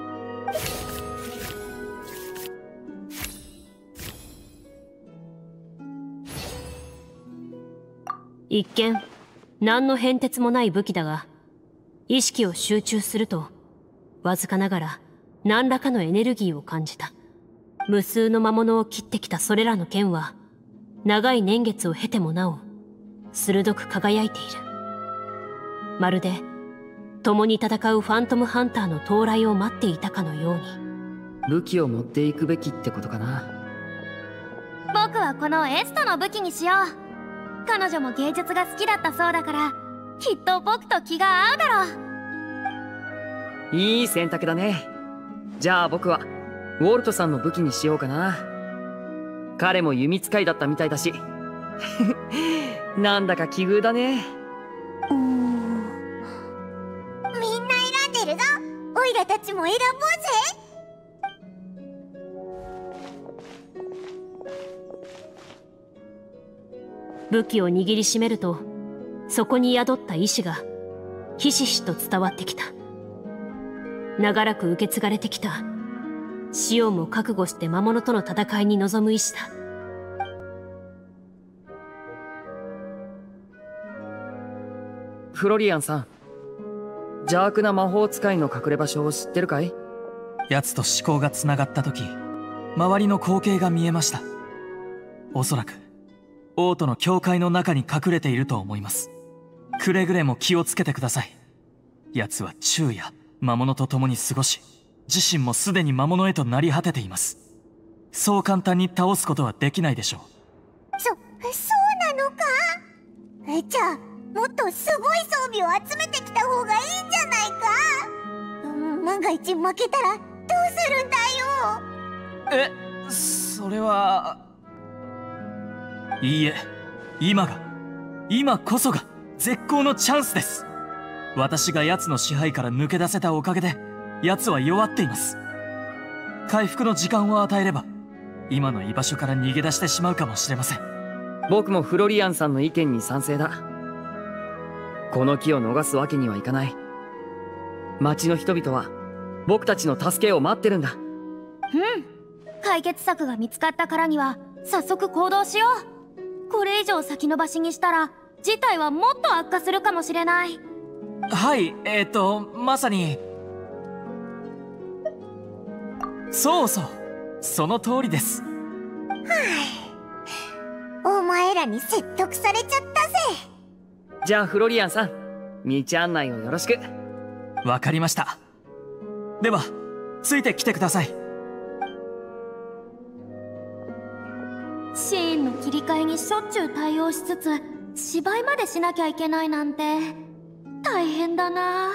一見何の変哲もない武器だが、意識を集中するとわずかながら何らかのエネルギーを感じた。無数の魔物を切ってきたそれらの剣は長い年月を経てもなお鋭く輝いている。まるで共に戦うファントムハンターの到来を待っていたかのように。 武器を持っていくべきってことかな。 僕はこのエストの武器にしよう。彼女も芸術が好きだったそうだから、きっと僕と気が合うだろう。いい選択だね。じゃあ僕はウォルトさんの武器にしようかな。彼も弓使いだったみたいだしなんだか奇遇だね。 うーん、みんな選んでるぞ。オイラたちも選ぼうぜ。 武器を握りしめると、そこに宿った意志がひしひしと伝わってきた。長らく受け継がれてきた死をも覚悟して魔物との戦いに臨む意志だ。 フロリアンさん、邪悪な魔法使いの隠れ場所を知ってるかい？ 奴と思考がつながった時、周りの光景が見えました。おそらく王都の教会の中に隠れていると思います。くれぐれも気をつけてください。奴は昼夜魔物と共に過ごし、自身もすでに魔物へとなり果てています。そう簡単に倒すことはできないでしょう。 そ、そうなのか？え、じゃあもっとすごい装備を集めてきた方がいいんじゃないか？うん、万が一負けたらどうするんだよ。 え、それは。いいえ、今が今こそが絶好のチャンスです。私が奴の支配から抜け出せたおかげで奴は弱っています。回復の時間を与えれば今の居場所から逃げ出してしまうかもしれません。 僕もフロリアンさんの意見に賛成だ。この木を逃すわけにはいかない。町の人々は僕たちの助けを待ってるんだ。 うん、解決策が見つかったからには早速行動しよう。これ以上先延ばしにしたら事態はもっと悪化するかもしれない。 はい、えっとまさに。そうそう、その通りです。はあ、お前らに説得されちゃったぜ。 じゃあフロリアンさん、道案内をよろしく。 わかりました。ではついてきてください。 シーンの切り替えにしょっちゅう対応しつつ芝居までしなきゃいけないなんて大変だな。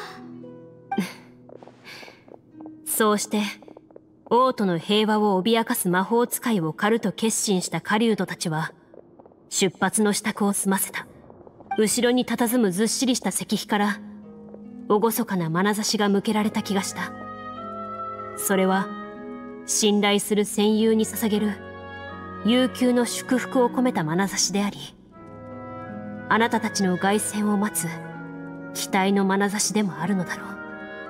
そうして王都の平和を脅かす魔法使いを狩ると決心した狩人たちは出発の支度を済ませた。後ろに佇むずっしりした石碑から厳かな眼差しが向けられた気がした。それは信頼する戦友に捧げる悠久の祝福を込めた眼差しであり、あなたたちの凱旋を待つ期待の眼差しでもあるのだろう。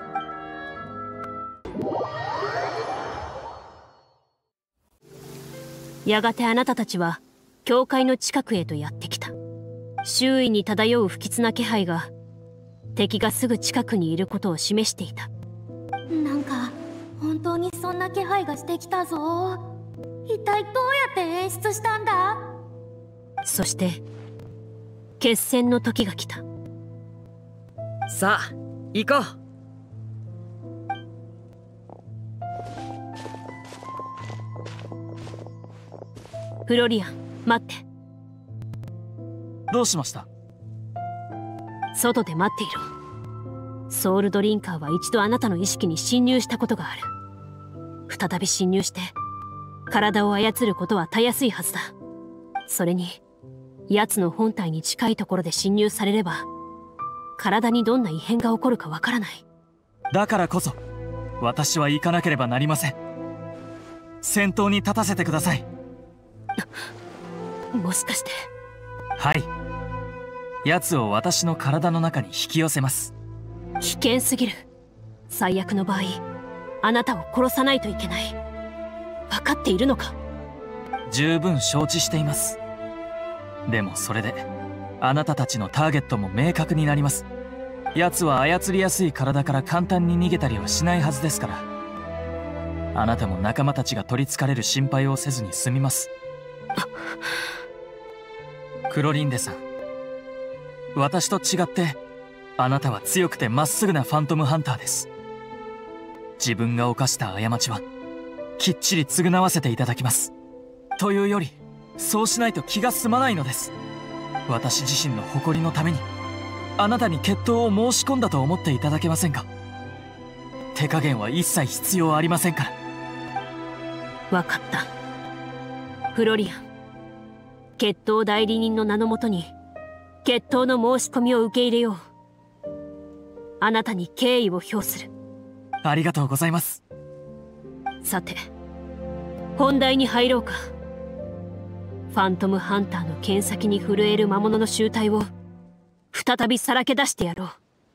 やがてあなたたちは教会の近くへとやってきた。周囲に漂う不吉な気配が敵がすぐ近くにいることを示していた。 なんか本当にそんな気配がしてきたぞ。一体どうやって演出したんだ？ そして決戦の時が来た。 さあ行こう。 フロリアン、待って。 どうしました？ 外で待っていろ。 ソウルドリンカーは一度あなたの意識に侵入したことがある。再び侵入して体を操ることはたやすいはずだ。それに奴の本体に近いところで侵入されれば体にどんな異変が起こるかわからない。 だからこそ私は行かなければなりません。先頭に立たせてください。 もしかして。 はい。奴を私の体の中に引き寄せます。 危険すぎる。最悪の場合あなたを殺さないといけない。分かっているのか？ 十分承知しています。でもそれであなたたちのターゲットも明確になります。奴は操りやすい体から簡単に逃げたりはしないはずですから、あなたも仲間たちが取りつかれる心配をせずに済みます。クロリンデさん、私と違ってあなたは強くてまっすぐなファントムハンターです。自分が犯した過ちはきっちり償わせていただきます。というよりそうしないと気が済まないのです。私自身の誇りのためにあなたに決闘を申し込んだと思っていただけませんか？手加減は一切必要ありませんから。 分かった。フロリアン、決闘代理人の名のもとに決闘の申し込みを受け入れよう。あなたに敬意を表する。 ありがとうございます。 さて本題に入ろうか。ファントムハンターの剣先に震える魔物の集体を再びさらけ出してやろう。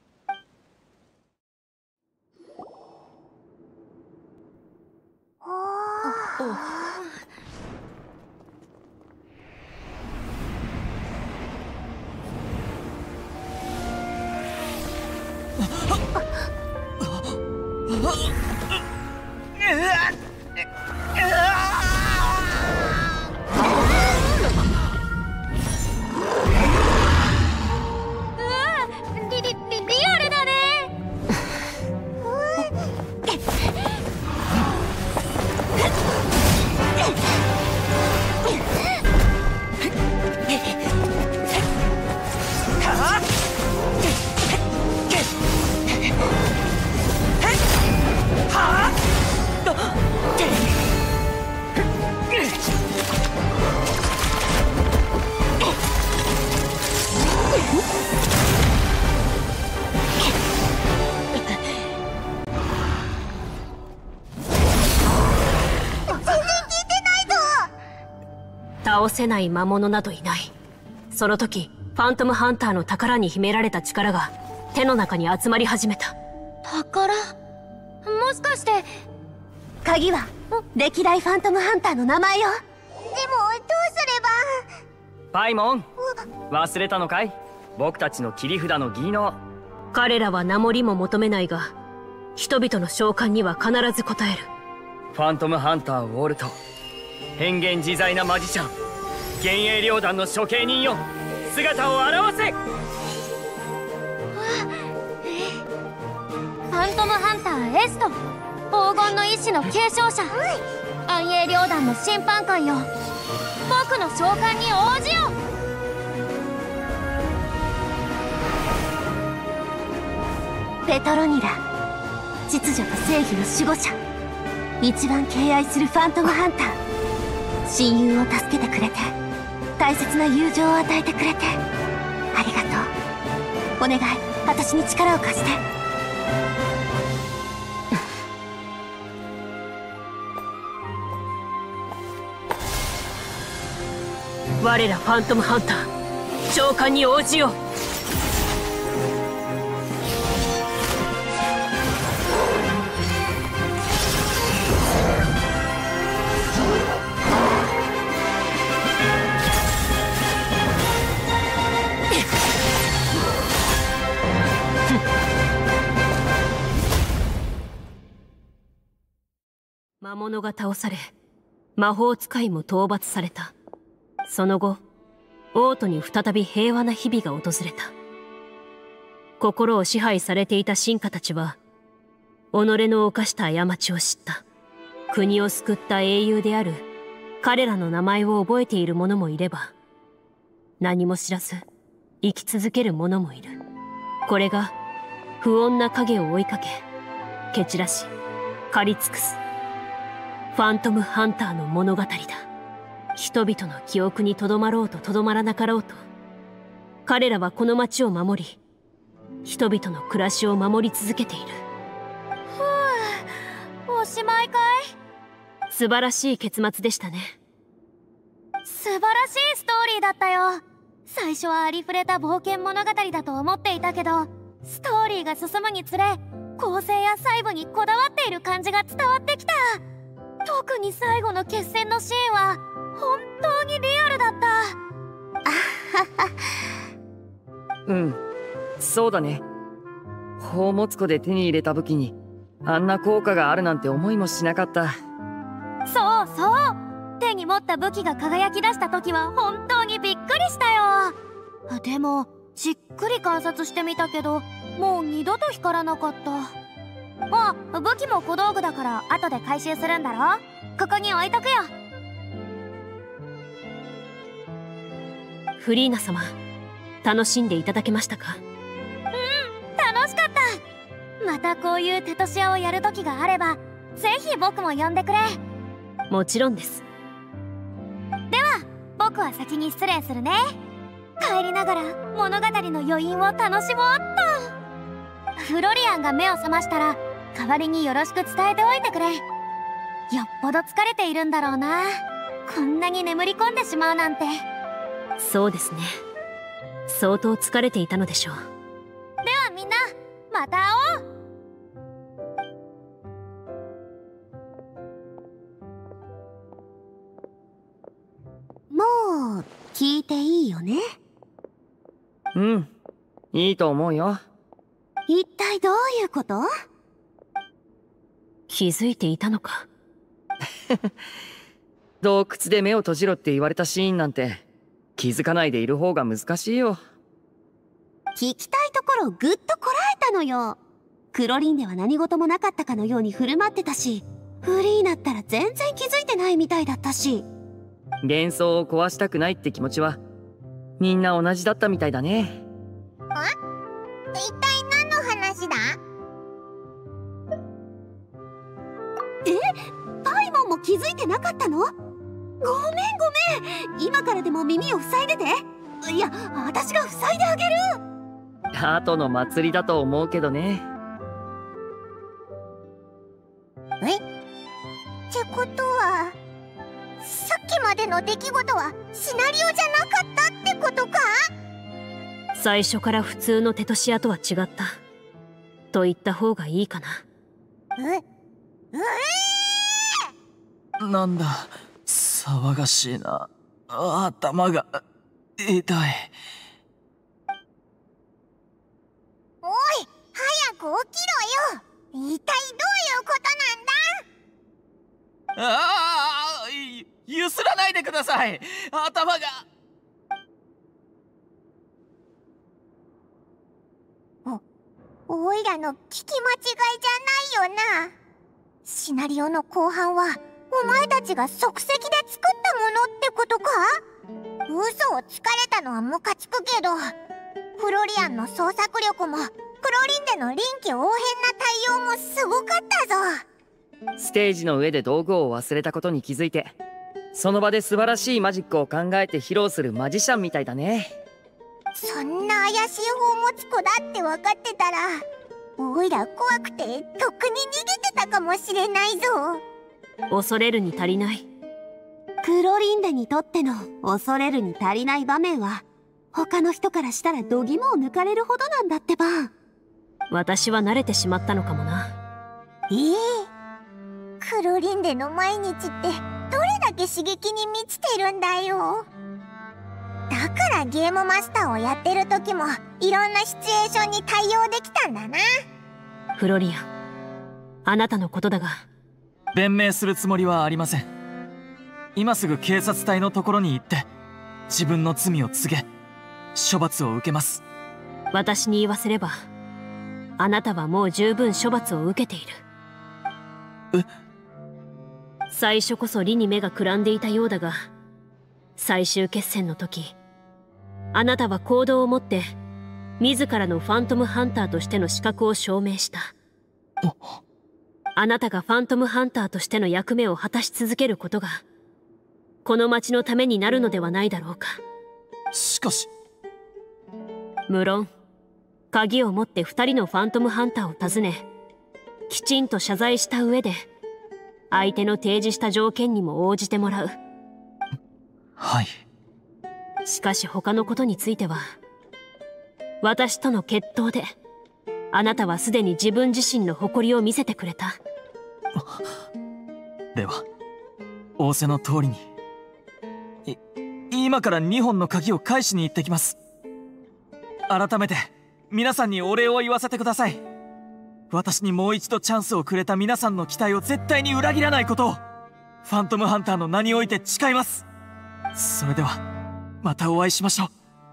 倒せない魔物などいない。その時ファントムハンターの宝に秘められた力が手の中に集まり始めた。 宝？もしかして。 鍵は歴代ファントムハンターの名前よ。 でもどうすれば。 パイモン、忘れたのかい？僕たちの切り札の技能。 彼らは名乗りも求めないが人々の召喚には必ず応える。 ファントムハンターウォルト、変幻自在なマジシャン、幻影両団の処刑人よ、姿を現せ。 ファントムハンターエスト、黄金の意志の継承者、暗影両団の審判官よ、僕の召喚に応じよ。 ペトロニラ、秩序と正義の守護者、一番敬愛するファントムハンター、親友を助けてくれて大切な友情を与えてくれてありがとう。お願い、私に力を貸して。 我らファントムハンター、召喚に応じよう。魔物が倒され、魔法使いも討伐された。その後、王都に再び平和な日々が訪れた。心を支配されていた臣下たちは、己の犯した過ちを知った。国を救った英雄である彼らの名前を覚えている者もいれば、何も知らず生き続ける者もいる。これが不穏な影を追いかけ蹴散らし狩り尽くすファントムハンターの物語だ。人々の記憶にとどまろうととどまらなかろうと、彼らはこの町を守り、人々の暮らしを守り続けている。 ふう、おしまいかい？ 素晴らしい結末でしたね。 素晴らしいストーリーだったよ。最初はありふれた冒険物語だと思っていたけど、ストーリーが進むにつれ構成や細部にこだわっている感じが伝わってきた。特に最後の決戦のシーンは本当にリアルだった。 うん、そうだね。宝物庫で手に入れた武器にあんな効果があるなんて思いもしなかった。 そうそう、手に持った武器が輝き出した時は本当にびっくりしたよ。でもじっくり観察してみたけど、もう二度と光らなかった。あ、武器も小道具だから後で回収するんだろ。ここに置いとくよ。 フリーナ様、楽しんでいただけましたか？ うん、楽しかった。またこういうテトシアをやる時があればぜひ僕も呼んでくれ。 もちろんです。 では僕は先に失礼するね。帰りながら物語の余韻を楽しもうっと。フロリアンが目を覚ましたら代わりによろしく伝えておいてくれ。よっぽど疲れているんだろうな。こんなに眠り込んでしまうなんて。 そうですね。相当疲れていたのでしょう。 ではみんな、また会おう。 もう聞いていいよね？ うん、いいと思うよ。 一体どういうこと？ 気づいていたのか。 洞窟で目を閉じろって言われたシーンなんて気づかないでいる方が難しいよ。 聞きたいところをぐっとこらえたのよ。クロリンでは何事もなかったかのように振る舞ってたし、フリーナったら全然気づいてないみたいだったし。 幻想を壊したくないって気持ちはみんな同じだったみたいだね。 あ？一体何の話だ？ え？パイモンも気づいてなかったの？ごめんごめん。今からでも耳を塞いでて。いや、私が塞いであげる。 後の祭りだと思うけどね。 え？ってことはさっきまでの出来事はシナリオじゃなかったってことか？ 最初から普通のテトシアとは違ったと言った方がいいかな。 え？えー、なんだ、騒がしいな。頭が痛い。 おい、早く起きろよ。一体どういうことなんだ？ ああ、ゆすらないでください。頭が。 お、おいらの聞き間違いじゃないよな。シナリオの後半はお前たちが即席で作ったものってことか？嘘をつかれたのはムカつくけど、フロリアンの創作力もクロリンでの臨機応変な対応もすごかったぞ。 ステージの上で道具を忘れたことに気づいて、その場で素晴らしいマジックを考えて披露するマジシャンみたいだね。 そんな怪しい方持つ子だって分かってたら、おいら怖くてとっくに逃げてたかもしれないぞ。 恐れるに足りない。 クロリンデにとっての恐れるに足りない場面は他の人からしたら度肝を抜かれるほどなんだってば。 私は慣れてしまったのかもな。 ええ、クロリンデの毎日ってどれだけ刺激に満ちてるんだよ。だからゲームマスターをやってる時もいろんなシチュエーションに対応できたんだな。 フロリアン、あなたのことだが。 弁明するつもりはありません。今すぐ警察隊のところに行って自分の罪を告げ処罰を受けます。 私に言わせればあなたはもう十分処罰を受けている。 え？ 最初こそ理に目がくらんでいたようだが、最終決戦の時あなたは行動をもって自らのファントムハンターとしての資格を証明した。あなたがファントムハンターとしての役目を果たし続けることがこの町のためになるのではないだろうか。 しかし無論鍵を持って二人のファントムハンターを訪ね、きちんと謝罪した上で相手の提示した条件にも応じてもらう。 はい。 しかし他のことについては、私との決闘であなたはすでに自分自身の誇りを見せてくれた。 では仰せの通りにい今からにほんの鍵を返しに行ってきます。改めて皆さんにお礼を言わせてください。私にもう一度チャンスをくれた皆さんの期待を絶対に裏切らないことをファントムハンターの名において誓います。それではまたお会いしましょう。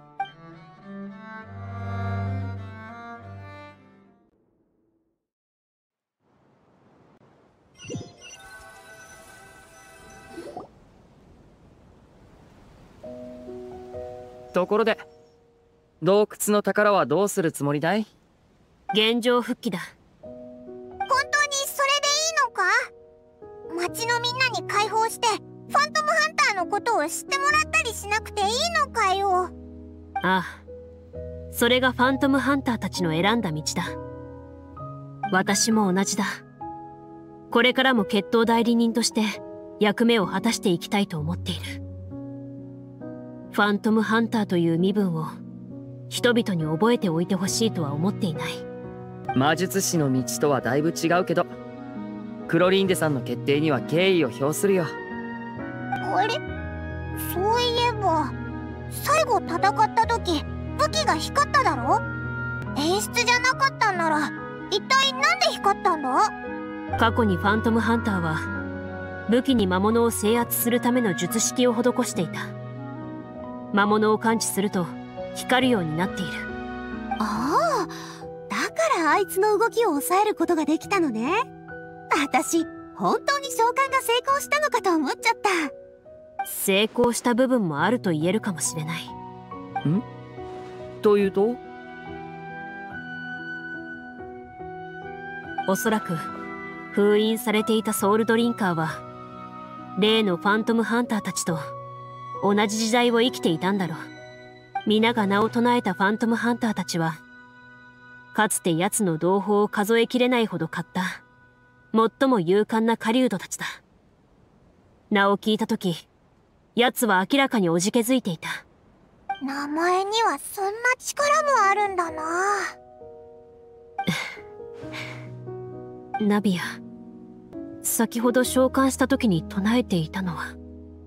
ところで洞窟の宝はどうするつもりだい？ 現状復帰だ。 本当にそれでいいのか？町のみんなに解放してファントムハンターのことを知ってもらったりしなくていいのかよ。 ああ、それがファントムハンターたちの選んだ道だ。私も同じだ。これからも決闘代理人として役目を果たしていきたいと思っている。ファントムハンターという身分を人々に覚えておいてほしいとは思っていない。 魔術師の道とはだいぶ違うけど、クロリンデさんの決定には敬意を表するよ。 あれ、そういえば最後戦った時武器が光っただろ？演出じゃなかったんなら一体なんで光ったんだ？ 過去にファントムハンターは武器に魔物を制圧するための術式を施していた。魔物を感知すると光るようになっている。 ああ、だからあいつの動きを抑えることができたのね。私本当に召喚が成功したのかと思っちゃった。 成功した部分もあると言えるかもしれない。 ん？というと？ おそらく封印されていたソウルドリンカーは例のファントムハンターたちと同じ時代を生きていたんだろう。皆が名を唱えたファントムハンターたちはかつて奴の同胞を数えきれないほど買った最も勇敢な狩人たちだ。名を聞いた時、奴は明らかにおじけづいていた。 名前にはそんな力もあるんだな。 ナビア、先ほど召喚した時に唱えていたのは？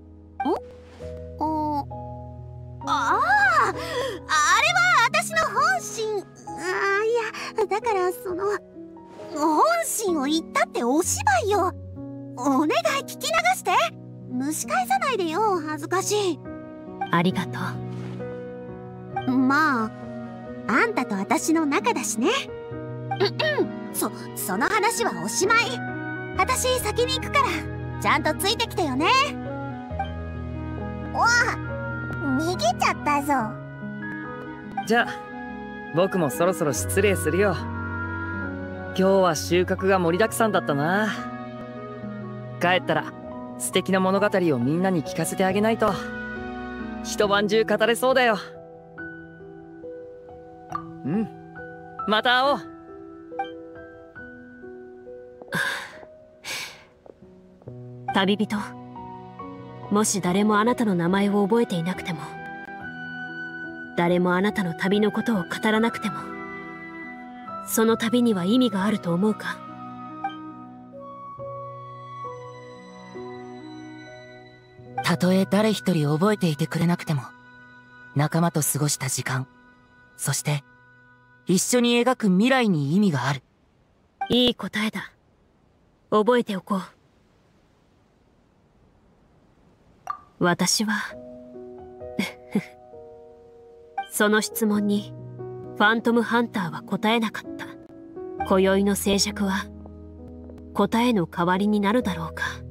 おああ、あれは私の本心。ああ、いや、だからその本心を言ったってお芝居よ。お願い聞き流して。蒸し返さないでよ、恥ずかしい。 ありがとう。まああんたと私の仲だしね。うんうん、そその話はおしまい。私先に行くからちゃんとついてきてよね。 わあ、逃げちゃったぞ。 じゃあ僕もそろそろ失礼するよ。今日は収穫が盛りだくさんだったな。帰ったら素敵な物語をみんなに聞かせてあげないと一晩中語れそうだよ。うん、また会おう。 旅人、もし誰もあなたの名前を覚えていなくても、誰もあなたの旅のことを語らなくても、その旅には意味があると思うか？ たとえ誰一人覚えていてくれなくても、仲間と過ごした時間、そして一緒に描く未来に意味がある。 いい答えだ。覚えておこう。私はその質問にファントムハンターは答えなかった。今宵の静寂は答えの代わりになるだろうか。